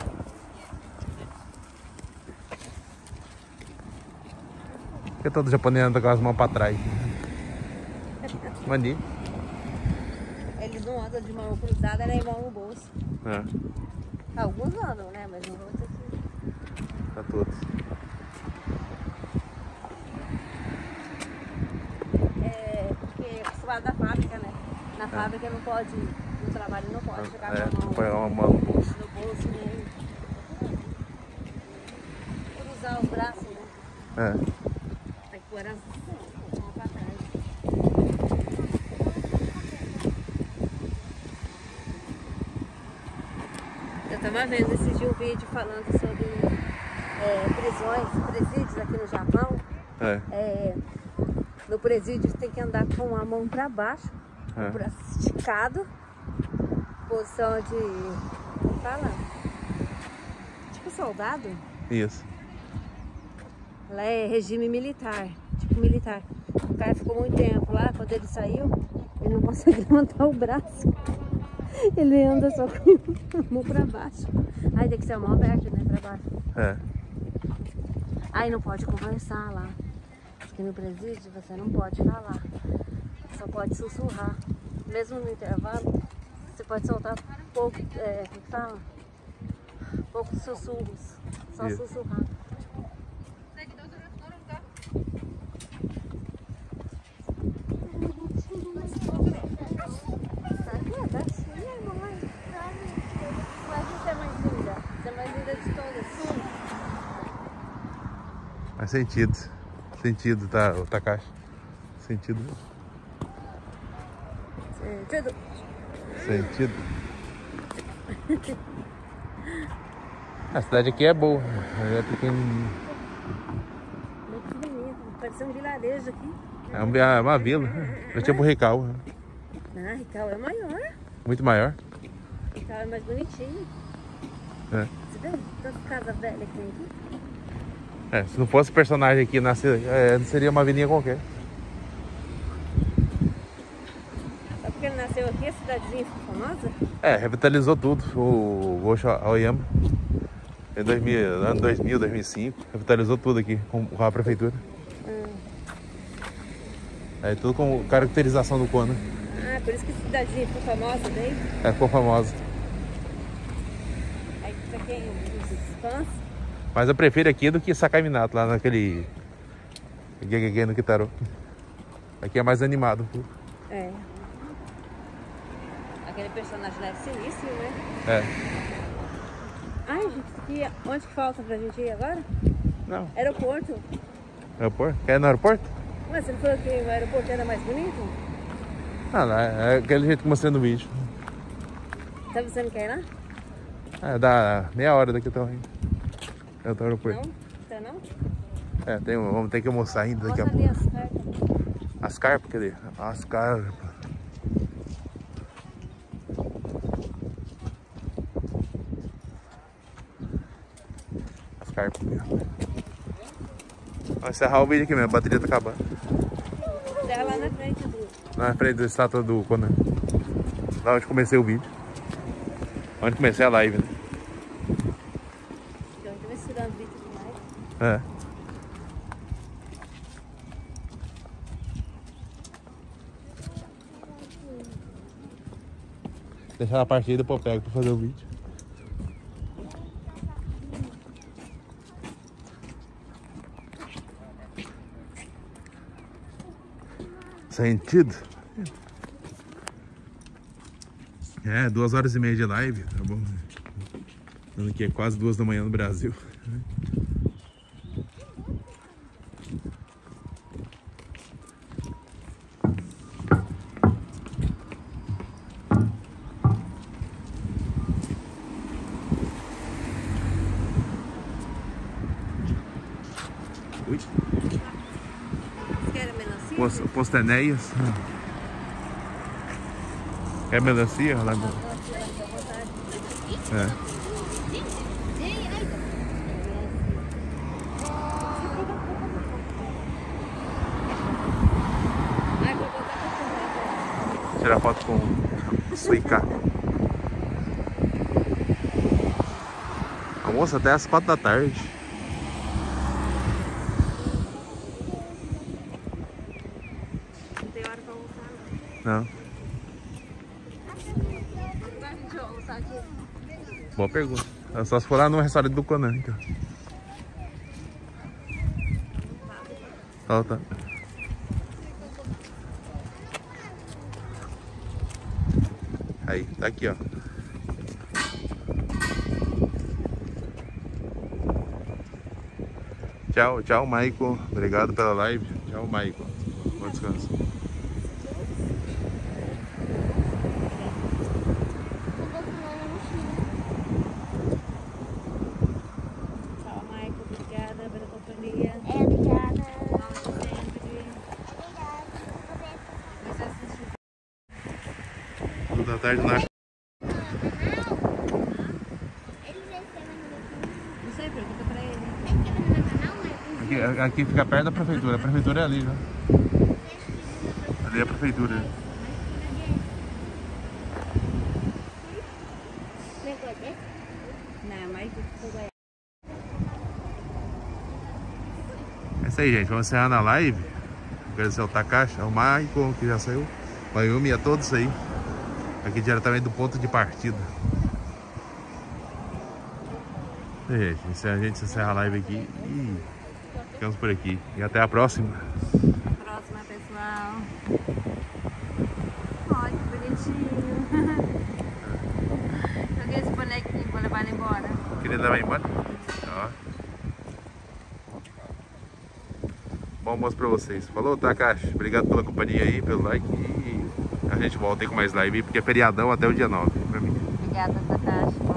Por que todo japonês anda com as mãos pra trás? Mandi. Eles não andam de mão cruzada, nem mão no bolso. É, Alguns andam, né? Mas não vão ter que... pra todos. É, porque é acostumado da fábrica, né? Na fábrica não pode, no trabalho não pode ficar É, com a mão põe uma mão no bolso. no bolso, nem cruzar os braços, né? É. Tem que pôr as mãos pra trás. Eu tava vendo esse dia um vídeo falando sobre é, prisões, presídios aqui no Japão. É. É, no presídio você tem que andar com a mão pra baixo, É. o braço esticado, posição de, como fala? Tipo soldado. Isso. Lá é regime militar, tipo militar. O cara ficou muito tempo lá, quando ele saiu, ele não consegue levantar o braço. Ele anda só com a mão pra baixo. Aí tem que ser a mão aberta, né, pra baixo. É. Aí não pode conversar lá. Porque no presídio você não pode falar. Só pode sussurrar. Mesmo no intervalo, você pode soltar pouco, é, como que fala? Poucos sussurros. Só Isso. sussurrar. Mas você é mais linda. Você é mais linda de todas. Faz sentido. Sentido, tá, o Takashi? Sentido. Sentido. Sentido. A cidade aqui é boa. É pequenininha. Muito bonito. Parece um vilarejo aqui. É uma, é uma vila. É tipo Rical. Ah, Rical é maior. Muito maior. Rical é mais bonitinho. É. Você vê tanta casa velha que tem aqui? É, se não fosse personagem aqui, nasce, é, seria uma vilinha qualquer. Só porque ele nasceu aqui, a cidadezinha ficou famosa? É, revitalizou tudo. O Gosho Aoyama. Em dois mil, ano dois mil, dois mil e cinco. Revitalizou tudo aqui com, com a prefeitura. Hum. É tudo com caracterização do Kona. Ah, por isso que a cidadezinha ficou famosa daí? É, ficou famosa. Aí pra quem descansa. Mas eu prefiro aqui do que Sakai Minato, lá naquele Gegege no Kitaro. Aqui é mais animado. É. Aquele personagem lá é sinistro, né? É. Ai, gente, aqui, onde que falta pra gente ir agora? Não. Aeroporto. Aeroporto? Quer ir no aeroporto? Mas você não falou que o aeroporto era mais bonito? Ah, lá, é aquele jeito que eu mostrei no vídeo. Tá você não quer ir lá? É, dá meia hora daqui até o Rio. Eu tô no aeroporto. Não? Tá não? É, tem, vamos ter que almoçar ainda daqui a Mostra ali pouco. as cartas. As carpas, cadê? As carpas. As carpas. Vamos encerrar o vídeo aqui mesmo, a bateria tá acabando. Terra lá na frente do... Na frente da estátua do Conan. Lá onde comecei o vídeo. Onde comecei a live, né? Eu tô misturando vídeo demais. É. Deixar a partida e depois eu pego pra fazer o vídeo. Sentido? É, duas horas e meia de live, tá bom? Dando aqui é quase duas da manhã no Brasil. Ui. Vocês querem melancia? Post, Posto Enéas. Quer melancia? Lá no... É. Tirar foto com o Suica. Almoço até às quatro da tarde. Não tem hora pra almoçar, Não. não. Vai a gente almoçar aqui? Boa pergunta. É só se for lá no restaurante do Conan, então. Falta. Aí, tá aqui, ó. Tchau, tchau, Maicon. Obrigado pela live. Tchau, Maicon. Bom descanso. Tchau, Maicon. Obrigada pela companhia. É, obrigada. Vamos sempre. Obrigada. Você assistiu? Tudo da tarde na. Eles recebem no Não sei, pergunta pra ele. meu canal, mas Aqui, aqui fica perto da prefeitura. A prefeitura é ali, já. Ali é a prefeitura. negócio desse. Não, mas ficou bem. É isso aí, gente. Vamos encerrar na live. Agradecer ao Takashi, ao Maicon, que já saiu. Mayumi, a todos aí. Aqui diretamente do ponto de partida. E aí, gente, a gente encerra a live aqui e ficamos por aqui. E até a próxima. Até a próxima, pessoal. Olha que bonitinho. Joguei esse bonequinho pra levar ele embora. Queria levar embora? Ó. Bom almoço pra vocês. Falou, Takashi. Obrigado pela companhia aí, pelo like. E a gente volta aí com mais live, porque é feriadão até o dia nove pra mim. Obrigada, Takashi.